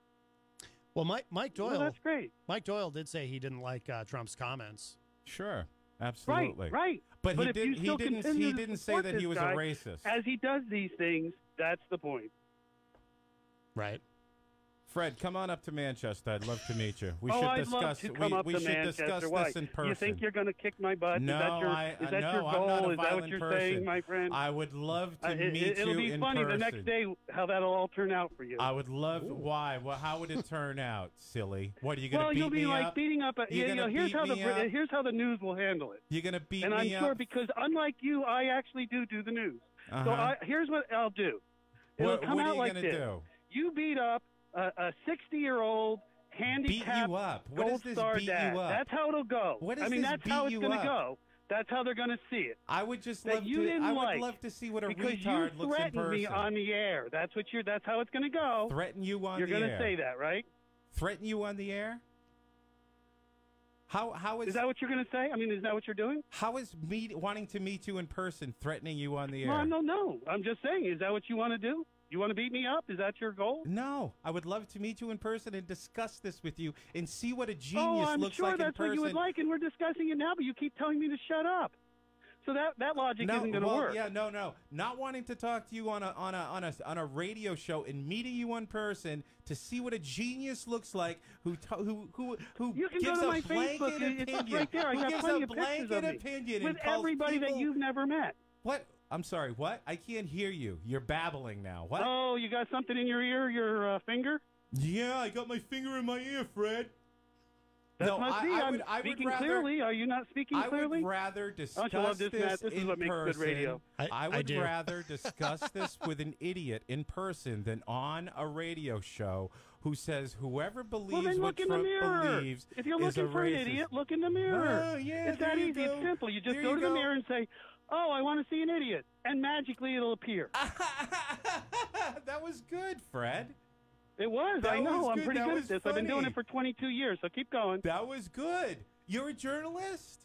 Well, Mike Mike Doyle. Well, that's great. Mike Doyle did say he didn't like uh, Trump's comments. Sure, absolutely. Right, right. But, he if didn't. you He still didn't. continue He to didn't say support that this he was guy a racist. As he does these things, that's the point. Right. Fred, come on up to Manchester. I'd love to meet you. We oh, should I'd discuss. love to come we up we to should Manchester. discuss Why? this in person. You think you're going to kick my butt? No, is that your, I, is that no, your goal? I'm not a is that what violent you're person. saying, my friend? I would love to Uh, it, meet it'll you be in funny person. the next day how that'll all turn out for you. I would love. Why? Well, how would it turn out, silly? What are you going to well, beat you'll be me like up? beating up. A, You're you know, gonna here's beat how the me up? here's how the news will handle it. You're going to beat and me I'm sure up? because unlike you, I actually do do the news. So Uh-huh. I, here's what I'll do. It'll What- come what are out you like gonna this. do? You beat up a sixty-year-old handicapped Beat you up. What gold is this star beat you dad. up? That's how it'll go. What is I mean, this that's how beat it's you going to up? go. That's how they're going to see it. I would just that love you to. didn't I would like love to see what a because retard you looks in threatened me person. on the air. That's what you're. That's how it's going to go. Threaten you on You're the gonna air. say that, right? Threaten you on the air? How how is, Is that what you're going to say? I mean, is that what you're doing? how is me wanting to meet you in person threatening you on the air? No, no, no. I'm just saying. Is that what you want to do? You want to beat me up? Is that your goal? No, I would love to meet you in person and discuss this with you and see what a Oh, genius I'm looks sure like that's in person. what you would like, and we're discussing it now. But you keep telling me to shut up. So that that logic no, isn't going to well, work. yeah, no, no, not wanting to talk to you on a on a on a on a radio show and meeting you in person to see what a genius looks like, who to, who who who You can gives go to a my blanket Facebook. opinion, It's up right there. I who got gives plenty a of pictures blanket of me opinion with and calls everybody that people- you've never met. What? I'm sorry. What? I can't hear you. You're babbling now. What? Oh, you got something in your ear, your uh, finger? Yeah, I got my finger in my ear, Fred. That no, must I, be. I I'm would, I would speaking rather, clearly. Are you not speaking I clearly? would rather discuss Don't you love this, this Matt? This is in what makes good person. radio. I- I I would do. rather discuss this with an idiot in person than on a radio show who says whoever believes Well, then what look in the Trump mirror. believes If you're is looking a for an racist. idiot, look in the mirror. Oh, yeah, it's that there you easy. go. It's simple. You just There go you to the go. mirror and say, "Oh, I want to see an idiot," and magically it'll appear. That was good, Fred. It was. That I know. was I'm good. pretty That good was at this. I've been doing funny. it for twenty-two years, so keep going. That was good. You're a journalist?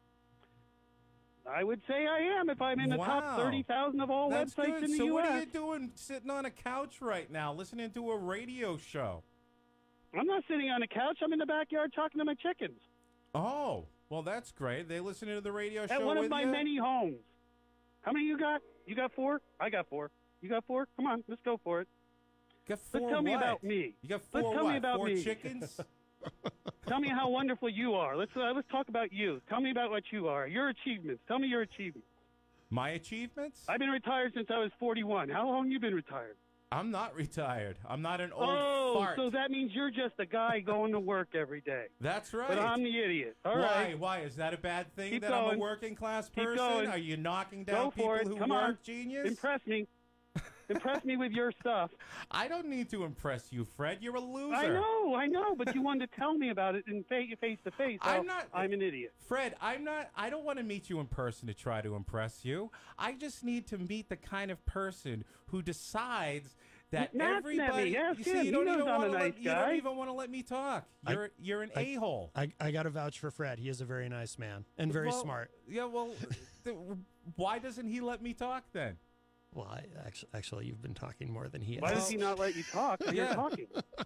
I would say I am if I'm in the Wow. top thirty thousand of all That's websites good. in the so U S. what are you doing sitting on a couch right now listening to a radio show? I'm not sitting on a couch. I'm in the backyard talking to my chickens Oh, well, that's great. They listen to the radio show at one with of my you? many homes. How many you got? You got four? I got four. You got four? Come on, let's go for it. Got Let's four tell me what? about me. You got Let's four tell what? me about four me. chickens? Tell me how wonderful you are. Let's uh, let's talk about you. Tell me about what you are. Your achievements. Tell me your achievements. My achievements? I've been retired since I was forty-one. How long you been retired? I'm not retired. I'm not an old oh, fart. so that means you're just a guy going to work every day. That's right. But I'm the idiot. All Why? right. Why? Is that a bad thing Keep that I'm going. a working class Keep person? going. Are you knocking down Go people for it. who Come work, on. genius? Impress me. Impress me with your stuff. I don't need to impress you, Fred. You're a loser. I know, I know, but you wanted to tell me about it in face, face to face. I'm how not- I'm an idiot. Fred, I'm not. I don't want to meet you in person to try to impress you. I just need to meet the kind of person who decides that Matt's met everybody. me. Ask you see, him. you He don't knows even I'm want a to nice let. You guy. don't even want to let me talk. I- You're you're an I- a hole. I, I got to vouch for Fred. He is a very nice man and very Well, smart. Yeah. Well, th- why doesn't he let me talk then? Well, I, actually, actually, you've been talking more than he has. Why does he not let you talk when Yeah. you're talking?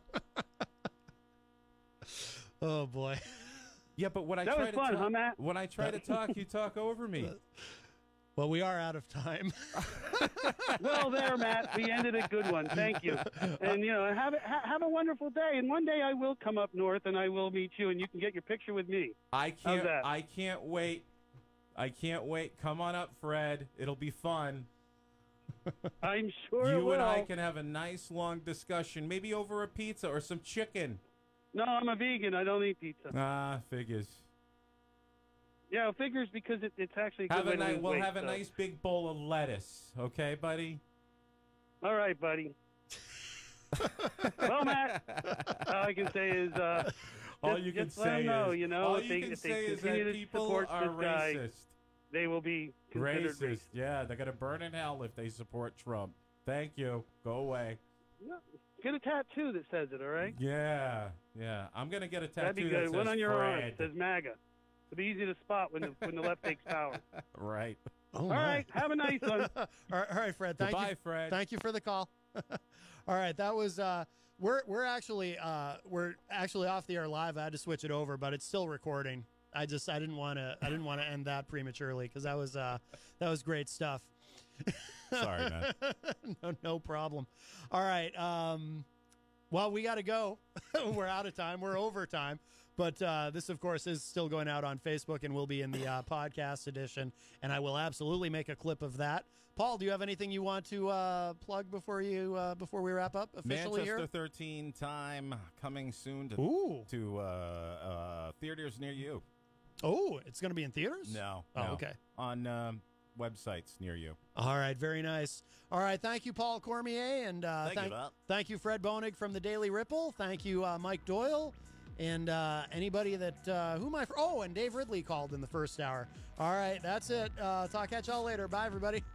Oh boy. Yeah, but when I That try was to fun, talk, huh, Matt? when I try to talk, you talk over me. Well, we are out of time. Well, there, Matt. We ended a good one. Thank you. And, you know, have, a- ha- have a wonderful day. And one day I will come up north and I will meet you and you can get your picture with me. I How's can't. that? I can't wait. I can't wait. Come on up, Fred. It'll be fun. I'm sure it You will. and I can have a nice long discussion, maybe over a pizza or some chicken. No, I'm a vegan. I don't eat pizza. Ah, figures. Yeah, it figures because it, it's actually a good Have way a to nice. lose We'll weight, have a so. nice big bowl of lettuce. Okay, buddy. All right, buddy. Well, Matt, all I can say is, uh, All just, you can just let 'em say know, is- you know, all if you they, can if they say is that continue to people support are this guy, racist. they will be considered Racist. racist. Yeah, they're gonna burn in hell if they support Trump. Thank you. Go away. No, get a tattoo that says it. All right. Yeah, yeah. I'm gonna get a tattoo That'd be that good. says One on your arm Fred. that says MAGA. It'll be easy to spot when the when the left takes power. Right. Oh, All my. right. Have a nice one. all, right, all right, Fred. Thank Goodbye, you, Fred. Thank you for the call. All right, that was. Uh, we're we're actually uh, we're actually off the air live. I had to switch it over, but it's still recording. I just I didn't want to I didn't want to end that prematurely because that was uh, that was great stuff. Sorry, man. no, no problem. All right. Um, well, we got to go. We're out of time. We're over time. But uh, this, of course, is still going out on Facebook and will be in the uh, podcast edition. And I will absolutely make a clip of that. Paul, do you have anything you want to uh, plug before you uh, before we wrap up officially Manchester here? thirteen time coming soon to Ooh. to uh, uh, theaters near you. Oh, it's going to be in theaters? No. Oh, no. okay. On um, websites near you. All right, very nice. All right, thank you, Paul Cormier, and uh, Thank you, thank, Bob. thank you, Fred Bonig from the Daily Ripple. Thank you, uh, Mike Doyle, and uh, anybody that uh, who am I? Oh, and Dave Ridley called in the first hour. All right, that's it. Uh, talk catch y'all later. Bye, everybody.